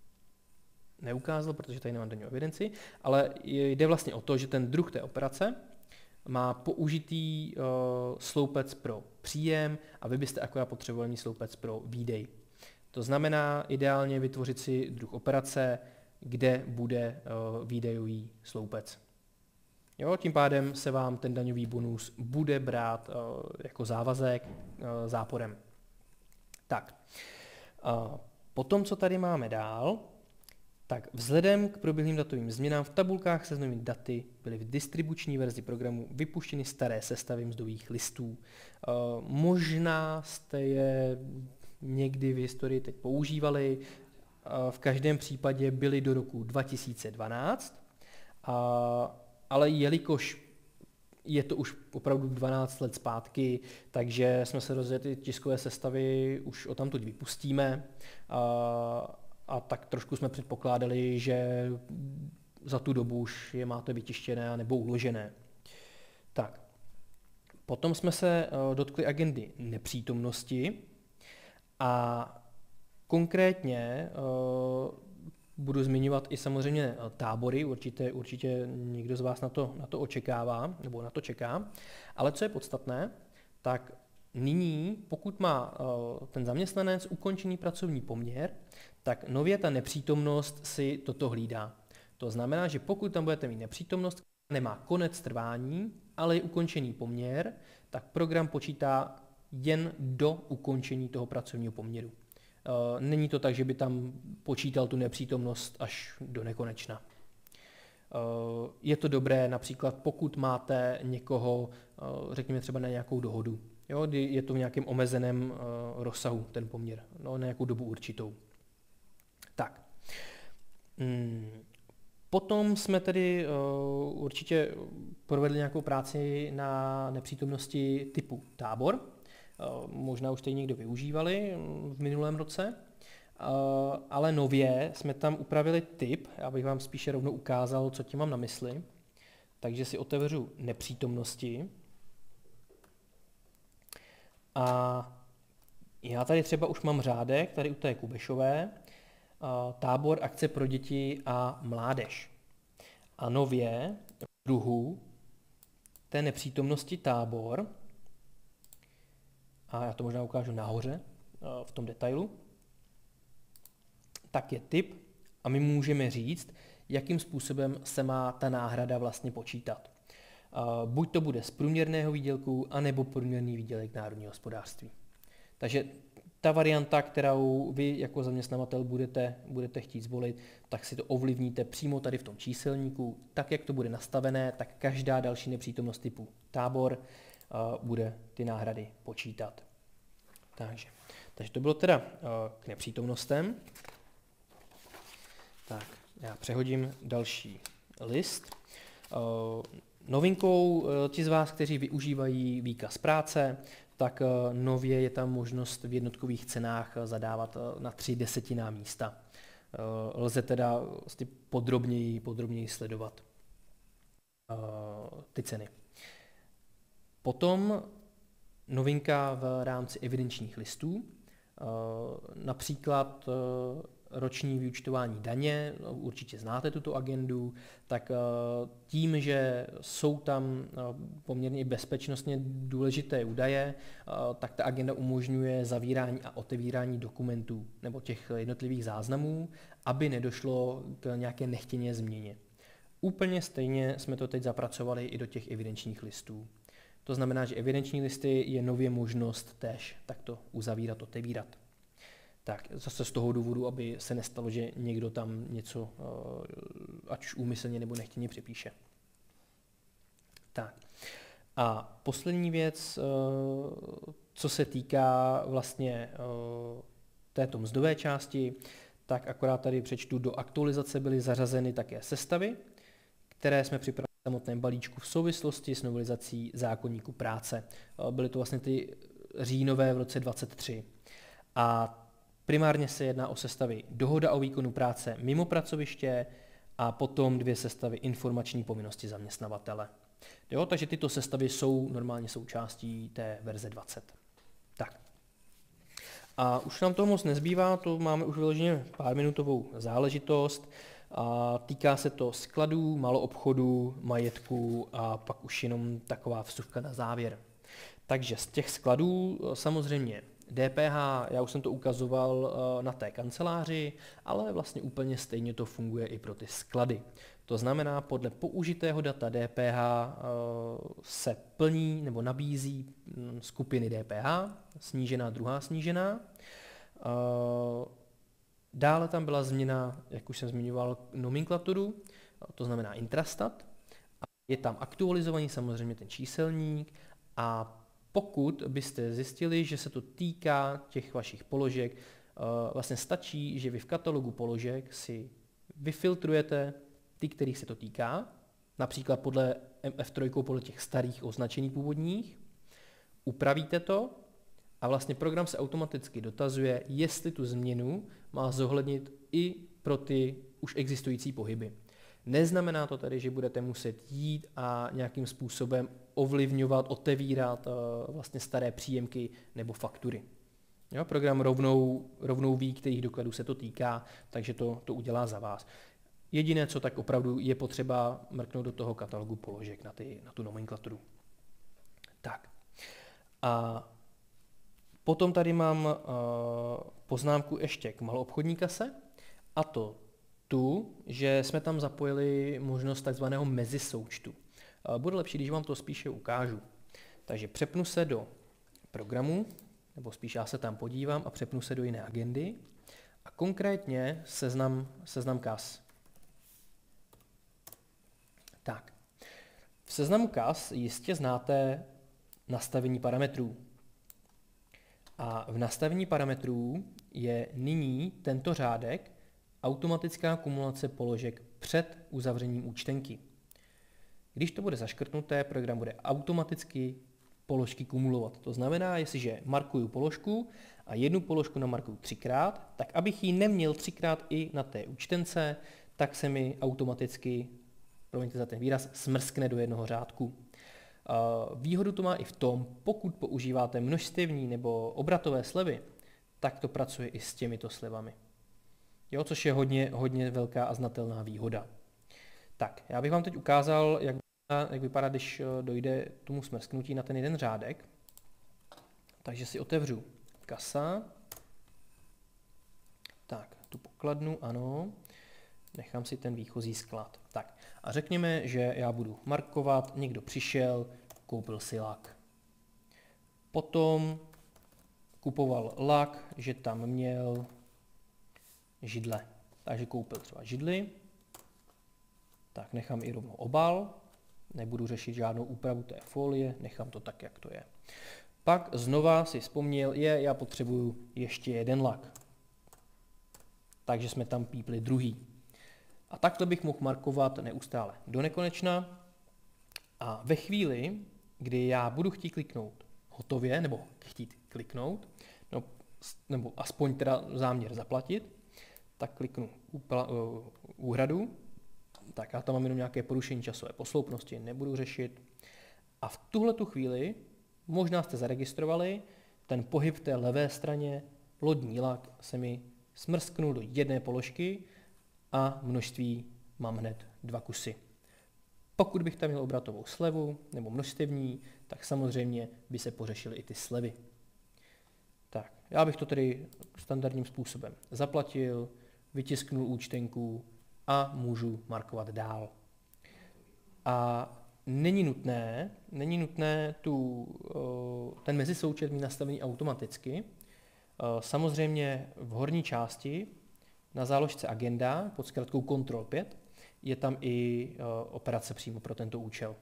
neukázal, protože tady nemám daňovou evidenci, ale jde vlastně o to, že ten druh té operace má použitý uh, sloupec pro příjem a vy byste akorát potřebovali mít sloupec pro výdej. To znamená ideálně vytvořit si druh operace, kde bude uh, výdejový sloupec. Jo, tím pádem se vám ten daňový bonus bude brát uh, jako závazek uh, záporem. Tak, uh, potom, co tady máme dál, tak vzhledem k proběhlým datovým změnám v tabulkách se novými daty byly v distribuční verzi programu vypuštěny staré sestavy mzdových listů. Uh, možná jste je někdy v historii teď používali, uh, v každém případě byly do roku dva tisíce dvanáct, uh, ale jelikož je to už opravdu dvanáct let zpátky, takže jsme se rozhodli, tiskové sestavy už odtamtud vypustíme. Uh, A tak trošku jsme předpokládali, že za tu dobu už je máte vytištěné nebo uložené. Tak. Potom jsme se dotkli agendy nepřítomnosti a konkrétně budu zmiňovat i samozřejmě tábory, určitě, určitě někdo z vás na to, na to očekává nebo na to čeká, ale co je podstatné, tak nyní, pokud má ten zaměstnanec ukončený pracovní poměr, tak nově ta nepřítomnost si toto hlídá. To znamená, že pokud tam budete mít nepřítomnost, nemá konec trvání, ale je ukončený poměr, tak program počítá jen do ukončení toho pracovního poměru. Není to tak, že by tam počítal tu nepřítomnost až do nekonečna. Je to dobré například, pokud máte někoho, řekněme třeba na nějakou dohodu. Jo, je to v nějakém omezeném uh, rozsahu ten poměr, no, na nějakou dobu určitou. Tak. Hmm. Potom jsme tedy uh, určitě provedli nějakou práci na nepřítomnosti typu tábor. Uh, možná už tady někdo využívali v minulém roce, uh, ale nově jsme tam upravili typ, já bych vám spíše rovnou ukázal, co tím mám na mysli. Takže si otevřu nepřítomnosti. A já tady třeba už mám řádek, tady u té Kubešové, tábor akce pro děti a mládež. A nově v druhu té nepřítomnosti tábor, a já to možná ukážu nahoře v tom detailu, tak je typ A my můžeme říct, jakým způsobem se má ta náhrada vlastně počítat. Uh, buď to bude z průměrného výdělku, anebo průměrný výdělek národního hospodářství. Takže ta varianta, kterou vy jako zaměstnavatel budete, budete chtít zvolit, tak si to ovlivníte přímo tady v tom číselníku. Tak, jak to bude nastavené, tak každá další nepřítomnost typu tábor uh, bude ty náhrady počítat. Takže, takže to bylo teda uh, k nepřítomnostem. Tak, já přehodím další list. Uh, novinkou, uh, ti z vás, kteří využívají výkaz práce, tak uh, nově je tam možnost v jednotkových cenách uh, zadávat uh, na tři desetinná místa. Uh, lze teda vlastně podrobněji, podrobněji sledovat uh, ty ceny. Potom novinka v rámci evidenčních listů, uh, například uh, roční vyúčtování daně, určitě znáte tuto agendu, tak tím, že jsou tam poměrně bezpečnostně důležité údaje, tak ta agenda umožňuje zavírání a otevírání dokumentů nebo těch jednotlivých záznamů, aby nedošlo k nějaké nechtěné změně. Úplně stejně jsme to teď zapracovali i do těch evidenčních listů. To znamená, že evidenční listy je nově možnost též takto uzavírat, otevírat. Tak zase z toho důvodu, aby se nestalo, že někdo tam něco, ať už úmyslně nebo nechtěně připíše. Tak. A poslední věc, co se týká vlastně této mzdové části, tak akorát tady přečtu, do aktualizace byly zařazeny také sestavy, které jsme připravili v samotném balíčku v souvislosti s novelizací zákoníku práce. Byly to vlastně ty říjnové v roce dvacet tři. A primárně se jedná o sestavy dohoda o výkonu práce mimo pracoviště a potom dvě sestavy informační povinnosti zaměstnavatele. Jo, takže tyto sestavy jsou normálně součástí té verze dvacet. Tak. A už nám toho moc nezbývá, to máme už vyloženě pár minutovou záležitost. A týká se to skladů, maloobchodů, majetku a pak už jenom taková vsuvka na závěr. Takže z těch skladů samozřejmě D P H, já už jsem to ukazoval na té kanceláři, ale vlastně úplně stejně to funguje i pro ty sklady. To znamená, podle použitého data D P H se plní nebo nabízí skupiny D P H, snížená, druhá snížená. Dále tam byla změna, jak už jsem zmiňoval, nomenklaturu, to znamená intrastat. Je tam aktualizovaný samozřejmě ten číselník a pokud byste zjistili, že se to týká těch vašich položek, vlastně stačí, že vy v katalogu položek si vyfiltrujete ty, kterých se to týká, například podle M F tři, podle těch starých označení původních, upravíte to a vlastně program se automaticky dotazuje, jestli tu změnu má zohlednit i pro ty už existující pohyby. Neznamená to tedy, že budete muset jít a nějakým způsobem ovlivňovat, otevírat uh, vlastně staré příjemky nebo faktury. Jo, program rovnou, rovnou ví, kterých dokladů se to týká, takže to, to udělá za vás. Jediné, co tak opravdu je potřeba mrknout do toho katalogu položek na, ty, na tu nomenklaturu. Tak. A potom tady mám uh, poznámku ještě k maloobchodní kase, a to tu, že jsme tam zapojili možnost takzvaného mezisoučtu. Bude lepší, když vám to spíše ukážu. Takže přepnu se do programu, nebo spíš já se tam podívám a přepnu se do jiné agendy a konkrétně seznam, seznam kas. Tak. V seznamu kas jistě znáte nastavení parametrů. A v nastavení parametrů je nyní tento řádek automatická kumulace položek před uzavřením účtenky. Když to bude zaškrtnuté, program bude automaticky položky kumulovat. To znamená, jestliže markuju položku a jednu položku namarkuju třikrát, tak abych ji neměl třikrát i na té účtence, tak se mi automaticky, promiňte za ten výraz, smrskne do jednoho řádku. Výhodu to má i v tom, pokud používáte množstevní nebo obratové slevy, tak to pracuje i s těmito slevami. Jo, což je hodně, hodně velká a znatelná výhoda. Tak, já bych vám teď ukázal, jak, jak vypadá, když dojde tomu smrsknutí na ten jeden řádek. Takže si otevřu kasa. Tak, tu pokladnu, ano. Nechám si ten výchozí sklad. Tak a řekněme, že já budu markovat, někdo přišel, koupil si lak. Potom kupoval lak, že tam měl židle. Takže koupil třeba židli. Tak nechám i rovnou obal. Nebudu řešit žádnou úpravu té folie, nechám to tak, jak to je. Pak znova si vzpomněl, je, já potřebuju ještě jeden lak. Takže jsme tam pípli druhý. A takhle bych mohl markovat neustále do nekonečna. A ve chvíli, kdy já budu chtít kliknout hotově, nebo chtít kliknout, no, nebo aspoň teda záměr zaplatit, tak kliknu úhradu. Tak já tam mám jenom nějaké porušení časové posloupnosti, nebudu řešit. A v tuhletu chvíli, možná jste zaregistrovali, ten pohyb v té levé straně, lodní lak se mi smrsknul do jedné položky a množství mám hned dva kusy. Pokud bych tam měl obratovou slevu nebo množstevní, tak samozřejmě by se pořešily i ty slevy. Tak, já bych to tedy standardním způsobem zaplatil, vytisknul účtenku a můžu markovat dál. A není nutné, není nutné tu, ten mezisoučet mít nastavený automaticky. Samozřejmě v horní části na záložce agenda pod zkratkou kontrol pět je tam i operace přímo pro tento účel.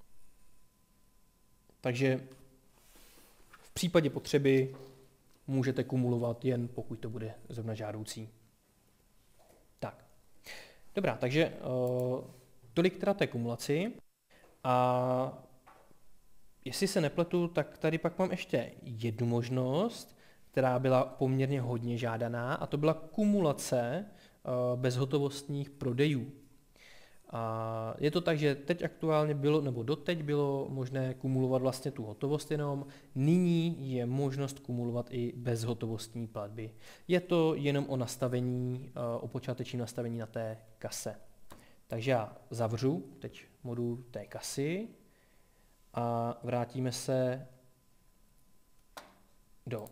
Takže v případě potřeby můžete kumulovat jen pokud to bude zrovna žádoucí. Tak. Dobrá, takže uh, tolik teda té kumulaci. A jestli se nepletu, tak tady pak mám ještě jednu možnost, která byla poměrně hodně žádaná, a to byla kumulace uh, bezhotovostních prodejů. A je to tak, že teď aktuálně bylo, nebo doteď bylo možné kumulovat vlastně tu hotovost jenom, nyní je možnost kumulovat i bezhotovostní platby. Je to jenom o nastavení, o počátečním nastavení na té kase. Takže já zavřu teď modul té kasy a vrátíme se do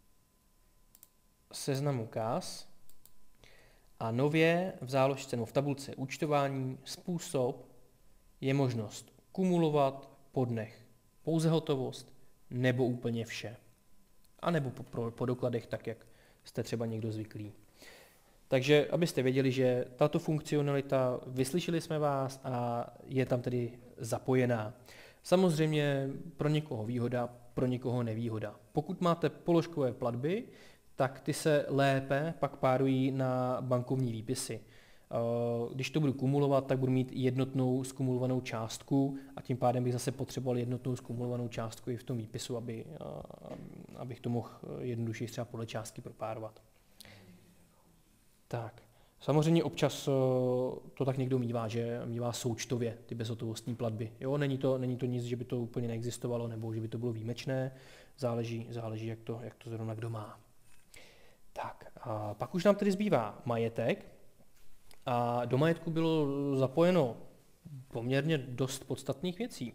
seznamu kas. A nově v záložce nebo v tabulce účtování způsob je možnost kumulovat po dnech pouze hotovost nebo úplně vše. A nebo po, po dokladech, tak jak jste třeba někdo zvyklý. Takže abyste věděli, že tato funkcionalita, vyslyšeli jsme vás a je tam tedy zapojená. Samozřejmě pro někoho výhoda, pro někoho nevýhoda. Pokud máte položkové platby, tak ty se lépe pak párují na bankovní výpisy. Když to budu kumulovat, tak budu mít jednotnou skumulovanou částku a tím pádem bych zase potřeboval jednotnou skumulovanou částku i v tom výpisu, aby, abych to mohl jednodušeji třeba podle částky propárovat. Tak. Samozřejmě občas to tak někdo mívá, že mívá součtově ty bezhotovostní platby. Jo, není to, není to nic, že by to úplně neexistovalo nebo že by to bylo výjimečné, záleží, záleží jak, to, jak to zrovna kdo má. Tak, a pak už nám tedy zbývá majetek a do majetku bylo zapojeno poměrně dost podstatných věcí.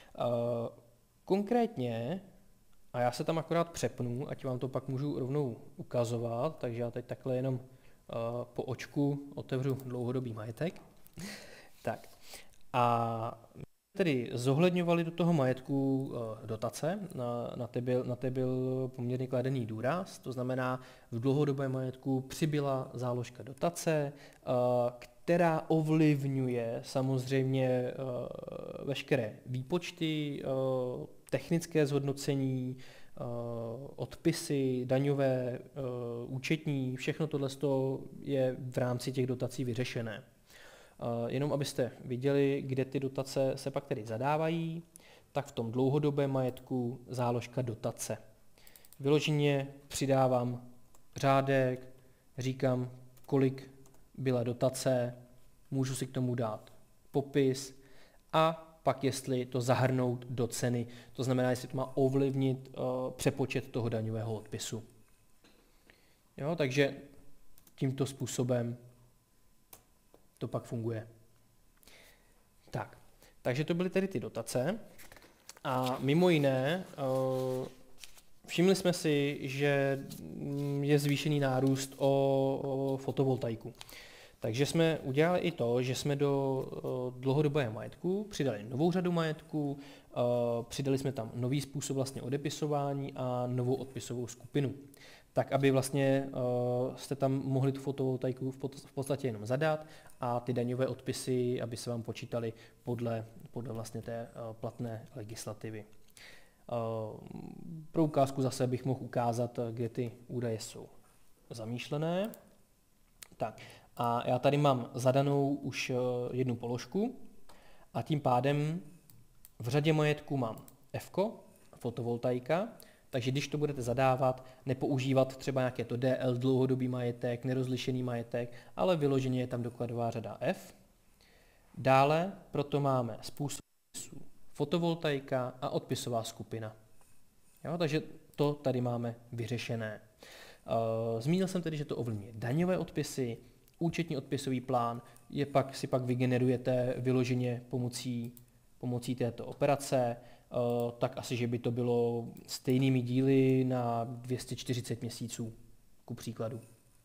Konkrétně, a já se tam akorát přepnu, ať vám to pak můžu rovnou ukazovat, takže já teď takhle jenom po očku otevřu dlouhodobý majetek. Tak, a tedy zohledňovali do toho majetku dotace, na, na, ty byl, na ty byl poměrně kladený důraz, to znamená v dlouhodobém majetku přibyla záložka dotace, která ovlivňuje samozřejmě veškeré výpočty, technické zhodnocení, odpisy, daňové, účetní, všechno tohle je v rámci těch dotací vyřešené. Uh, jenom abyste viděli, kde ty dotace se pak tedy zadávají, tak v tom dlouhodobém majetku záložka dotace. Vyloženě přidávám řádek, říkám, kolik byla dotace, můžu si k tomu dát popis a pak jestli to zahrnout do ceny, to znamená, jestli to má ovlivnit uh, přepočet toho daňového odpisu. Jo, takže tímto způsobem to pak funguje. Tak, takže to byly tedy ty dotace a mimo jiné všimli jsme si, že je zvýšený nárůst o, o fotovoltaiku. Takže jsme udělali i to, že jsme do dlouhodobého majetku přidali novou řadu majetku, přidali jsme tam nový způsob vlastně odepisování a novou odpisovou skupinu. Tak, aby vlastně jste tam mohli tu fotovoltaiku v podstatě jenom zadat a ty daňové odpisy, aby se vám počítaly podle, podle vlastně té platné legislativy. Pro ukázku zase bych mohl ukázat, kde ty údaje jsou zamýšlené. Tak. A já tady mám zadanou už jednu položku a tím pádem v řadě majetku mám F, fotovoltaika, takže když to budete zadávat, nepoužívat třeba nějaké to D L, dlouhodobý majetek, nerozlišený majetek, ale vyloženě je tam dokladová řada F. Dále proto máme způsob odpisů fotovoltaika a odpisová skupina. Jo, takže to tady máme vyřešené. Zmínil jsem tedy, že to ovlivňuje daňové odpisy, účetní odpisový plán, je pak, si pak vygenerujete vyloženě pomocí, pomocí této operace, tak asi, že by to bylo stejnými díly na dvě stě čtyřicet měsíců, ku příkladu.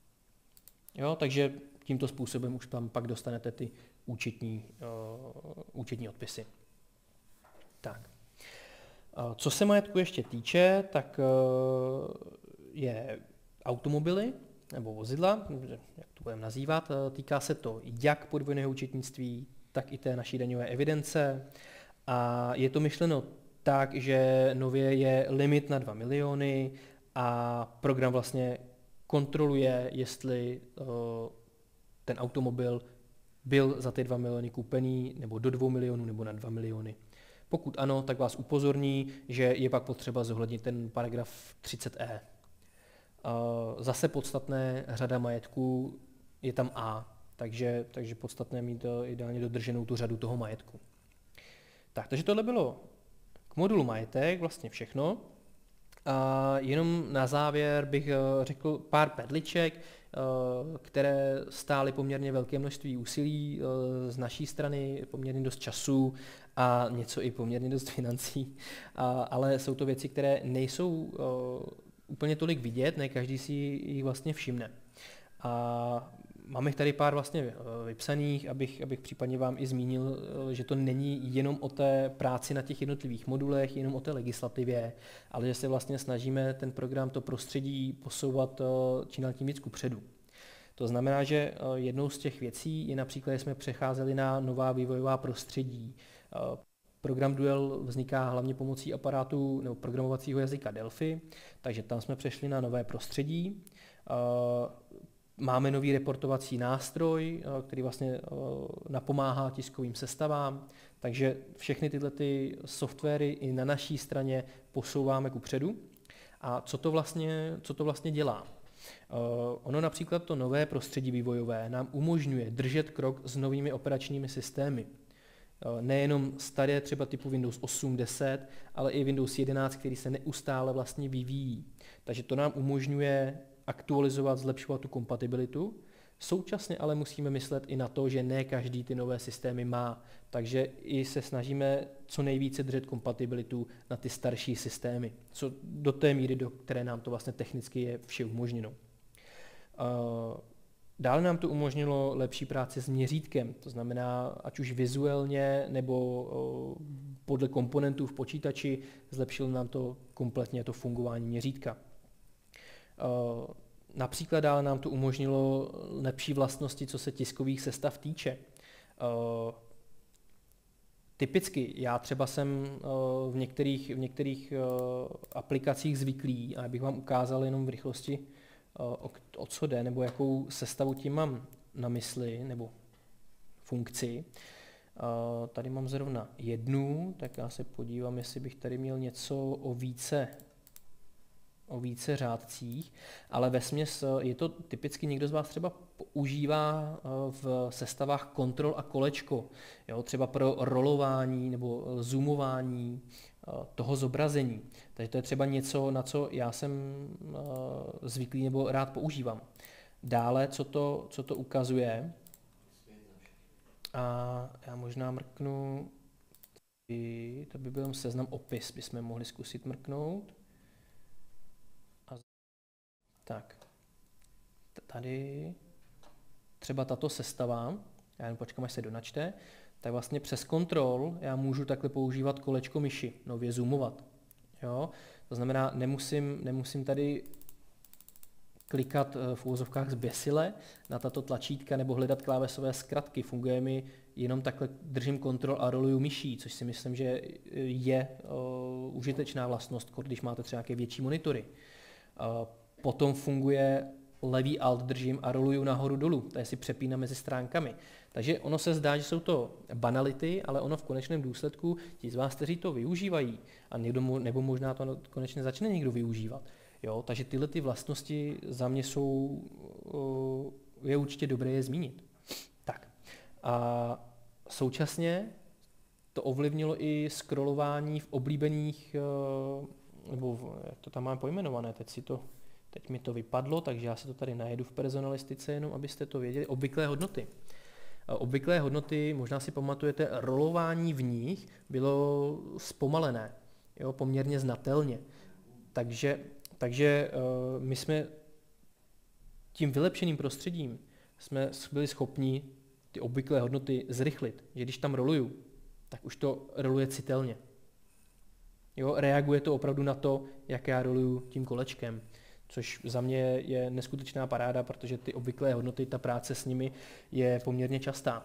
Jo, takže tímto způsobem už tam pak dostanete ty účetní, uh, účetní odpisy. Tak. Uh, co se majetku ještě týče, tak uh, je automobily nebo vozidla, jak to budeme nazývat, týká se to jak podvojného účetnictví, tak i té naší daňové evidence. A je to myšleno tak, že nově je limit na dva miliony a program vlastně kontroluje, jestli uh, ten automobil byl za ty dva miliony koupený, nebo do dvou milionů, nebo na dva miliony. Pokud ano, tak vás upozorní, že je pak potřeba zohlednit ten paragraf třicet E. Uh, zase podstatné řada majetku je tam A, takže, takže podstatné mít uh, ideálně dodrženou tu řadu toho majetku. Tak, takže tohle bylo k modulu majetek vlastně všechno. A jenom na závěr bych uh, řekl pár perliček, uh, které stály poměrně velké množství úsilí uh, z naší strany, poměrně dost času a něco i poměrně dost financí, uh, ale jsou to věci, které nejsou uh, úplně tolik vidět, ne každý si jich vlastně všimne. A mám jich tady pár vlastně vypsaných, abych, abych případně vám i zmínil, že to není jenom o té práci na těch jednotlivých modulech, jenom o té legislativě, ale že se vlastně snažíme ten program, to prostředí posouvat čím dál tím víc kupředu. To znamená, že jednou z těch věcí je například, že jsme přecházeli na nová vývojová prostředí. Program Duel vzniká hlavně pomocí aparátu nebo programovacího jazyka Delphi, takže tam jsme přešli na nové prostředí. Máme nový reportovací nástroj, který vlastně napomáhá tiskovým sestavám, takže všechny tyhle ty softwary i na naší straně posouváme kupředu. A co to vlastně, co to vlastně dělá? Ono například to nové prostředí vývojové nám umožňuje držet krok s novými operačními systémy. Nejenom staré třeba typu Windows osm, deset, ale i Windows jedenáct, který se neustále vlastně vyvíjí. Takže to nám umožňuje aktualizovat, zlepšovat tu kompatibilitu. Současně ale musíme myslet i na to, že ne každý ty nové systémy má, takže i se snažíme co nejvíce držet kompatibilitu na ty starší systémy, co do té míry, do které nám to vlastně technicky je vše umožněno. Dále nám to umožnilo lepší práci s měřítkem, to znamená, ať už vizuálně nebo podle komponentů v počítači, zlepšilo nám to kompletně to fungování měřítka. Například dále nám to umožnilo lepší vlastnosti, co se tiskových sestav týče. Typicky já třeba jsem v některých, v některých aplikacích zvyklý, a bych vám ukázal jenom v rychlosti, o, o co jde, nebo jakou sestavu tím mám na mysli, nebo funkci. Tady mám zrovna jednu, tak já se podívám, jestli bych tady měl něco o více o více řádcích, ale vesměs je to typicky, někdo z vás třeba používá v sestavách kontrol a kolečko, jo, třeba pro rolování nebo zoomování toho zobrazení. Takže to je třeba něco, na co já jsem zvyklý nebo rád používám. Dále, co to, co to ukazuje, a já možná mrknu, to by byl seznam opis, bychom mohli zkusit mrknout. Tak, tady, třeba tato sestava, já jen počkám, až se donačte, tak vlastně přes Ctrl já můžu takhle používat kolečko myši, nově zoomovat. Jo? To znamená, nemusím, nemusím tady klikat v úvozovkách zběsile na tato tlačítka nebo hledat klávesové zkratky. Funguje mi jenom takhle, držím Ctrl a roluju myší, což si myslím, že je uh, užitečná vlastnost, když máte třeba nějaké větší monitory. Uh, potom funguje levý alt držím a roluju nahoru dolů, tady si přepínám mezi stránkami. Takže ono se zdá, že jsou to banality, ale ono v konečném důsledku, ti z vás, kteří to využívají, a někdo, nebo možná to konečně začne někdo využívat. Jo, takže tyhle ty vlastnosti za mě jsou, je určitě dobré je zmínit. Tak. A současně to ovlivnilo i scrollování v oblíbených, nebo jak to tam mám pojmenované, teď, si to, teď mi to vypadlo, takže já si to tady najedu v personalistice, jenom abyste to věděli, obvyklé hodnoty. Obvyklé hodnoty, možná si pamatujete, rolování v nich bylo zpomalené, jo, poměrně znatelně. Takže Takže uh, my jsme tím vylepšeným prostředím jsme byli schopni ty obvyklé hodnoty zrychlit. Že když tam roluju, tak už to roluje citelně. Jo, reaguje to opravdu na to, jak já roluju tím kolečkem. Což za mě je neskutečná paráda, protože ty obvyklé hodnoty, ta práce s nimi je poměrně častá.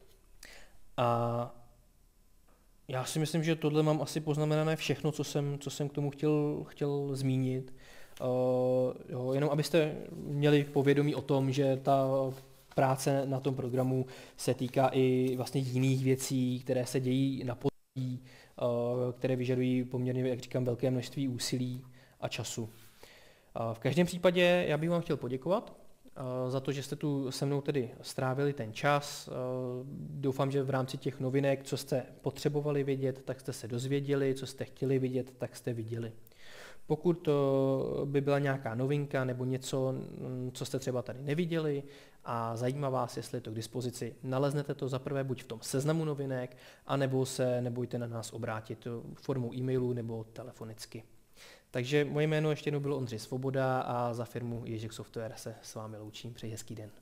A já si myslím, že tohle mám asi poznamenané všechno, co jsem, co jsem k tomu chtěl, chtěl zmínit. Uh, jo, jenom abyste měli povědomí o tom, že ta práce na tom programu se týká i vlastně jiných věcí, které se dějí na pozadí, uh, které vyžadují poměrně, jak říkám, velké množství úsilí a času. Uh, v každém případě já bych vám chtěl poděkovat za to, že jste tu se mnou tedy strávili ten čas. Doufám, že v rámci těch novinek, co jste potřebovali vědět, tak jste se dozvěděli, co jste chtěli vidět, tak jste viděli. Pokud by byla nějaká novinka nebo něco, co jste třeba tady neviděli a zajímá vás, jestli je to k dispozici, naleznete to zaprvé buď v tom seznamu novinek, anebo se nebojte na nás obrátit formou e-mailu nebo telefonicky. Takže moje jméno ještě jednou bylo Ondřej Svoboda a za firmu Ježek Software se s vámi loučím. Přeji hezký den.